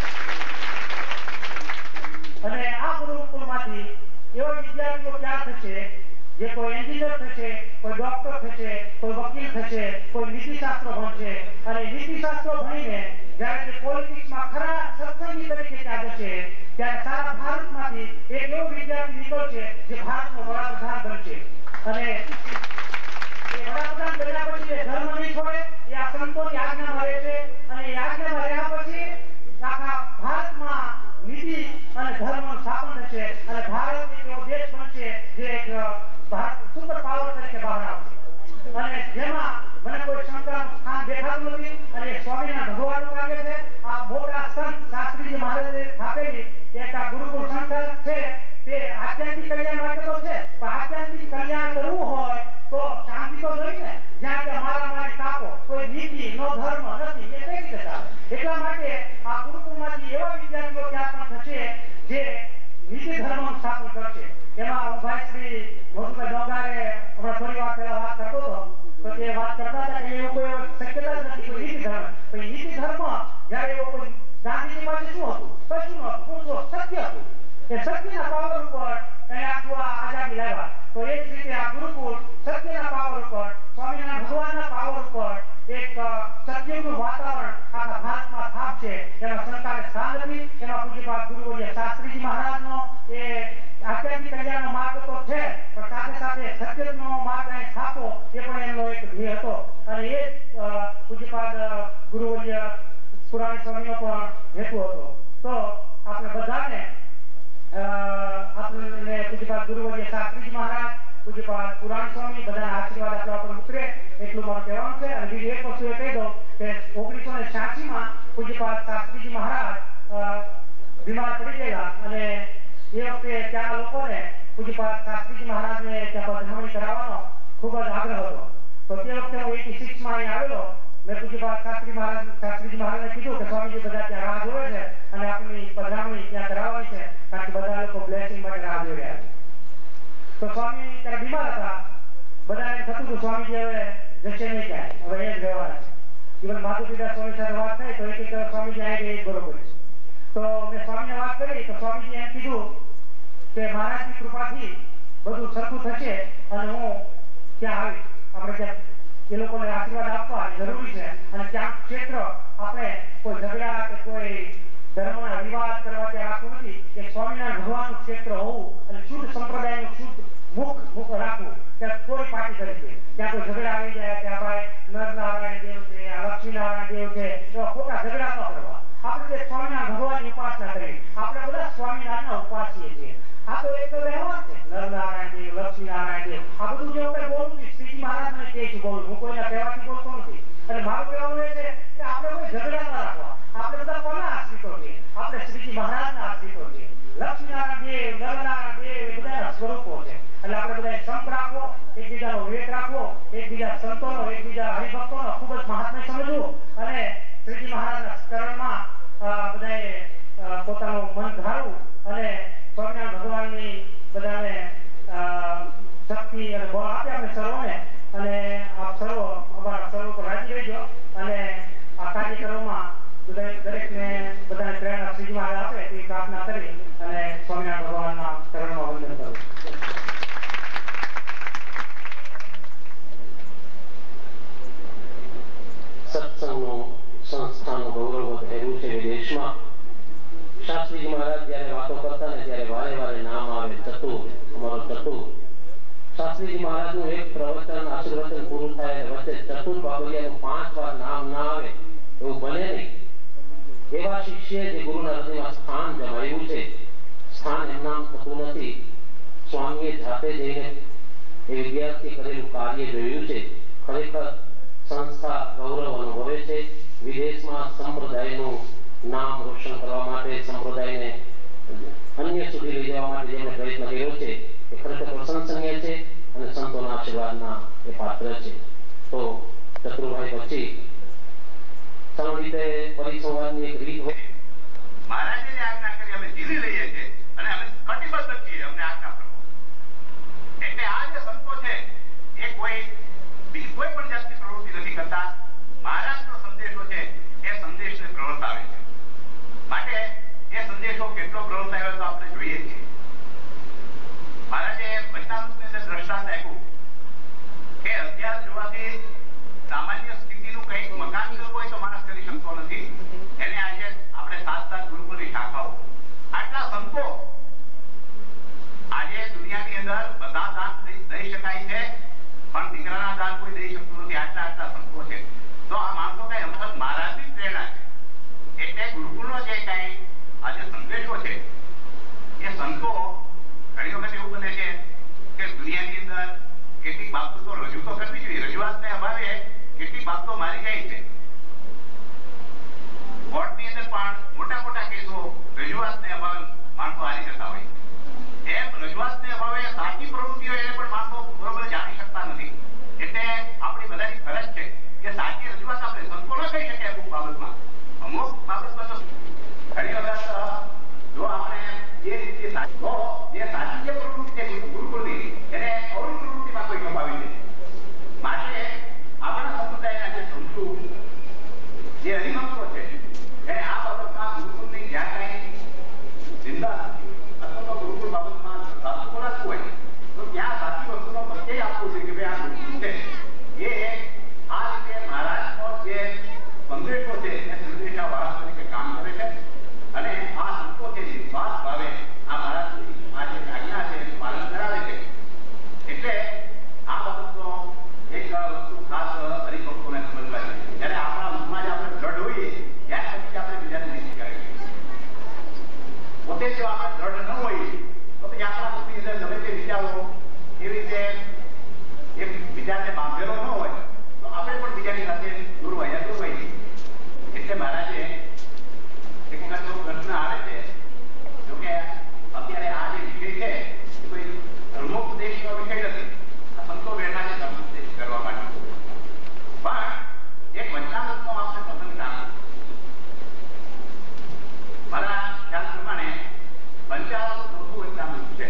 અને આ ગુરુકુળમાંથી એવા વિદ્યાર્થીઓ તૈયાર થશે જે કોઈ એન્જિનિયર થશે, કોઈ ડોક્ટર થશે, કોઈ વકીલ થશે, કોઈ નીતિશાસ્ત્ર ભણશે અને નીતિશાસ્ત્ર ભણીને જ્યારે તે પોલિટિક્સમાં ખરા સત્સંગી તરીકે ત્યાં જશે ત્યારે સારા ભારતમાંથી એક એવો વિદ્યાર્થી નીકળશે જે ભારતનો વડાપ્રધાન બનશે. અને એ વડાપ્રધાન બન્યા પછી એ ધર્મ નહીં છોડે, એ આ સંતોની આજ્ઞામાં રહેશે અને એ આજ્ઞામાં રહ્યા પછી આખા ભારતમાં નીતિ અને ધર્મનું સ્થાપન થશે અને ભારત એક એવો દેશ બનશે જે એક ભારત સુપર પાવર તરીકે બહાર આવશે. અને જેમાં મને કોઈ શંકાનું સ્થાન દેખાતું નથી અને એ સ્વામિનારાયણ ભગવાનનું કાર્ય છે. આ મોટા સંત શાસ્ત્રીજી મહારાજે સ્થાપેલી એક આ ગુરુકુળ સંસ્થા છે તે આધ્યાત્મિક કલ્યાણ માટે તો છે, પણ આધ્યાત્મિક કલ્યાણ કરવું હોય તો શાંતિ તો જોઈએ ને. જ્યાં કે મારામારી કાપો, કોઈ નીતિ નો ધર્મ નથી, એ કઈ રીતે ચાલે? એટલા માટે આ ગુરુકુળમાંથી એવા વિદ્યાર્થીઓ ત્યાં પણ થશે જે નીતિ ધર્મનું સ્થાપન કરશે. એમાં હું ભાઈ શ્રી મોટુભાઈ ડોંગારે હમણાં થોડી વાર પહેલા વાત કરતો હતો તો તે વાત કરતા હતા કે એવું કોઈ શક્યતા જ નથી કોઈ નીતિ ધર્મ. તો નીતિ ધર્મ જ્યારે એવો કોઈ ગાંધીજી પાસે શું હતું? કશું નહોતું, શું સત્ય હતું. એ સત્યના પાવર ઉપર એને આખું આ આઝાદી લાવ્યા. તો એ જ રીતે આ ગુરુકુળ સત્યના પાવર ઉપર, સ્વામિનારાયણ ભગવાનના પાવર ઉપર એક સત્યનું વાતાવરણ આખા ભારતમાં સ્થાપશે. એમાં સરકારે સ્થાન નથી. એમાં પૂજ્યપાદ ગુરુવર્ય શાસ્ત્રીજી મહારાજનો એ આધ્યાત્મિક કલ્યાણનો માર્ગ તો છે પણ સાથે સાથે સત્યનો માર્ગ અહીં સ્થાપો એ પણ એમનો એક ધ્યેય હતો. અને એ પૂજ્યપાદ ગુરુવર્ય પુરાણી સ્વામીનો પણ હેતુ હતો. તો આપણે બધાને આપણને પૂજ્યપાદ ગુરુવર્ય શાસ્ત્રીજી મહારાજ, પૂજ્યપાદ પુરાણી સ્વામી બધાના આશીર્વાદ આપણા પર ઉતરે એટલું મારું કહેવાનું છે. અને બીજી એક વસ્તુ એ કહી દઉં કે ઓગણીસો ને છ્યાસી માં પૂજ્યપાદ શાસ્ત્રીજી મહારાજ બીમાર પડી ગયેલા અને એ વખતે ત્યાંના લોકોને પૂજ્યપાદ શાસ્ત્રીજી મહારાજને ત્યાં પધરામણી કરાવવાનો ખૂબ જ આગ્રહ હતો. તો તે વખતે હું એટી સિક્સ માં અહીં આવેલો. મેં પૂજ્યપાદ શાસ્ત્રી મહારાજ શાસ્ત્રીજી મહારાજને કીધું કે સ્વામીજી બધા ત્યાં રાહ જોવે છે અને આપણી પધરામણી ત્યાં કરાવવાની છે કારણ કે બધા લોકો બ્લેસિંગ માટે રાહ જોઈ રહ્યા છે. તો સ્વામી ત્યારે બીમાર હતા. બધાને થતું હતું સ્વામીજી હવે જશે નહીં ક્યાંય, હવે એ જ રહેવાના છે. ઇવન માધુ પિતા સ્વામી સાથે વાત થઈ તો એક એક સ્વામીજી આ એ જ બરોબર છે. તો મેં સ્વામીને વાત કરી તો સ્વામીજી એમ કીધું કે મહારાજની કૃપાથી બધું સરખું થશે અને હું ત્યાં આવીશ. આપણે ત્યાં એ લોકોને આશીર્વાદ આપવા જરૂરી છે અને ત્યાં ક્ષેત્ર આપણે કોઈ ઝઘડા કે કોઈ ધર્મના વિવાદ કરવા ત્યાં રાખવું નથી. એક સ્વામિનારાયણ ભગવાનનું ક્ષેત્ર હોવું અને શુદ્ધ સંપ્રદાયનું શુદ્ધ મુખ મુખ રાખવું ત્યાં કોઈ પાર્ટી તરીકે ત્યાં કોઈ ઝઘડા આવી જાય કે આ ભાઈ નરનારાયણ દેવ છે, આ લક્ષ્મીનારાયણ દેવ છે, એવા ખોટા ઝઘડા ન કરવા. આપણે જે સ્વામિનારાયણ ભગવાનની ઉપાસના કરી, આપણે બધા સ્વામિનારાયણના ઉપાસીએ છીએ. આ તો એક રહેવા છે નરનારાયણ દેવ, લક્ષ્મીનારાયણ દેવ, આ બધું જે આપણે બોલું છું શ્રીજી મહારાજને કહે છે બોલું, હું કોઈના કહેવાથી બોલતો નથી. અને મારું કહેવાનું એ છે કે આપણે કોઈ ઝઘડા ન રાખવા. આપણે બધા કોના આશ્રિતો છીએ? આપણે શ્રીજી મહારાજના આશ્રિતો છીએ. લક્ષ્મીનારાયણ દેવ, નરનારાયણ દેવ એ બધાના સ્વરૂપો છે. એટલે આપણે બધા સંપ રાખવો, એકબીજાનો વિવેક રાખવો, એકબીજા સંતોનો, એકબીજા હરિભક્તોનો ખૂબ જ મહાત્મ્ય સમજવું અને શ્રીજી મહારાજના ચરણમાં બધાએ પોતાનું મન ધારવું અને સ્વામિનારાયણ ભગવાનની બધાને શક્તિ અને બળ આપે આપણે સર્વને. અને આપ સર્વ અમારા સર્વ પર રાજી રહેજો અને આ કાર્યક્રમમાં દરેકને બધાને પ્રેરણા શ્રીજી મહારાજ આપે તેવી પ્રાર્થના કરી અને સ્વામિનારાયણ ભગવાનના ચરણમાં વંદન કરું. સત્સંગનું સંસ્થાનું ગૌરવ વધેલું છે વિદેશમાં. શાસ્ત્રીજી મહારાજ જયારે વાતો કરતા ને ત્યારે વારે વારે નામ આવે ચતુર, અમારો ચતુર. શાસ્ત્રીજી મહારાજનું એક પ્રવચન આશીર્વચન પૂરું થાય અને વચ્ચે ચતુર બાબરિયાનું પાંચ વાર નામ ના આવે એવું બને નહીં. એવા શિષ્ય જે ગુરુના હૃદયમાં સ્થાન જમાવ્યું છે, સ્થાન એમ નામ થતું નથી. સ્વામીએ જાતે જઈને એ વિદ્યાર્થી કરેલું કાર્ય જોયું છે. ખરેખર સંસ્થા ગૌરવ અનુભવે છે. વિદેશમાં સંપ્રદાયનું નામ રોશન કરવા માટે, સંપ્રદાયને અન્ય સુધી લઈ જવા માટે જેમણે પ્રયત્ન કર્યો છે એ ખરેખર પ્રશંસનીય છે અને સંતોના આશીર્વાદના એ પાત્ર છે. તો ચતુરભાઈ પછી સરળ રીતે પરિસંવાદની એક રીત હોય. મહારાજે જે આજ્ઞા કરી અમે જીવી લઈએ છીએ અને અમે કટિબદ્ધ છીએ અમને આજ્ઞા કરો. એટલે આ જે સંતો છે એ કોઈ બીજી કોઈ પણ જાતની પ્રવૃત્તિ નથી કરતા. મહારાજનો સંદેશો છે એ સંદેશને પ્રવર્તાવે છે. માટે એ સંદેશો કેટલો પ્રવર્તાવ્યો તો આપણે જોઈએ છીએ. મહારાજે વચનામૃતની અંદર દ્રષ્ટાંત આપ્યું કે અધ્યાસ જોવાથી સામાન્ય સ્થિતિનું કંઈક મકાન કરવું હોય તો માણસ કરી શકતો નથી. એને આજે આપણે સાત સાત ગુરુકુળની શાખાઓ, આટલા સંતો આજે દુનિયાની અંદર બધા દાન દઈ શકાય છે પણ દીકરાના દાન કોઈ દઈ શકતું નથી. આટલા આટલા સંતો છે. તો આ માણસો કઈ અમુક મહારાજની પ્રેરણા છે. એટલે ગુરુકુળનો જે કઈ આજે સંદેશો છે એ સંતો ઘણી વખત એવું બને છે કે દુનિયાની અંદર કેટલીક બાબતો તો રજૂ તો કરવી જોઈએ. રજૂઆતને અભાવે કેટલીક બાબતો મારી જાય છે. કોર્ટની અંદર પણ મોટા મોટા કેસો રજૂઆતને અભાવે માણસો હારી જતા હોય. એમ રજૂઆતને અભાવે સાચી પ્રવૃત્તિઓ એને પણ માણસો બરોબર જાણી શકતા નથી. એટલે આપણી બધાની ફરજ છે કે સાચી રજૂઆત આપણે સંતો ન કહી શકીએ અમુક બાબતમાં. અમુક બાબતમાં તો ઘણી વખત જો આપણે જે રીતે જે સાચી જે પ્રવૃત્તિ છે ગુરુકુળની એને અવળી પ્રવૃત્તિમાં કોઈ કમાવી દે. માટે આપણા સમુદાયના જે સંતો જે હરિભક્તો છે એને આ બાબતમાં ગુરુકુળની જ્યાં કઈ ચિંતા અથવા તો ગુરુકુળ બાબતમાં સાચું બોલાતું હોય તો ત્યાં સાચી વસ્તુનો પ્રત્યય આપવો જોઈએ કે ભાઈ આ ગુરુકુળ છે એ આ રીતે મહારાજનો જે સંદેશો છે એ સંદેશા વાહક તરીકે કામ કરે છે. અને આ સંતો છે વિશ્વાસ ભાવે આ મહારાજની આ જે આજ્ઞા છે એનું પાલન કરાવે છે. એટલે આ બાબતનો એક વસ્તુ ખાસ હરિભક્તોને સમજવા જોઈએ. જ્યારે આપણા મનમાં જ આપણે દ્રઢ હોઈએ ત્યાર પછી આપણે બીજાને નહીં કરાવીએ. પોતે જો આપણે દ્રઢ ન હોઈએ તો પછી આપણા મનની અંદર ગમે તે વિચારો એવી રીતે એ વિચારને બાંધેલો ન હોય તો આપણે પણ બીજાની સાથે દૂર વહ્યા દૂર વહીએ. એટલે મહારાજે એક વખત એવો પ્રશ્ન આવે છે જોકે અત્યારે આ જે વિષય છે એ કોઈ ધર્મોપદેશનો વિષય નથી. આ સંતો બેઠા છે ધર્મોપદેશ કરવા માટે. પણ એક વચનામૃતનો આપણે પસંદ કામ મારા ખ્યાલ પ્રમાણે પંચાવન ચોથું વચનામૃત છે.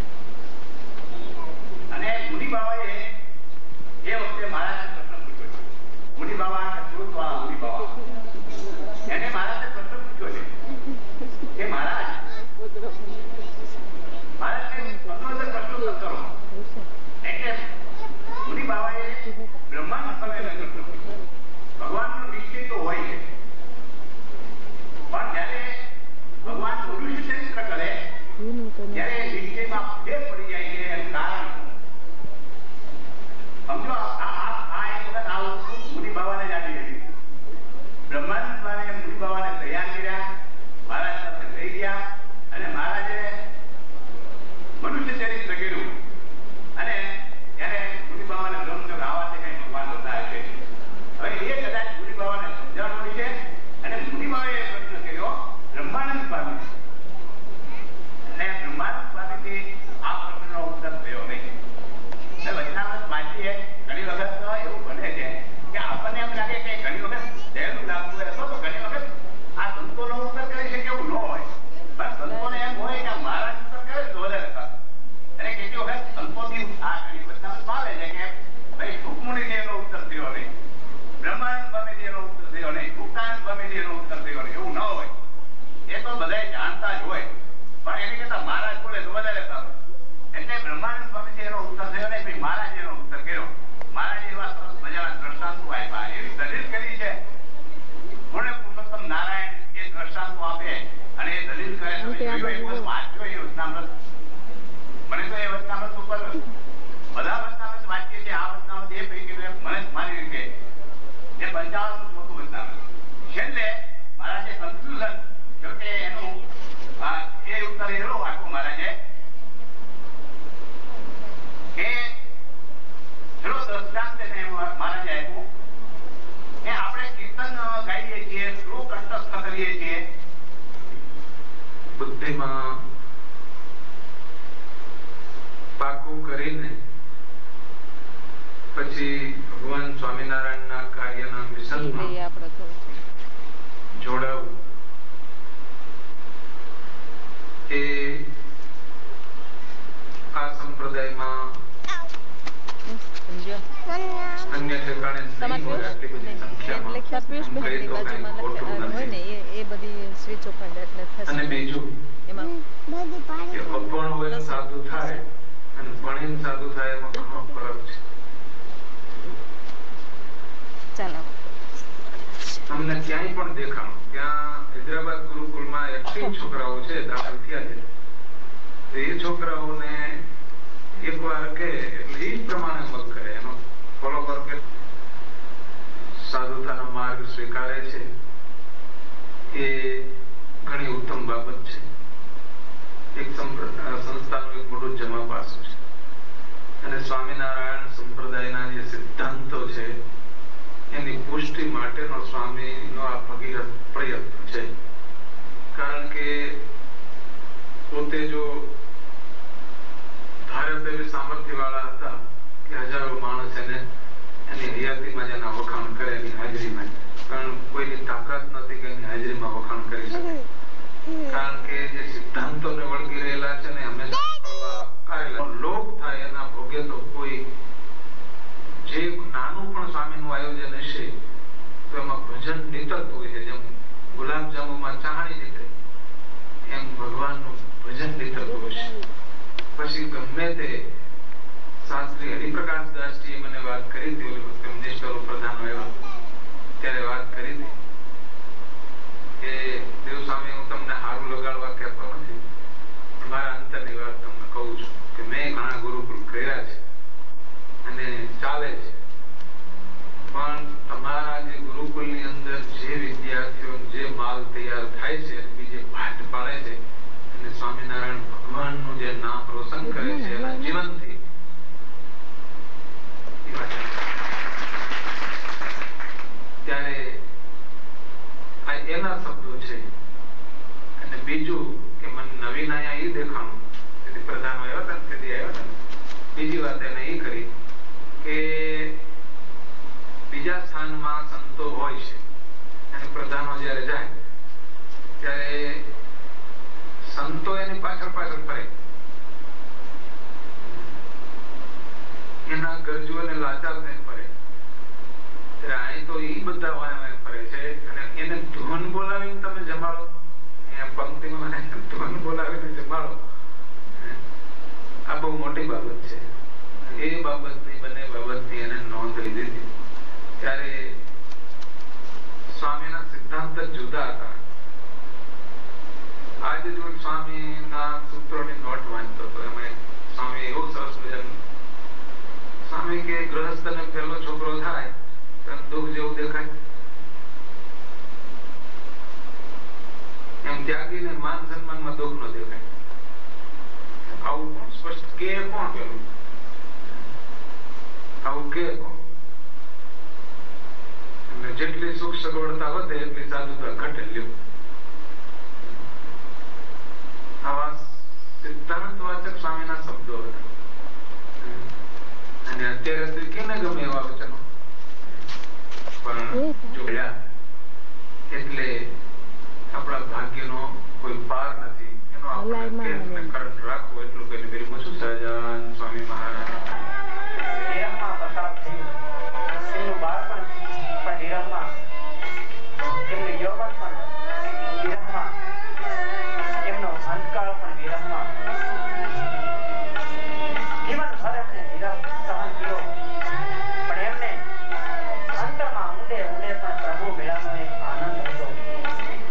અને મુનિ બાવાએ એ વખતે મહારાજને પ્રશ્ન પૂછ્યો છે. મુનિ બાવા કે સુરતવાળા મુનિ બાવા એને મહારાજે પ્રશ્ન પૂછ્યો છે કે મહારાજ મહારાજને પંદોતેર પ્રશ્નો કરો. એટલે મુનિ બાવાએ બ્રહ્માંડ સમયને પ્રશ્ન પૂછ્યો. ભગવાનનો નિશ્ચય તો હોય છે પણ જ્યારે ભગવાન મનુષ્ય ચરિત્ર કરે ત્યારે નિશ્ચયમાં ફેર પડી જાય છે. એનું કારણ સમજો આ આ એક વખત આ વસ્તુ મુનિ બાવાને જાણી હતી. બ્રહ્માનંદ સ્વામીએ મુનિ બાવાને તૈયાર કર્યા, મહારાજ સાથે લઈ ગયા અને મહારાજે મનુષ્ય ચરિત્ર કર્યું. અને ત્યારે મુનિ બાવાને બ્રહ્મનો ગાવા છે કઈ ભગવાન બતાવે છે. હવે એ કદાચ મુનિ બાવાને સમજાવવાનું છે અને મુનિ બાવાએ પ્રશ્ન કર્યો બ્રહ્માનંદ સ્વામી અને બ્રહ્માનંદ સ્વામીથી આ પ્રશ્નનો ઉત્તર થયો નહીં. વચનામૃત વાંચીએ ઘણી વખત એવું બને છે કે આપણને એમ લાગે કે ઘણી વખત સહેલું લાગતું હોય અથવા તો ઘણી વખત આ સંતોનો ઉત્તર કરી શકે એવું ન હોય. પણ સંતોને એમ હોય કે મહારાજ ઉત્તર કરે તો વધારે સારું. અને કેટલી વખત સંતોથી આ ઘણી વચનામૃતમાં આવે છે કે ભાઈ સુખમુનિથી એનો ઉત્તર થયો નહીં, બ્રહ્માનંદ સ્વામીથી એનો ઉત્તર થયો નહીં, મુક્તાનંદ સ્વામીથી એનો ઉત્તર થયો નહીં. એવું ન હોય. એ તો બધાએ જાણતા જ હોય પણ એની કરતા મહારાજ બોલે તો વધારે સારું. એટલે બ્રહ્માનંદ સ્વામીથી એનો ઉત્તર થયો નહીં, ભાઈ મહારાજ એનો ઉત્તર કર્યો. મહારાજે એવા સરસ મજાના દ્રષ્ટાંતો આપ્યા. એવી દલીલ કરી છે પૂર્ણ પુરુષોત્તમ નારાયણ એ દ્રષ્ટાંતો આપે અને એ દલીલ કરે. તમે જોયું એક વખત વાંચ્યો એ વચનામૃત? મને તો એ વચનામૃત ઉપર બધા વચનામૃત વાંચીએ છીએ. આ વચનામૃત એ પૈકી મને મારી રીતે એ પંચાવન મોટું વચનામૃત. છેલ્લે મહારાજે કન્ક્લુઝન જોકે એનું એ ઉત્તર એવો આપ્યો મહારાજે કે ચલો દ્રષ્ટાંત મહારાજે આપ્યું કે આપણે કીર્તન ગાઈએ છીએ, શ્લોક કંઠસ્થ કરીએ છીએ. બુદ્ધિમાં પાકું કરીને પછી ભગવાન સ્વામિનારાયણના કાર્યના મિશનમાં જોડાવું એ આ સંપ્રદાયમાં અન્ય ઠેકાણે નહીં હોય આટલી બધી સંખ્યામાં અને બીજું કે અભણ હોય સાધુ થાય અને ભણીને સાધુ થાય એમાં ઘણો ફરક છે. અમને ક્યાંય પણ દેખાણું ત્યાં હૈદરાબાદ ગુરુકુલમાં એટલી છોકરાઓ છે દાખલ થયા છે તો એ છોકરાઓને એક વાર કે એટલે એ પ્રમાણે મત કરે એનો ફોલો કે સાધુતાનો માર્ગ સ્વીકારે છે એ ઘણી ઉત્તમ બાબત છે. એક સંસ્થાનું એક મોટું જમા પાસું છે અને સ્વામિનારાયણ સંપ્રદાયના જે સિદ્ધાંતો છે એની પુષ્ટિ માટેનો સ્વામીનો આ ભગીરથ પ્રયત્ન છે. કારણ કે પોતે જો ધારે તેવી સામર્થ્ય વાળા હતા કે હજારો માણસ એને એની હયાતીમાં જેના વખાણ કરે એની હાજરીમાં, પણ કોઈની તાકાત નથી કે એની હાજરીમાં વખાણ કરી શકે. કારણ કે જે સિદ્ધાંતોને વળગી રહેલા છે ને હંમેશા લોક થાય એના ભોગે તો કોઈ જે નાનું પણ સ્વામીનું આયોજન હશે તો એમાં ભજન નીતરતું હોય છે. જેમ ગુલાબજાંબુમાં ચાહણી નીકળે એમ ભગવાનનું ભજન નીતરતું હશે. પછી ગમે તે શાસ્ત્રી હરિપ્રકાશ દાસજીએ મને વાત કરી હતી, કમ્યુનિસ્ટો પ્રધાનો એવા ત્યારે વાત કરી હતી કે દેવસ્વામી હું તમને હારું લગાડવા કહેતો નથી, મારા અંતરની વાત તમને કહું છું કે મેં ઘણા ગુરુકુળ કર્યા છે અને ચાલે છે, પણ તમારા જે ગુરુકુલની અંદર જે વિદ્યાર્થીઓ જે માલ તૈયાર થાય છે બીજે ભાત પાડે છે અને સ્વામિનારાયણ ભગવાનનું જે નામ રોશન કરે છે એના જીવનથી, ત્યારે એના શબ્દો છે. અને બીજું કે મને નવીન અહીંયા એ દેખાણું પ્રધાનો આવ્યા હતા તેથી આવ્યા હતા. બીજી વાત એને એ કરી કે બીજા સ્થાનમાં સંતો હોય છે અને પ્રધાનો જયારે જાય ત્યારે સંતો એની પાછળ પાછળ ફરે, એના ગરજુ અને લાચાર થઈને ફરે. ત્યારે અહીં તો એ બધા વાયા ફરે છે અને એને ધૂન બોલાવીને તમે જમાડો, અહીંયા પંક્તિમાં ધૂન બોલાવીને જમાડો, આ બહુ મોટી બાબત છે. એ બાબતની બંને બાબતની એને નોંધ લીધી હતી. ત્યારે સ્વામીના સિદ્ધાંત જુદા હતા. આજે જો સ્વામીના સૂત્રોની નોટ વાંચતો હતો એમાં સ્વામી એવું સરસ ભજન, સ્વામી કે ગૃહસ્થને પહેલો છોકરો થાય તો દુઃખ જેવું દેખાય, એમ ત્યાગીને માન સન્માનમાં દુઃખ નો દેખાય. આવું કોણ સ્પષ્ટ કે કોણ પેલું આવું કે કોણ? જેટલી સુખ સગવડતા વધે એટલી સાધુતા ઘટે. લ્યો આવા સિદ્ધાંત વાચક સ્વામીના શબ્દો હતા. અને અત્યારે કેને ગમે એવા વચનો, પણ જોડ્યા એટલે આપણા ભાગ્યનો કોઈ પાર નથી. એનો આપણે કરંટ રાખવો એટલું કરી મેરી મસુ સહજાન સ્વામી મહારાજ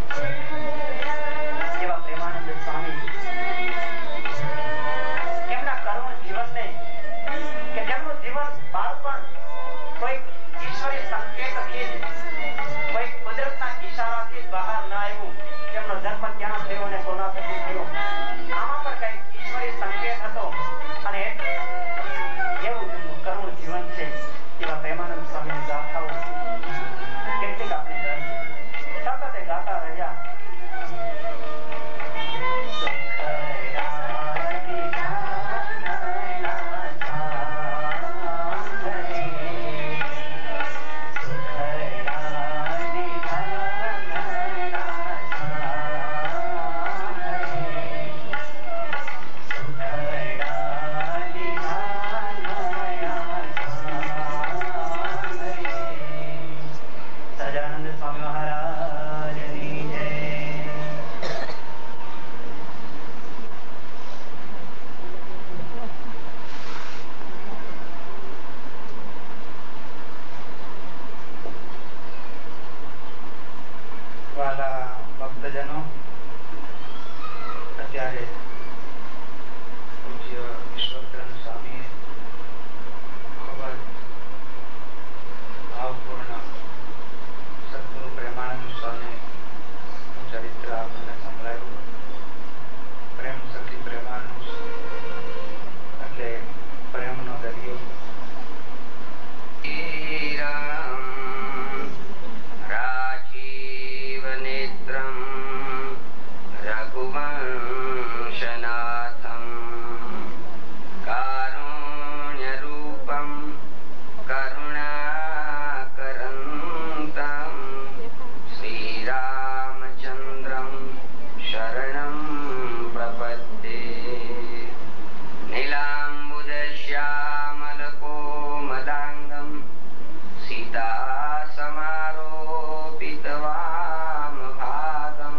એમના ત્યારે પૂજ્ય ઈશ્વરચંદ્ર સ્વામીએ ખૂબ જ ભાવપૂર્ણ સદગુરુ પ્રેમાનંદ સ્વામી ચરિત્ર આપણને સંભળાયું. પ્રેમ સખી પ્રેમાનંદ એટલે પ્રેમનો દરિયો. રાજીવ નેત્રમ રઘુવંશનાથમ કારુણ્ય રૂપમ કરુણાકરંતમ શ્રીરામચંદ્રમ શરણમ પ્રપદ્યે. નીલાંબુજશ્યામલકોમલાંગમ સીતા સમારોપિતવામભાગમ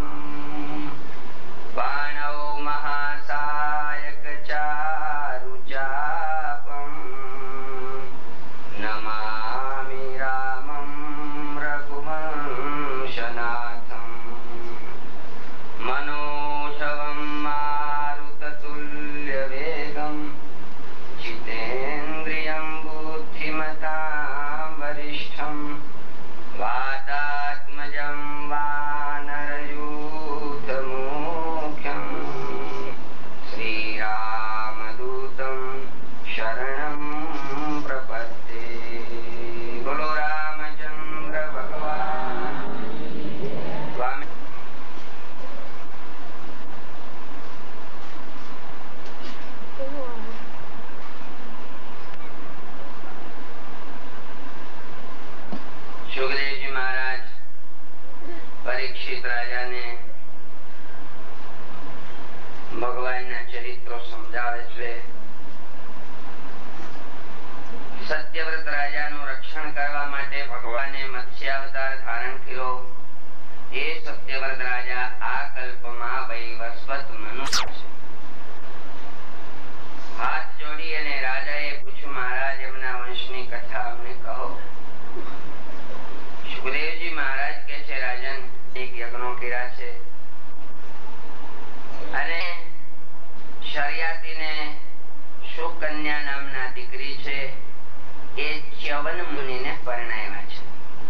બાણૌ મહાસાયક ચારુચાપમ નમામિ રામં રઘુવંશનાથમ. મનોષવં મારુતતુલ્યવેગં જીતેન્દ્રિયં બુદ્ધિમતાં વરિષ્ઠં વાતાત્મજં વાનરયુથમુખ્યં શ્રીરામદૂतं શરણં પ્રપદ્યે. બોલો રામચંદ્ર ભગવાન સ્વામી. સુખદેવજી મહારાજ પરીક્ષિત રાજાને ભગવાનના ચરિત્રો સમજાવે છે. સત્યવ્રત રાજાનું રક્ષણ કરવા માટે ભગવાને મત્સ્યાવતાર ધારણ કર્યો. એ સત્યવ્રત રાજા આ કલ્પમાં વૈવસ્વત મનુષ્ય છે. હાથ જોડી અને રાજાએ પૂછ્યું, મહારાજ એમના વંશની કથા અમને કહો. સુખદેવજી મહારાજ કે છે, રાજન એક યજ્ઞો કર્યા છે અને શર્યાતીને સુકન્યા નામના દીકરી છે એ ચ્યવન મુનિને પરણાવ્યા છે.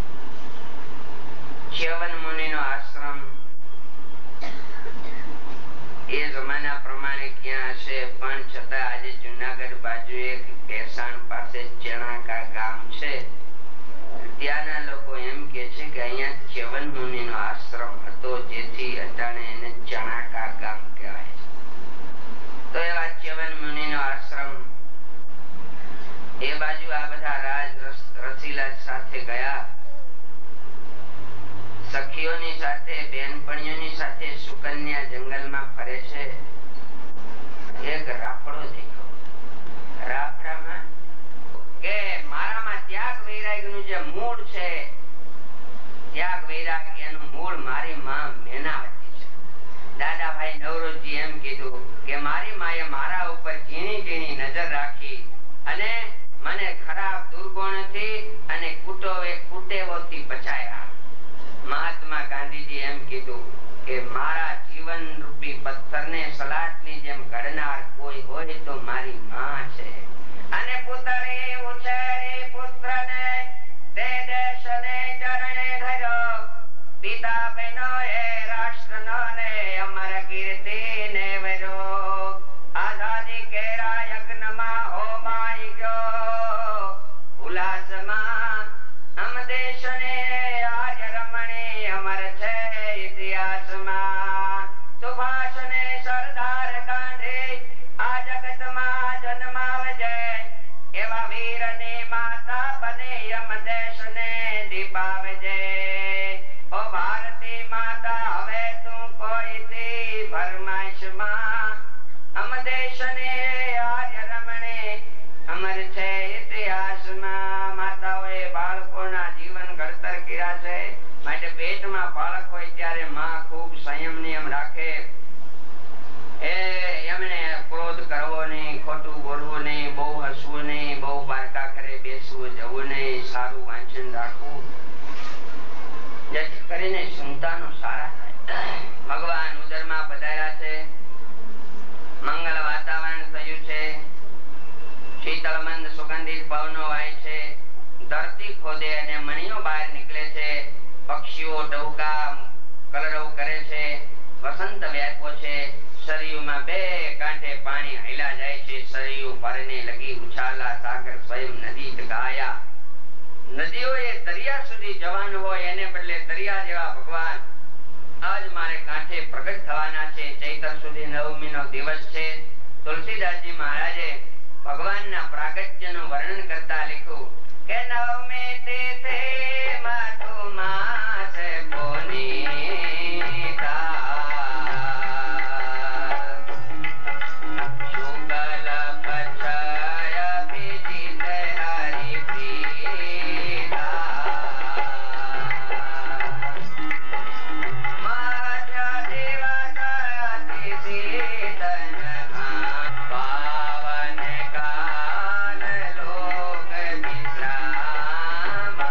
ચ્યવન મુનિનો આશ્રમ એ જમાના પ્રમાણે ક્યાં હશે, પણ છતાં આજે જુનાગઢ બાજુ એક ભેસાણ પાસે ચણાકા ગામ છે. ત્યાંના લોકો એમ કે છે કે અહીંયા ચ્યવન મુનિનો આશ્રમ હતો, જેથી અટાણે એને ચણાકા ગામ કહેવાય છે. તો એવા ચ્યવન મુનિનો આશ્રમ એ બાજુ આ બધા રાજ રસીલા સાથે ગયા. સખીઓની સાથે, બેનપણીઓની સાથે સુકન્યા જંગલમાં ફરે છે. એક રાફડો દેખ્યો. રાફડામાં કે મારામાં ત્યાગ વૈરાગ્યનું જે મૂળ છે, ત્યાગ વૈરાગ્યનું મૂળ મારી માં મેનાવતી છે. દાદાભાઈ નવરોજી એમ કીધું કે મારી માએ મારા ઉપર ઝીણી ઝીણી નજર રાખી અને મને ખરાબ દુર્ગુણથી અને કુટોવે કુટેવોથી બચાયા. મહાત્મા ગાંધીજી એમ કીધું કે મારા જીવન રૂપી પથ્થરને સલાટની જેમ ઘડનાર કોઈ હોય તો મારી માં છે. અને પુત્રે ઉછેરી પુત્રને તે દેશને ચરણે ધર્યો. પિતા બહેનો એ રાષ્ટ્રનો ને અમર કીર્તિ ને વર્યો. આઝાદી કેરા યજ્ઞમાં હોમાઈ ગયો. ઉલ્લાસમાં અમ દેશને આજ રમણી અમર છે ઇતિહાસમાં. સુભાષને સરદાર ગાંધી આ જગતમાં જન્માવજે. એવા વીરની માતા બની અમ દેશને દીપાવજે. ઓ ભારતી માતા હવે તું કોઈથી ફરમાઈશમાં. અમ દેશને આર્ય રમણે અમર છે ઇતિહાસમાં. માતાઓએ બાળકોના જીવન ઘડતર કર્યા છે, માટે પેટમાં બાળક હોય ત્યારે માં ખૂબ સંયમ નિયમ રાખે. એ એમને ક્રોધ કરવો નહીં, ખોટું બોલવું નહીં, બહુ હસવું નહીં, બહુ બારકા ઘરે બેસવું જવું નહીં, સારું વાંચન રાખવું, જેથી કરીને સંતાનો સારા થાય. ભગવાન ઉદરમાં પધાર્યા છે પવનો વાય છે, ધરતી ખોદે અને મણીઓ બહાર નીકળે છે, પક્ષીઓ ટહુકા કલરવ કરે છે, વસંત વ્યાપો છે, સરયુમાં બે કાંઠે પાણી હાલ્યા જાય છે, સરયુ પરને લગી ઉછાલા, સાગર સ્વયં નદી ગાયા. નદીઓ એ દરિયા સુધી જવાનું હોય એને બદલે દરિયા જેવા ભગવાન આજ મારે કાંઠે પ્રગટ થવાના છે. ચૈત્ર સુધી નવમી નો દિવસ છે. તુલસીદાસજી મહારાજે ભગવાનના પ્રાગટ્યનું વર્ણન કરતા લખ્યું કે નવમે તિથિ માધુ માસ પુનીતા શુક્લ પક્ષય અભિજીત હરિપ્રીતા મધ્ય દિવસ અતિ શીતલ પાવન કાલ લોક વિશ્રામ.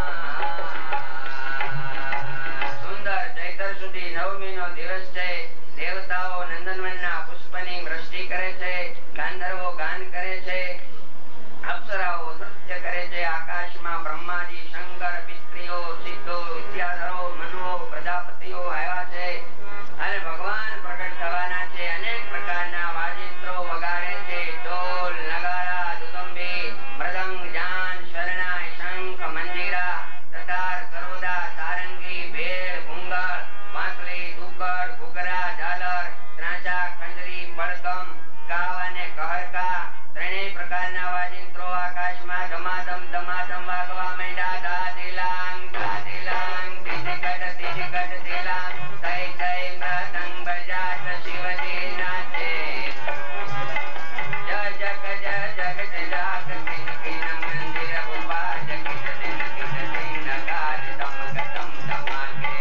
સુંદર ચૈત્ર સુધી નવમી નો દિવસ છે. દેવતાઓ નંદનવનના પુષ્પની વૃષ્ટિ કરે છે, ગાંધર્વો ગાન કરે છે, અપ્સરાઓ નૃત્ય કરે છે, આકાશમાં બ્રહ્માજી, શંકર, પિતૃઓ, સિદ્ધો, વિદ્યાધરો, મનુઓ, પ્રજાપતિઓ આવ્યા છે અને ભગવાન પ્રગટ થવાના છે. અનેક પ્રકારના વાજિત્રો વગાડે છે, ઢોલ, નગારા, દુદુંબી, મૃદંગ, જાન, શરણાઈ, શંખ, મંજીરા, તતાર, સરોદા, સારંગી, ભેલ, ઘુંગળ, વાંસળી, દુકડ, ઘૂઘરા, ઝાલર, ત્રાંચા, ખંજરી, બળગમ, કાવ અને કહરકા ત્રણેય પ્રકારના વાજિત્રો આકાશમાં ધમાધમ ધમાધમ વાગવા માંડ્યા. ધા ધીલાંગ, ધા ધીલાંગ, ધીધીકટ, ધીધીકટ, ધીલાંગ, થઈ થઈ મૃદંગ બજાત શિવજી નાચે. જય જગ જય જગત જાગ કિન કિન મંદિર ઉભા જગત દિન કિન દિન નગાર ધમક ધમ ધમાકે.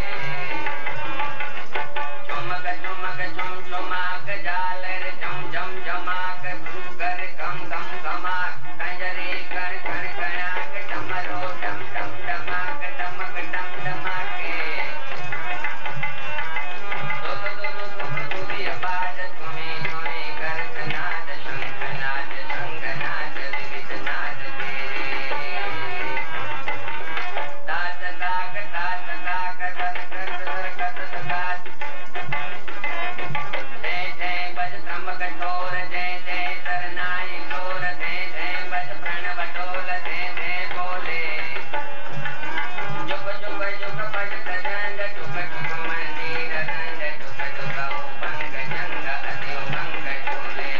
ચુમક ચુમક ચુમ ચુમાક ઝાલર જમ જમ જમાક ભૂગર ગમ ગમ ગમાક કંજરી કણ કણ કણાક ડમરો ડમ ડમ ડમાક ડમક ડમ ડમાકે. દો દો દો દો દો દુરી અબાજ તુમી તુમી કરત નાદ શંખ નાદ શંખ નાદ વિવિધ નાદ દે. તાત તાક તાત તાક તર કર તર કત તકાત. જય જય બજ ત્રંબક ઠોર, જય જય શરણાઈ ચોર, જય જય બજ પ્रणव ઢોલ, જય જય બોલે. જુગ જુગ જુગ પજ તજંગ, જુગ જુગ મંદિર રંગ, જુગ જુગ ઉભંગ જંગ અતિ ઉભંગ ચોલે.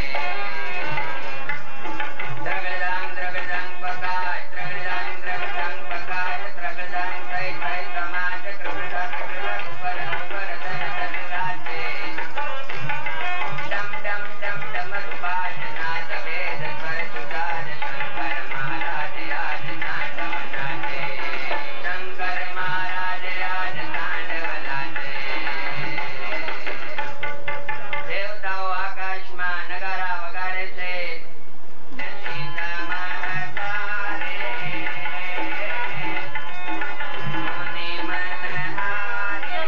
દ્રગદાંગ દ્રગદાંગ પકાશ, દ્રગદાંગ દ્રગદાંગ પકાશ, દ્રગદાંગ થઈ થઈ સમાજ, દ્રગદાંગ દ્રગદાંગ ઉપર ઉપર ધન ધન ગાજે. ડમ ડમ ડમ ડમ રૂપાજ નાદ વેદ સ્વર સુજાજ, શંકર મહારાજ આજ તાંડવ નાચે. શંકર મહારાજ આજ તાંડવ નાચે. દેવતાઓ આકાશમાં નગારા વગાડે છે. શીત મહતારે મુનિ મનહારે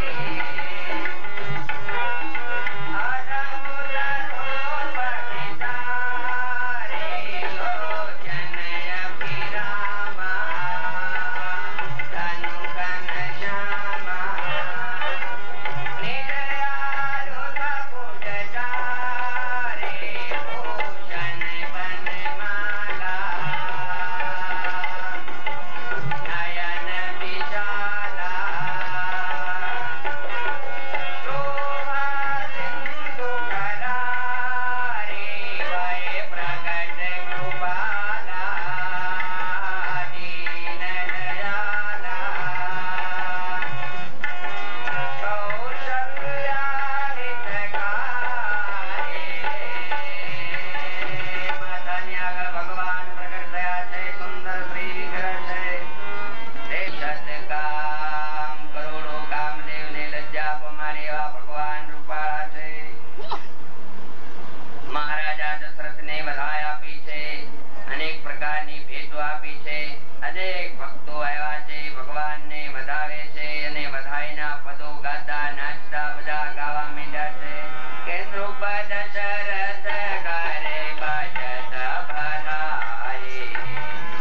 દશરથ ઘરે બજત ભરાય.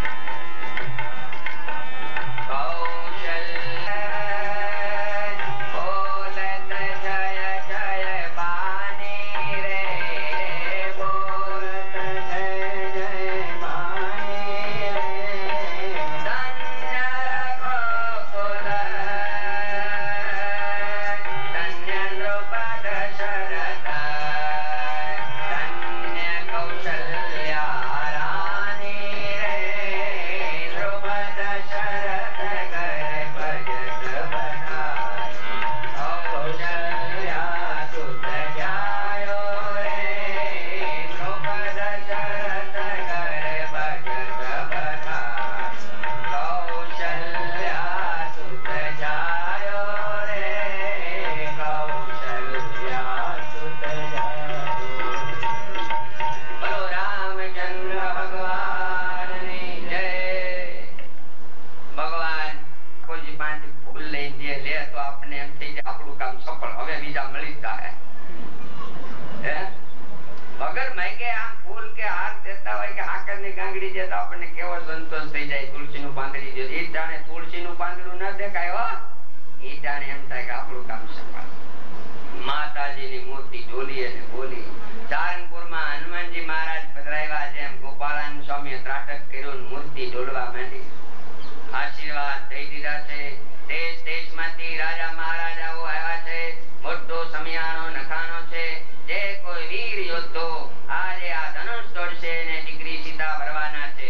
પાંદડી જે તો આપણને કેવો સંતોષ થઈ જાય. તુલસીનું પાંદડી જે એ જાણે તુલસીનું પાંદડું ન દેખાય હો, એ જાણે એમ થાય કે આપણું કામ સફળ. માતાજીની મૂર્તિ ડોલી અને બોલી. સારંગપુરમાં હનુમાનજી મહારાજ પધરાવ્યા, જેમ ગોપાળાનંદ સ્વામીએ ત્રાટક કર્યું, મૂર્તિ ડોલવા માંડી. આશીર્વાદ દઈ દીધા છે. દેશ દેશમાંથી રાજા મહારાજાઓ આવ્યા છે. મોટો સમિયાણો નખાનો છે. જે કોઈ વીર યોદ્ધો આજે આ ધનુષ તોડશે ને દીકરી સીતા વરવાના છે.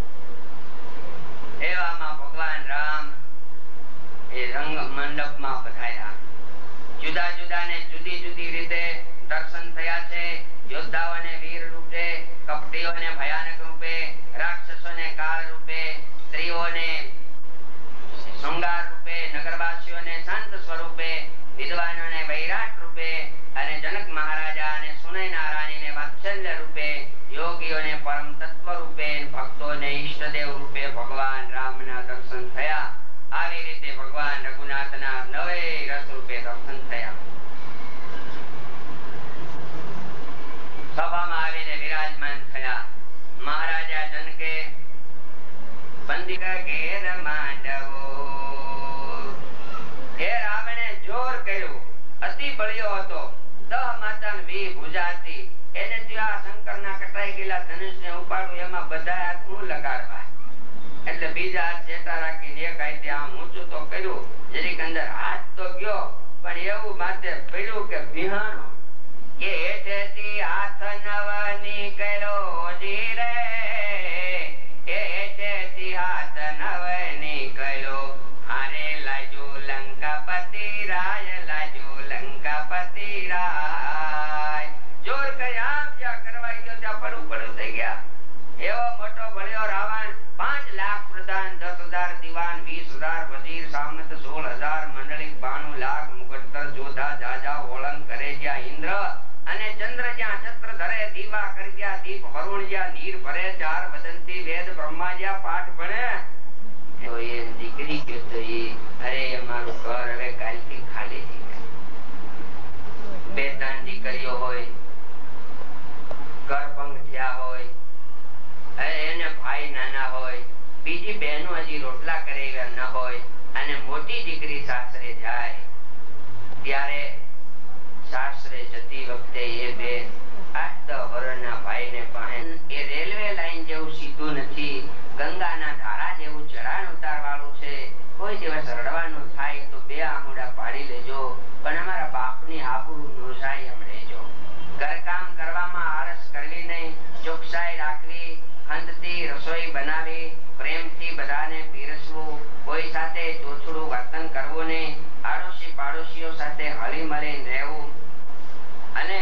એવામાં ભગવાન રામ એ રંગ મંડપમાં પધાર્યા. જુદા જુદા ને જુદી જુદી રીતે દર્શન થયા છે. યોદ્ધાઓને વીર રૂપે, કપટીઓને ભયાનક રૂપે, રાક્ષસોને કાળ રૂપે, સ્ત્રીઓને શૃંગાર રૂપે, નગરવાસીઓને શાંત સ્વરૂપે, વિદ્વાનોને વૈરાટ રૂપે અને જનક મહારાજા અને સુનયના રાણીને વાત્સલ્ય રૂપે, યોગીઓને પરમ તત્વ રૂપે, ભક્તોને ઈષ્ટદેવ રૂપે ભગવાન રામના દર્શન થયા. આવી રીતે ભગવાન રઘુનાથના નવે રસ રૂપે દર્શન થયા. સભામાં આવીને વિરાજમાન થયા. મહારાજા જનકે બંદી ઘેર માંડવો. હે રાવણે જોર કર્યું, અતિ બળ્યો હતો. દહ માતા વી ભુજાતી. એને ત્યાં શંકરના કટાઈ ગયેલા ધનુષને ઉપાડું, એમાં બધા હાથ હું લગાડવા. એટલે બીજા હાથ જેટા રાખીને એક હાથે આમ ઊંચું તો કર્યું, જરીક અંદર હાથ તો ગયો, પણ એવું માથે પડ્યું કે બિહાણો કે હેઠેથી હાથ નવ નીકળ્યો ધીરે, એ હેઠેથી હાથ નવ નીકળ્યો. હારે લાજો લંકાપતિ રાય, લાજો લંકાપતિ રાય. જોર કરી આમ જ્યાં કરવાઈ ગયો ત્યાં પડું પડું થઈ ગયા. એવો મોટો ભળ્યો રાવણ. પાંચ લાખ પ્રધાન, દસ હજાર દિવાન, વીસ હજાર વજીર, સામંત સોળ હજાર મંડળિક, બાણું લાખ મુગટતર જોધા, જાજા ઓળંગ કરે જ્યાં ઇન્દ્ર અને ચંદ્ર જ્યાં છત્ર ધરે, દીવા કરી જ્યાં દીપ, વરુણ જ્યાં નીર ભરે, ચાર વદંતી વેદ બ્રહ્મા જ્યાં પાઠ ભણે. એવો એ દીકરી ગયો તો એ અરે અમારું ઘર હવે કાલથી ખાલી થઈ જાય. બે ત્રણ દીકરીઓ હોય, ગર્ભંગ થયા હોય, એને ભાઈ નાના હોય, બીજી બહેનો હજી રોટલા કરેલા ન હોય, અને મોટી દીકરી સાસરે જાય ત્યારે સાસરે જતી વખતે એ બેન આઠ દસ વર્ષના ભાઈને પાસે, એ રેલવે લાઈન જેવું સીધું નથી, ગંગાના ધારા જેવું ચઢાણ ઉતાર વાળું છે. કોઈ દિવસ રડવાનું થાય તો બે આંગળા પાડી લેજો, પણ અમારા બાપની આબરૂ નો જાય એમ રહેજો. ઘરકામ કરવામાં આળસ કરવી નહીં, ચોકસાઈ રાખવી, ખંતથી રસોઈ બનાવી, પ્રેમથી બધાને પીરસવું, કોઈ સાથે ચોછડું વર્તન કરવું નહીં, આડોશી પાડોશીઓ સાથે હળી મળીને રહેવું, અને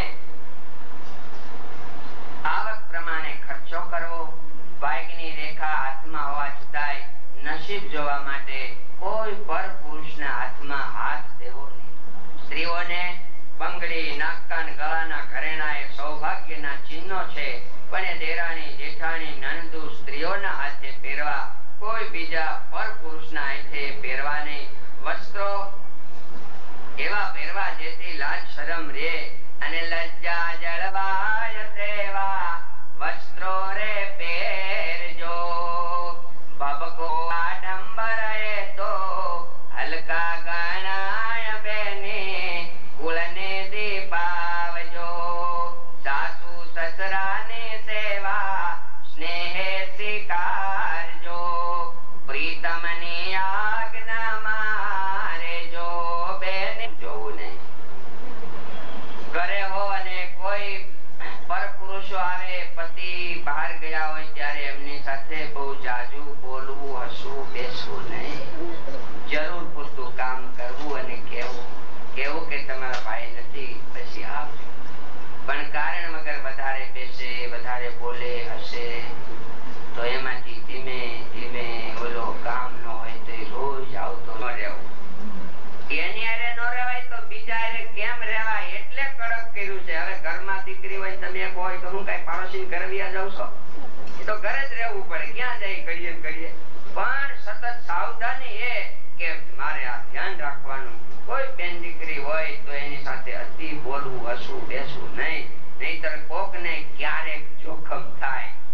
આવક પ્રમાણે ખર્ચો કરવો. ભાગ્યની રેખા હાથમાં હોવા છતાંય નસીબ જોવા માટે કોઈ પર પુરુષના હાથમાં હાથ દેવો નહીં. સ્ત્રીઓને બંગડી, નાકકાન, ગળાના ઘરેણા એ સૌભાગ્યના ચિહ્નો છે, પણ એ દેરાણી, જેઠાણી, નણંદુ સ્ત્રીઓના હાથે પહેરવા, કોઈ બીજા પર પુરુષના હાથે પહેરવા નહીં. વસ્ત્રો એવા પહેરવા જેથી લાજ શરમ રે અને લજ્જા જળવાય તેવા વસ્ત્રો રે પહેરજો. ભબકો આડંબર એ તો હલકા ગણાય બેની, કુળને દીપાવજો. સાસુ સસરાની સેવા સ્નેહે સ્વીકારજો, પ્રીતમની આજ્ઞા મારેજો. બેન જોવું નહીં. ઘરે હો અને કોઈ પર પુરુષો આવે, પતિ બહાર ગયા હોય ત્યારે એમની સાથે બહુ જાજુ બોલવું, હસવું, બેસવું નહીં. જરૂર પૂરતું કામ કરવું અને કહેવું કેવું કે તમારા ભાઈ નથી, પછી આવજો. પણ કારણ વગર વધારે બેસે, વધારે બોલે, હસે તો એમાંથી ધીમે ધીમે ઓલો કામ ન હોય તો રોજ આવતો ન રહેવું. એની હારે ન રહેવાય તો બીજા હારે કેમ રહેવાય, એટલે કડક કર્યું છે. હવે ઘરમાં દીકરી હોય, તમે એક હોય તો હું કઈ પાડોશી ઘરે વ્યા જાવ છો? એ તો ઘરે જ રહેવું પડે, ક્યાં જાય કરીએ કરીએ. પણ સતત સાવધાની એ કે મારે આ ધ્યાન રાખવાનું. કોઈ બેન દીકરી હોય તો એની સાથે અતિ બોલવું, હસવું, બેસવું નહીં, નહીતર કોક ને ક્યારેક જોખમ થાય.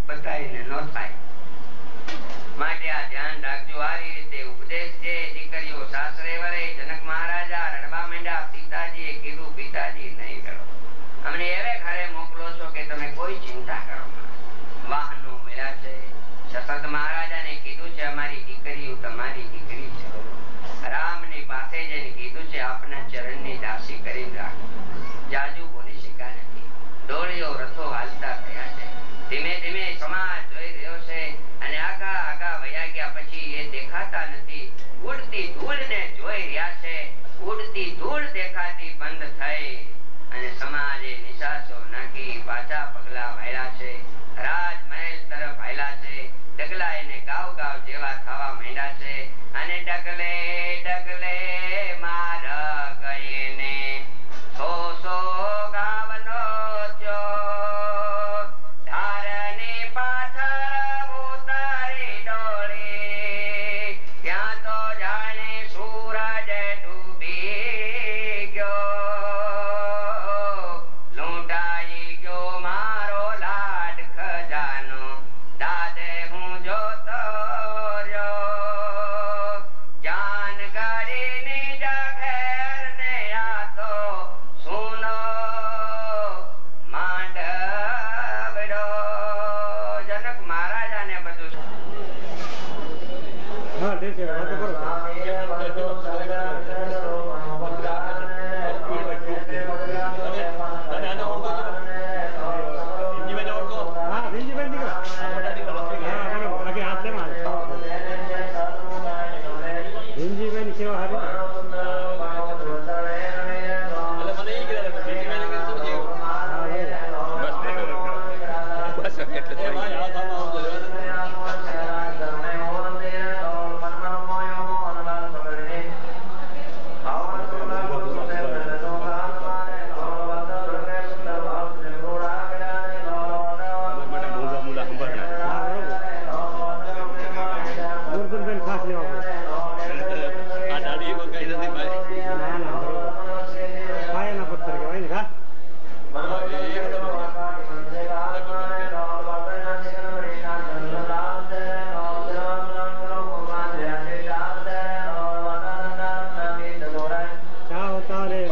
બતાવીને ન થાય. માટે આ ધ્યાન રાખજો. આ રીતે ઉપદેશ છે. દીકરીઓ સાસરે વરે જનક મહારાજા રડવા માંડ્યા. સીતાજીએ કીધું પિતાજી નહીં કરો, અમને એવે ઘરે મોકલો છો કે તમે કોઈ ચિંતા કરો. વાહનો મળ્યા છે. દશરથ મહારાજાને કીધું છે અમારી દીકરીઓ તમારી દીકરી છે. રામની પાસે જઈને કીધું છે આપના ચરણની દાસી કરીને રાખો. જાજુ બોલી શકા નથી. ડોળીઓ રથો હાલતા થયા છે. ધીમે ધીમે સમાજ જોઈ રહ્યો છે અને આગા આગા વયા ગયા પછી એ દેખાતા નથી. ઉડતી ધૂળને જોઈ રહ્યા છે. ઉડતી ધૂળ દેખાતી બંધ થઈ અને સમાજે નિશાસો નાખી પાછા પગલા વાળ્યા છે. રાજમહેલ તરફ હાલ્યા છે. ડગલા એને ગાવ ગાવ જેવા થવા માંડ્યા છે અને ડગલે ડગલે માર ગઈને સો સો ગાવનો થયો. ધારની પાછળ ઉતારી ડોળી ત્યાં તો જાણે સૂરજ ડૂબી ગયો. લૂંટાઈ ગયો મારો લાડ ખજાનો, દાદે હું જોતો રહ્યો. જાન ગાડીની જઘેર ને આ તો સુનો માંડવડો. જનક મહારાજાને બધું હા ઠીક છે, વાતો કરો. હા રીંજીભાઈ નીકળો. હા બરોબર. બાકી હાથ લેવા રીંજીભાઈની સેવા હારી. ગોરધનભાઈ ખાસ લેવા પડે. ના ના બરોબર. પાયાના પથ્થર કહેવાય ને. હા ચાઓ તારે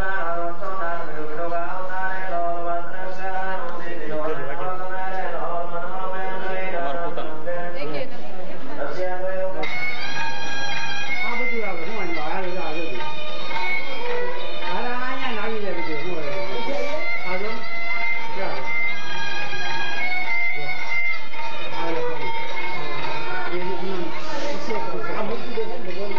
આ બધું આવે. શું વાંધો? આવે તો આવે જ. અરે અહીંયા ને આવી જાય બધું. શું આવે? આ જો ચાલો. જો. આ લો પાણી. એ રીતનું ઉપયોગ કરી શકે. આ મૂકી દે છે ભગવાન.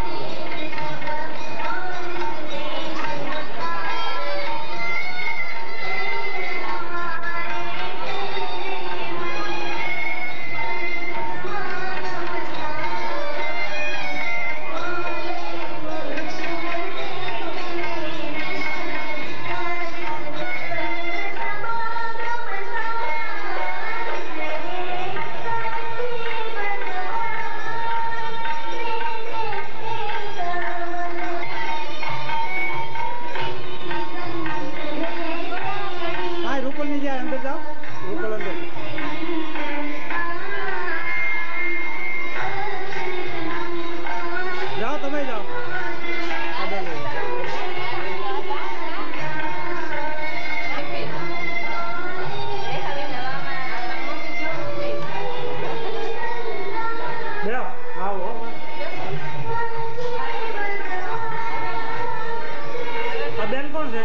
હા રૂપલની જાય અંદર જાઓ. રૂપલ અંદર. જાઓ તમે જાઓ. આ બોલો. બેહો. આવો. આ બેન કોણ છે?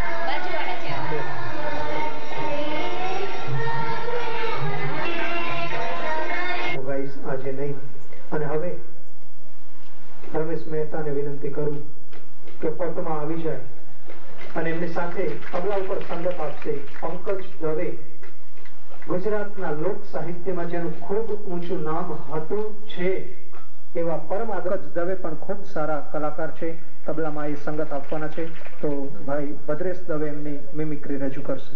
ગાઈસ આજે નહીં. અને હવે રમેશ મહેતાને વિનંતી કરું કે પટમાં આવી જાય અને એમની સાથે તબલા ઉપર સંગત આપશે પંકજ દવે. ગુજરાતના લોક સાહિત્યમાં જેનું ખૂબ ઊંચું નામ હતું છે એવા પરમ પંકજ દવે પણ ખૂબ સારા કલાકાર છે. તબલામાં એ સંગત આપવાના છે. તો ભાઈ ભદ્રેશ દવે એમની મિમિક્રી રજૂ કરશે.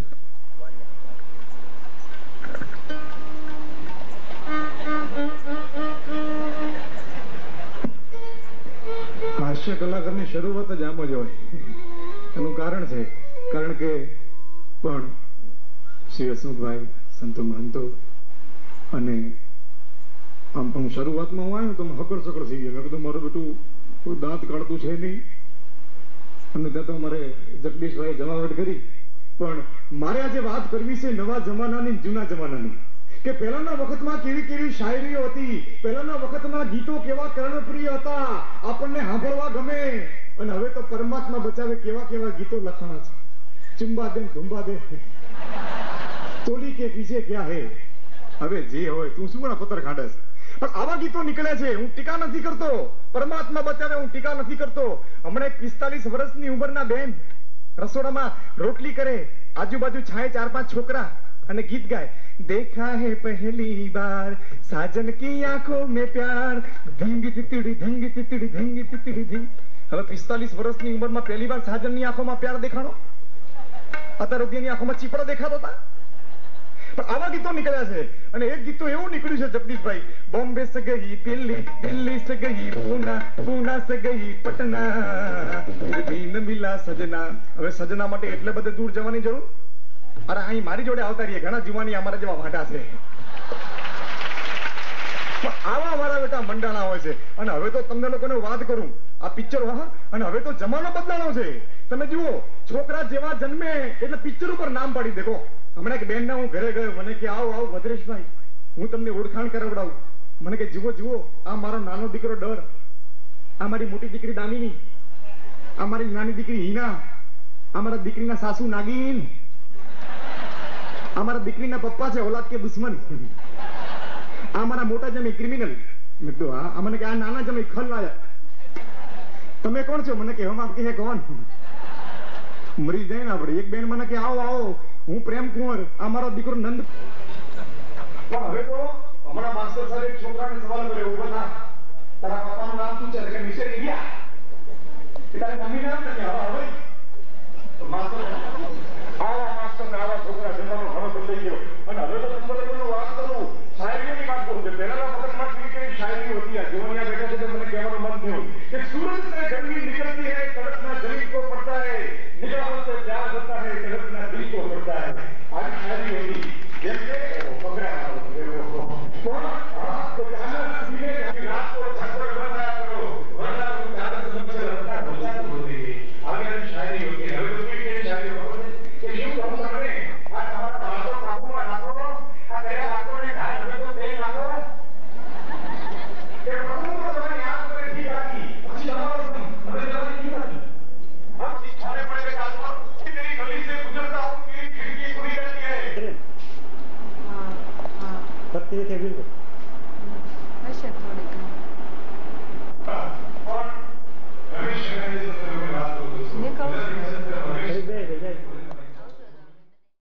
હાસ્ય કલાકારની શરૂઆત જ આમ જ હોય. એનું કારણ છે કારણ કે પણ શ્રી હસમુખભાઈ, સંતો મહંતો અને આમ પણ શરૂઆતમાં હું આવ્યો તો હકડ સકડ થઈ ગયો. મેં કીધું મારું બેટું કોઈ દાંત કાઢતું છે નહીં. અને ત્યાં તો મારે જગદીશભાઈ જમાવટ કરી. પણ મારે આજે વાત કરવી છે નવા જમાનાની જૂના જમાનાની, કે પહેલાના વખતમાં કેવી કેવી શાયરીઓ હતી, પહેલાના વખતમાં ગીતો કેવા કર્ણપ્રિય હતા, આપણને સાંભળવા ગમે. અને હવે તો પરમાત્મા બચાવે કેવા કેવા ગીતો લખાણા છે. ચુંબા દે ધુંબા દે તોલી કે પીછે ક્યાં હે. હવે જે હોય તું શું મને પત્તર કાઢે છે, પણ આવા ગીતો નીકળે છે. હું ટીકા નથી કરતો, પરમાત્મા બચાવે, હું ટીકા નથી કરતો. હમણાં એક પિસ્તાલીસ વર્ષની ઉંમરના બેન રસોડામાં રોટલી કરે, આજુબાજુ છાય ચાર પાંચ છોકરા, અને ગીત ગાય. देखा है पहली बार साजन की आंखों में प्यार, ધીંગી તીતડી ધીંગી તીતડી ધીંગી તીતડી ધીંગ. હવે પિસ્તાલીસ વર્ષની ઉંમરમાં પહેલી વાર સાજનની આંખોમાં પ્યાર દેખાણો. અત્યારે ની આંખોમાં ચીપડો દેખાતો હતા. પણ આવા ગીતો નીકળ્યા છે. અને એક ગીત તો એવું નીકળ્યું છે જગદીશભાઈ, બોમ્બે સે ગઈ દિલ્હી, દિલ્હી સે ગઈ પૂના, પૂના સે ગઈ પટના, ફિર ભી ન મિલા સजना. હવે સજના માટે એટલે બધે દૂર જવાની જરૂર? અરે અહીં મારી જોડે આવતા રહીએ, ઘણા જુવાની અમારા જેવા વાંઢા છે. આવા અમારા બેટા મંડાણા હોય છે. અને હવે તો તમને લોકોને વાત કરું, આ પિક્ચર હા, અને હવે તો જમાનો બદલાનો છે. તમે જુઓ, છોકરા જેવા જન્મે એટલે પિક્ચર ઉપર નામ પાડી દેખો. હમણાં એક બેન ના હું ઘરે ગયો, મને કે આવો આવો ભદ્રેશભાઈ, હું તમને ઓળખાણ કરાવડાવું. મને કે જુઓ જુઓ, આ મારો નાનો દીકરો ડર, આ મારી મોટી દીકરી દામિની, આ મારી નાની દીકરી હિના, આ મારા દીકરીના સાસુ નાગીન, અમારા દીકરીના પપ્પા છે ઓલાદ કે દુશ્મન, આ મારા મોટા જમી ક્રિમિનલ. મેં કીધું હા. મને કે આ નાના જમી ખલનાયક. તમે કોણ છો? મને કે હમ આપ કે કોણ? મરી જાય ને આપણે. એક બેન મને કે આવો આવો, હું પ્રેમ કુંવર, આ મારો દીકરો નંદ. પણ હવે તો હમણાં માસ્ટર સાહેબ એક છોકરાને સવાલ કર્યો, ઉભો થા, તારા પપ્પાનું નામ શું છે? કે મિસ્ટર ઇન્ડિયા. કે તારી મમ્મી નામ નથી? હવે હવે માસ્ટર આવા માસ્ટર ને આવા છોકરા જમાનો ઘણો બદલાઈ ગયો. અને હવે તો તમને લોકોને વાત કરું, શાયરીઓની વાત કરું કે પહેલાના વખતમાં કેવી કેવી શાયરીઓ હતી. આ જીવનિયા બેઠા છે તો મને કહેવાનું મન થયું કે सूरज से गर्मी निकलती है, कड़कना जमीन को पड़ता है, निगाहों से प्यार होता है, कड़कना दिल को पड़ता है. आज शायरी होती જેમ કે પકડા કોણ તો આના સીને રાત को छात्र बनाया करो, वरना तुम चार समझ रखना भूला तो होती. आगे शायरी होती है. હવે તો કેવી શાયરી હોતી કે શું કહું તમને, આ તમારા બાળકો કાબુમાં રાખો, આ કયા બાળકોને ઢાઈ હવે તો તેલ લાગો કે પ્રભુ તો તમારી આંખ પર ઠીક રાખી, પછી તમારો હવે તમારી ઠીક રાખી. हम सिखाने पड़ेगा कालमा कि तेरी गली से गुजरता हूँ, तेरी खिड़की खुली रहती है. हाँ हाँ करती है क्या बिल्कुल. अच्छा थोड़ी